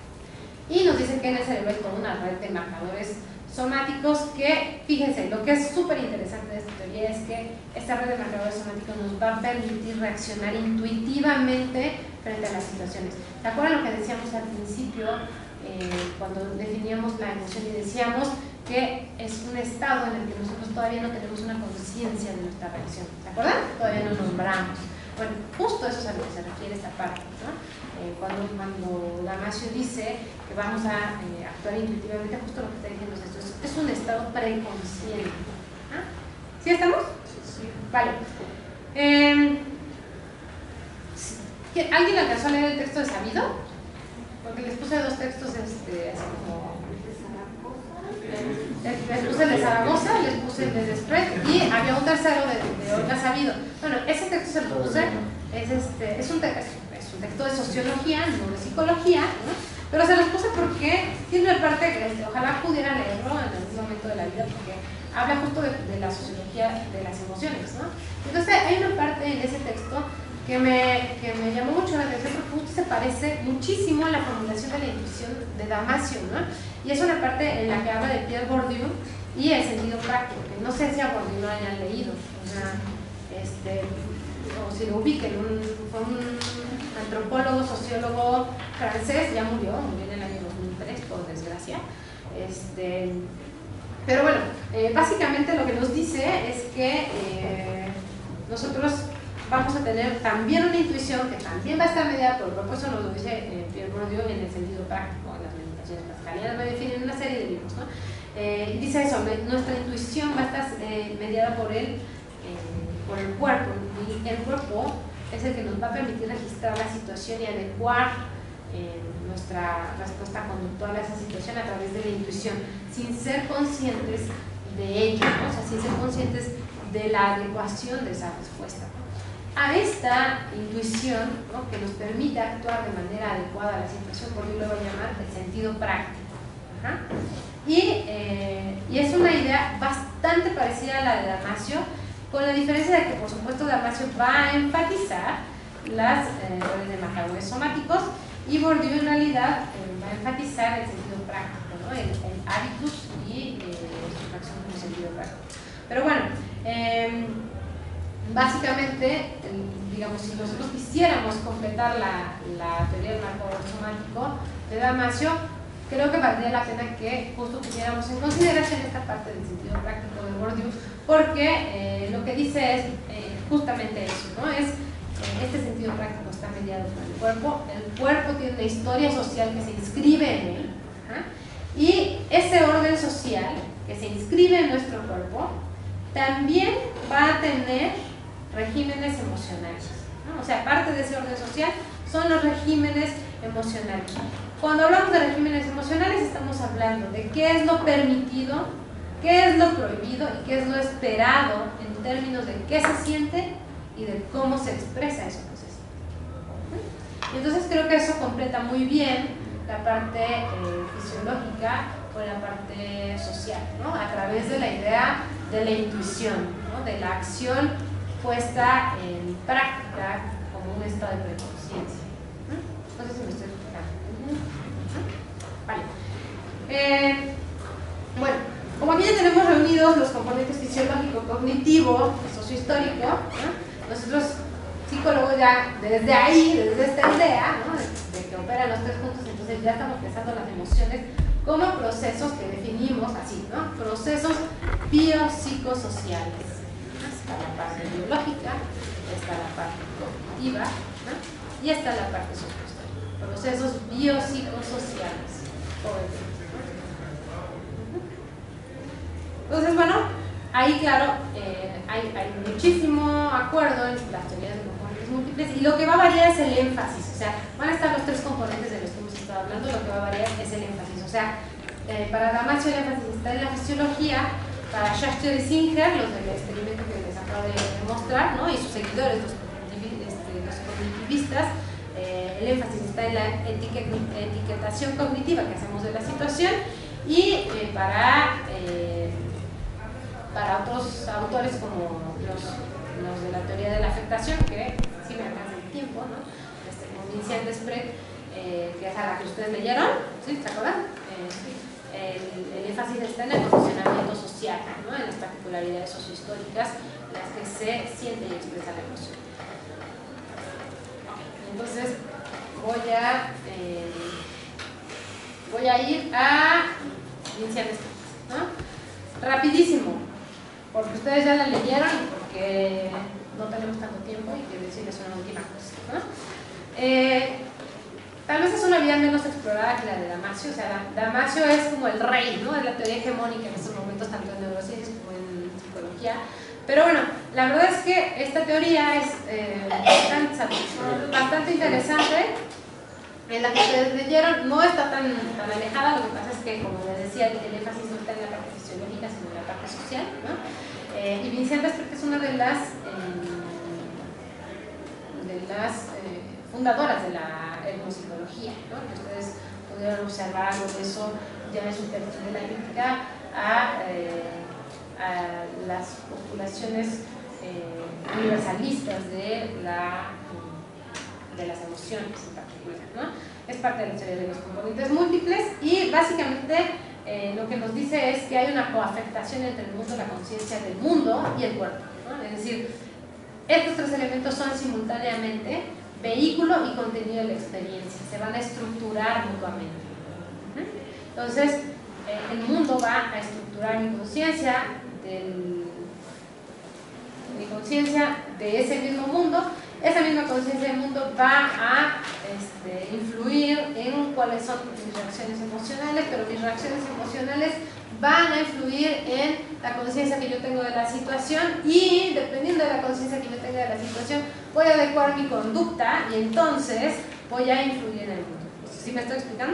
Y nos dice que en el cerebro hay toda una red de marcadores somáticos que, fíjense, lo que es súper interesante de esta teoría es que esta red de marcadores somáticos nos va a permitir reaccionar intuitivamente frente a las situaciones. ¿Se acuerdan lo que decíamos al principio eh, cuando definíamos la emoción y decíamos que es un estado en el que nosotros todavía no tenemos una conciencia de nuestra reacción? ¿Se acuerdan? Todavía no nombramos. Bueno, justo eso es a lo que se refiere esta parte, ¿no? Eh, cuando, cuando Damasio dice que vamos a eh, actuar intuitivamente, justo lo que está diciendo es esto, es, es un estado preconsciente. ¿Ah? ¿Sí estamos? Sí. Vale. Eh, ¿Alguien alcanzó a leer el texto de Sabido? Porque les puse dos textos, este, así como... Les, les puse el de Zaragoza, les puse el de Desprez y había un tercero de, de Olga Sabido. Bueno, ese texto se lo puse, es, este, es, un, te es un texto de sociología, no de psicología, ¿no? Pero se los puse porque tiene una parte que este, ojalá pudiera leerlo en algún momento de la vida, porque habla justo de, de la sociología de las emociones, ¿no? Entonces hay una parte en ese texto que me, que me llamó mucho la atención porque justo se parece muchísimo a la formulación de la intuición de Damasio, ¿no? Y es una parte en la que habla de Pierre Bourdieu y el sentido práctico, que no sé si a Bourdieu lo hayan leído, o sea, este, o si lo ubiquen, un, fue un antropólogo, sociólogo francés, ya murió, murió en el año dos mil tres, por desgracia. Este, pero bueno, eh, básicamente lo que nos dice es que eh, nosotros vamos a tener también una intuición que también va a estar mediada por el cuerpo. Eso nos lo dice eh, Pierre Bourdieu en el sentido práctico, en las meditaciones pascalianas, me definen una serie de libros, ¿no? Eh, y dice eso, nuestra intuición va a estar eh, mediada por el, eh, por el cuerpo, y el cuerpo es el que nos va a permitir registrar la situación y adecuar eh, nuestra respuesta conductual a esa situación a través de la intuición, sin ser conscientes de ello, ¿no? O sea, sin ser conscientes de la adecuación de esa respuesta. a esta intuición, ¿no?, que nos permite actuar de manera adecuada a la situación, porque yo lo voy a llamar el sentido práctico. Ajá. Y, eh, y es una idea bastante parecida a la de Damasio, con la diferencia de que, por supuesto, Damasio va a enfatizar las eh, roles de marcadores somáticos y Bourdieu en realidad eh, va a enfatizar el sentido práctico, ¿no?, el, el hábitus y eh, su acción como sentido práctico. Pero bueno, eh, básicamente, digamos, si nosotros quisiéramos completar la, la teoría del marcador somático de Damasio, creo que valdría la pena que justo pusiéramos en consideración esta parte del sentido práctico de Bourdieu, porque eh, lo que dice es eh, justamente eso, ¿no? Es, eh, este sentido práctico está mediado por el cuerpo, el cuerpo tiene una historia social que se inscribe en él, ¿ah?, y ese orden social que se inscribe en nuestro cuerpo también va a tener regímenes emocionales, ¿no? O sea, parte de ese orden social son los regímenes emocionales. Cuando hablamos de regímenes emocionales estamos hablando de qué es lo permitido, qué es lo prohibido y qué es lo esperado en términos de qué se siente y de cómo se expresa eso que se siente. Entonces creo que eso completa muy bien la parte eh, fisiológica con la parte social, ¿no?, a través de la idea de la intuición, ¿no?, de la acción puesta en práctica como un estado de preconciencia. No sé si me estoy explicando. Vale. Eh, bueno, como aquí ya tenemos reunidos los componentes fisiológico, cognitivo, sociohistórico, ¿no?, nosotros psicólogos ya desde ahí, desde esta idea, ¿no?, de, de que operan los tres puntos, entonces ya estamos pensando las emociones como procesos que definimos así, ¿no?, procesos biopsicosociales. Está la parte biológica, está la parte cognitiva, ¿no?, y está la parte sociohistórica. Procesos biopsicosociales. Entonces, bueno, ahí claro, eh, hay, hay muchísimo acuerdo en las teorías de componentes múltiples y lo que va a variar es el énfasis, o sea, van a estar los tres componentes de los que hemos estado hablando, lo que va a variar es el énfasis, o sea, eh, para Damasio el énfasis está en la fisiología, para Schachter y Singer, los del experimento que les acabo de mostrar, ¿no?, y sus seguidores, los, este, los cognitivistas, eh, el énfasis está en la etiquetación cognitiva que hacemos de la situación y eh, para, eh, para otros autores como los, los de la teoría de la afectación, que sí me alcanza el tiempo, ¿no?, este, como Vincent Desprez, eh, que es a la que ustedes leyeron, ¿sí? ¿Se acuerdan? Eh, el, el énfasis está en el condicionamiento social, ¿no?, en las particularidades sociohistóricas, las que se siente y expresa la emoción. Entonces voy a eh, voy a ir a Vincent Desprez, ¿no?, rapidísimo, porque ustedes ya la leyeron y porque no tenemos tanto tiempo y quiero decirles una última cosa, ¿no? Eh, tal vez es una vida menos explorada que la de Damasio, o sea, Damasio es como el rey, ¿no?, de la teoría hegemónica en estos momentos, tanto en neurociencias como en psicología. Pero bueno, la verdad es que esta teoría es eh, bastante, bastante interesante, en la que ustedes leyeron, no está tan, tan alejada, lo que pasa es que, como les decía, el, el énfasis no está en la parte fisiológica, sino en la parte social, ¿no? Eh, y Vincent Desprez es una de las, eh, de las eh, fundadoras de la etnopsicología, ¿no?, que ustedes pudieron observar algo de eso ya en su texto de la crítica a... Eh, a las postulaciones eh, universalistas de, la, de las emociones en particular, ¿no? Es parte de la teoría de los componentes múltiples y básicamente eh, lo que nos dice es que hay una coafectación entre el mundo, la conciencia del mundo y el cuerpo, ¿no? Es decir, estos tres elementos son simultáneamente vehículo y contenido de la experiencia, se van a estructurar mutuamente. Entonces, eh, el mundo va a estructurar mi conciencia, mi conciencia de ese mismo mundo, esa misma conciencia del mundo va a este, influir en cuáles son mis reacciones emocionales, pero mis reacciones emocionales van a influir en la conciencia que yo tengo de la situación y dependiendo de la conciencia que yo tenga de la situación voy a adecuar mi conducta y entonces voy a influir en el mundo. ¿Sí me estoy explicando?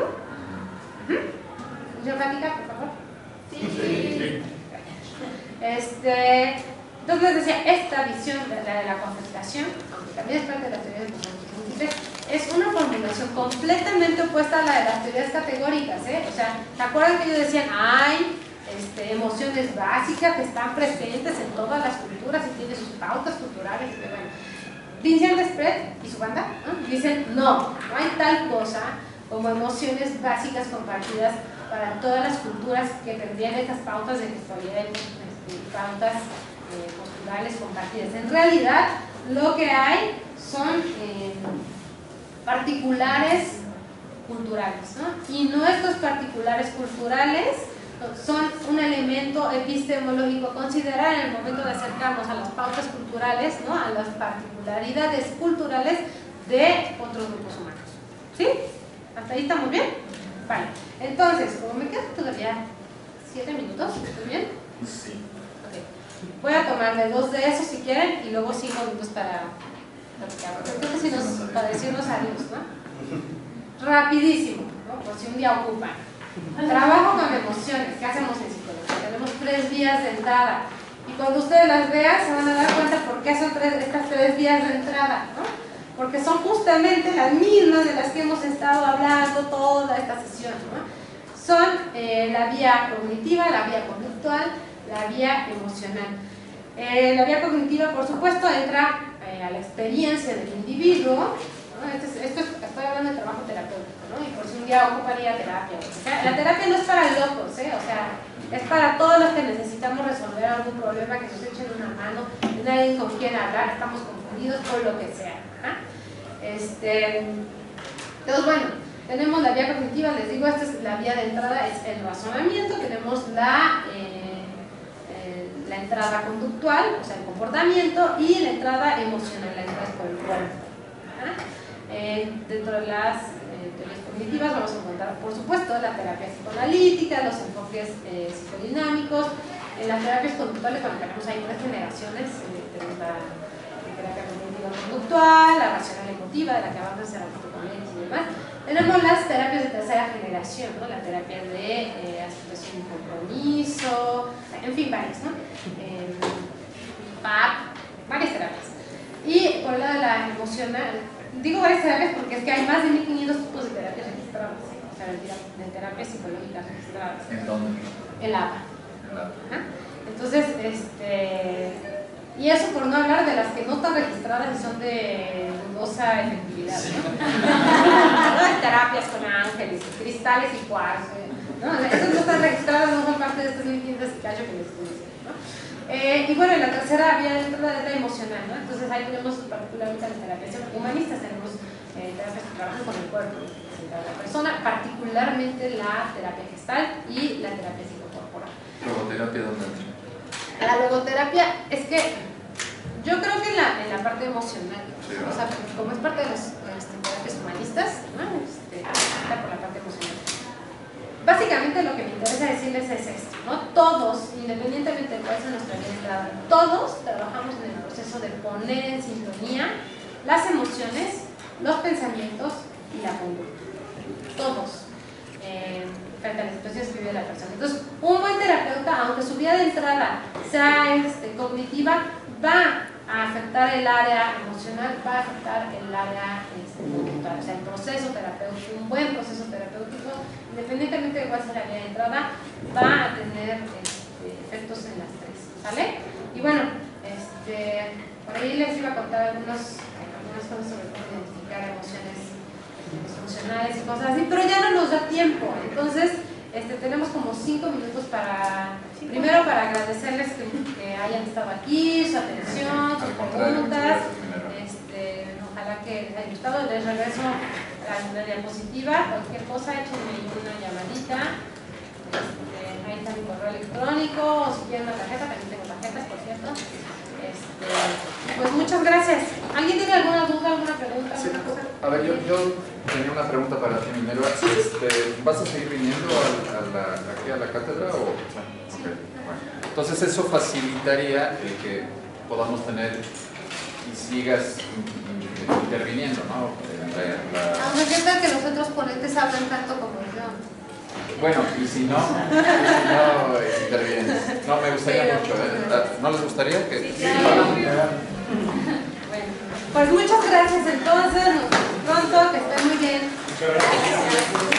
¿Función práctica, por favor? Sí. Sí. Este, Entonces les decía, esta visión de la de la concertación, aunque también es parte de la teoría de emociones múltiples, es una formulación completamente opuesta a la de las teorías categóricas, ¿eh? O sea, ¿se acuerdan que ellos decían, hay este, emociones básicas que están presentes en todas las culturas y tienen sus pautas culturales? Que, bueno, Vincent Desprez y su banda, ¿no? Dicen, no, no hay tal cosa como emociones básicas compartidas para todas las culturas que tendrían estas pautas de gestualidad y pautas eh, posturales compartidas. En realidad, lo que hay son eh, particulares culturales, ¿no? Y nuestros particulares culturales son un elemento epistemológico a considerar en el momento de acercarnos a las pautas culturales, ¿no? A las particularidades culturales de otros grupos humanos. ¿Sí? ¿Hasta ahí estamos bien? Vale. Entonces, como me quedan todavía siete minutos, ¿estoy bien? Sí. Okay. Voy a tomarle dos de esos si quieren y luego cinco minutos para creo que si nos, para decirnos adiós, ¿no? Rapidísimo, ¿no? Por si un día ocupan. Trabajo con emociones. ¿Qué hacemos en psicología? Tenemos tres vías de entrada y cuando ustedes las vean se van a dar cuenta por qué son tres, estas tres vías de entrada, ¿no? Porque son justamente las mismas de las que hemos estado hablando toda esta sesión, ¿no? Son eh, la vía cognitiva, la vía conductual, la vía emocional. Eh, la vía cognitiva, por supuesto, entra eh, a la experiencia del individuo, ¿no? Esto, es, esto es, estoy hablando de trabajo terapéutico, ¿no? Y por si un día ocuparía terapia. O sea, la terapia no es para locos, ¿eh? O sea, es para todos los que necesitamos resolver algún problema, que nos echen una mano, no hay alguien con quien hablar, estamos confundidos por lo que sea. ¿Ah? Este, entonces, bueno, tenemos la vía cognitiva, les digo, esta es la vía de entrada, es el razonamiento, tenemos la, eh, eh, la entrada conductual, o sea, el comportamiento, y la entrada emocional, la entrada por el cuerpo. ¿Ah? Eh, dentro de las eh, teorías cognitivas vamos a encontrar, por supuesto, la terapia psicoanalítica, los enfoques eh, psicodinámicos. En las terapias conductuales, bueno, tenemos ahí tres generaciones, eh, tenemos la terapia cognitiva conductual, la racional emotiva, de la que hablamos de la y demás. Tenemos las terapias de tercera generación, ¿no? La terapia de eh, aceptación y compromiso, en fin, varias, ¿no? Eh, P A P, varias terapias. Y por el lado de la emocional, digo varias terapias porque es que hay más de mil quinientos tipos de terapias registradas, ¿sí? O sea, de terapias psicológicas registradas. ¿En dónde? El A P A. El A P A. Entonces, este... y eso por no hablar de las que no están registradas y son de dudosa efectividad, ¿no? Hay terapias con ángeles, cristales y cuarzo, ¿no? Esas no están registradas, no son parte de estos mil quinientos y cacho que les estoy diciendo, ¿no? Eh, y bueno, la tercera vía es la de la emocional, ¿no? Entonces ahí tenemos particularmente las terapias humanistas, tenemos eh, terapias que trabajan con el cuerpo de la persona, particularmente la terapia gestal y la terapia psicocorporal. ¿Logoterapia dónde entra? La logoterapia es que yo creo que en la, en la parte emocional, sí, ¿no? O sea, como es parte de las, de las terapias humanistas, ¿no? Este, está por la parte emocional. Básicamente lo que me interesa decirles es esto, ¿no? Todos, independientemente de cuál sea nuestra vida de entrada, todos trabajamos en el proceso de poner en sintonía las emociones, los pensamientos y la conducta. Todos. Eh, frente a las situaciones que vive la persona. Entonces, un buen terapeuta, aunque su vía de entrada sea este, cognitiva, va a afectar el área emocional, va a afectar el área este, conductual. O sea, el proceso terapéutico, un buen proceso terapéutico, independientemente de cuál sea la vía de entrada, va a tener este, efectos en las tres. ¿Sale? Y bueno, este, por ahí les iba a contar algunos, algunas cosas sobre cómo identificar emociones funcionales y cosas así, pero ya no nos da tiempo. Entonces, este, tenemos como cinco minutos para, primero para agradecerles que, que hayan estado aquí, su atención, sus preguntas. Este, ojalá que les haya gustado. Les regreso a la diapositiva. Cualquier cosa, échenme una llamadita. Este, ahí está mi correo electrónico, o si quieren una tarjeta, también tengo tarjetas, por cierto. Este, pues muchas gracias. ¿Alguien tiene alguna duda, alguna pregunta? Sí. Alguna cosa? A ver, yo, yo tenía una pregunta para ti, Minerva. Este, ¿vas a seguir viniendo a, a la, aquí a la cátedra? O? Sí. Okay. Bueno. Entonces eso facilitaría el que podamos tener y sigas interviniendo, ¿no? En la, la... Aunque es verdad que los otros ponentes hablan tanto como yo. Bueno, y si no, y si no eh, intervienes. No, me gustaría mucho, ¿eh? ¿No les gustaría? Que... Sí, claro. Bueno, pues muchas gracias entonces, nos vemos pronto, que estén muy bien. Muchas gracias.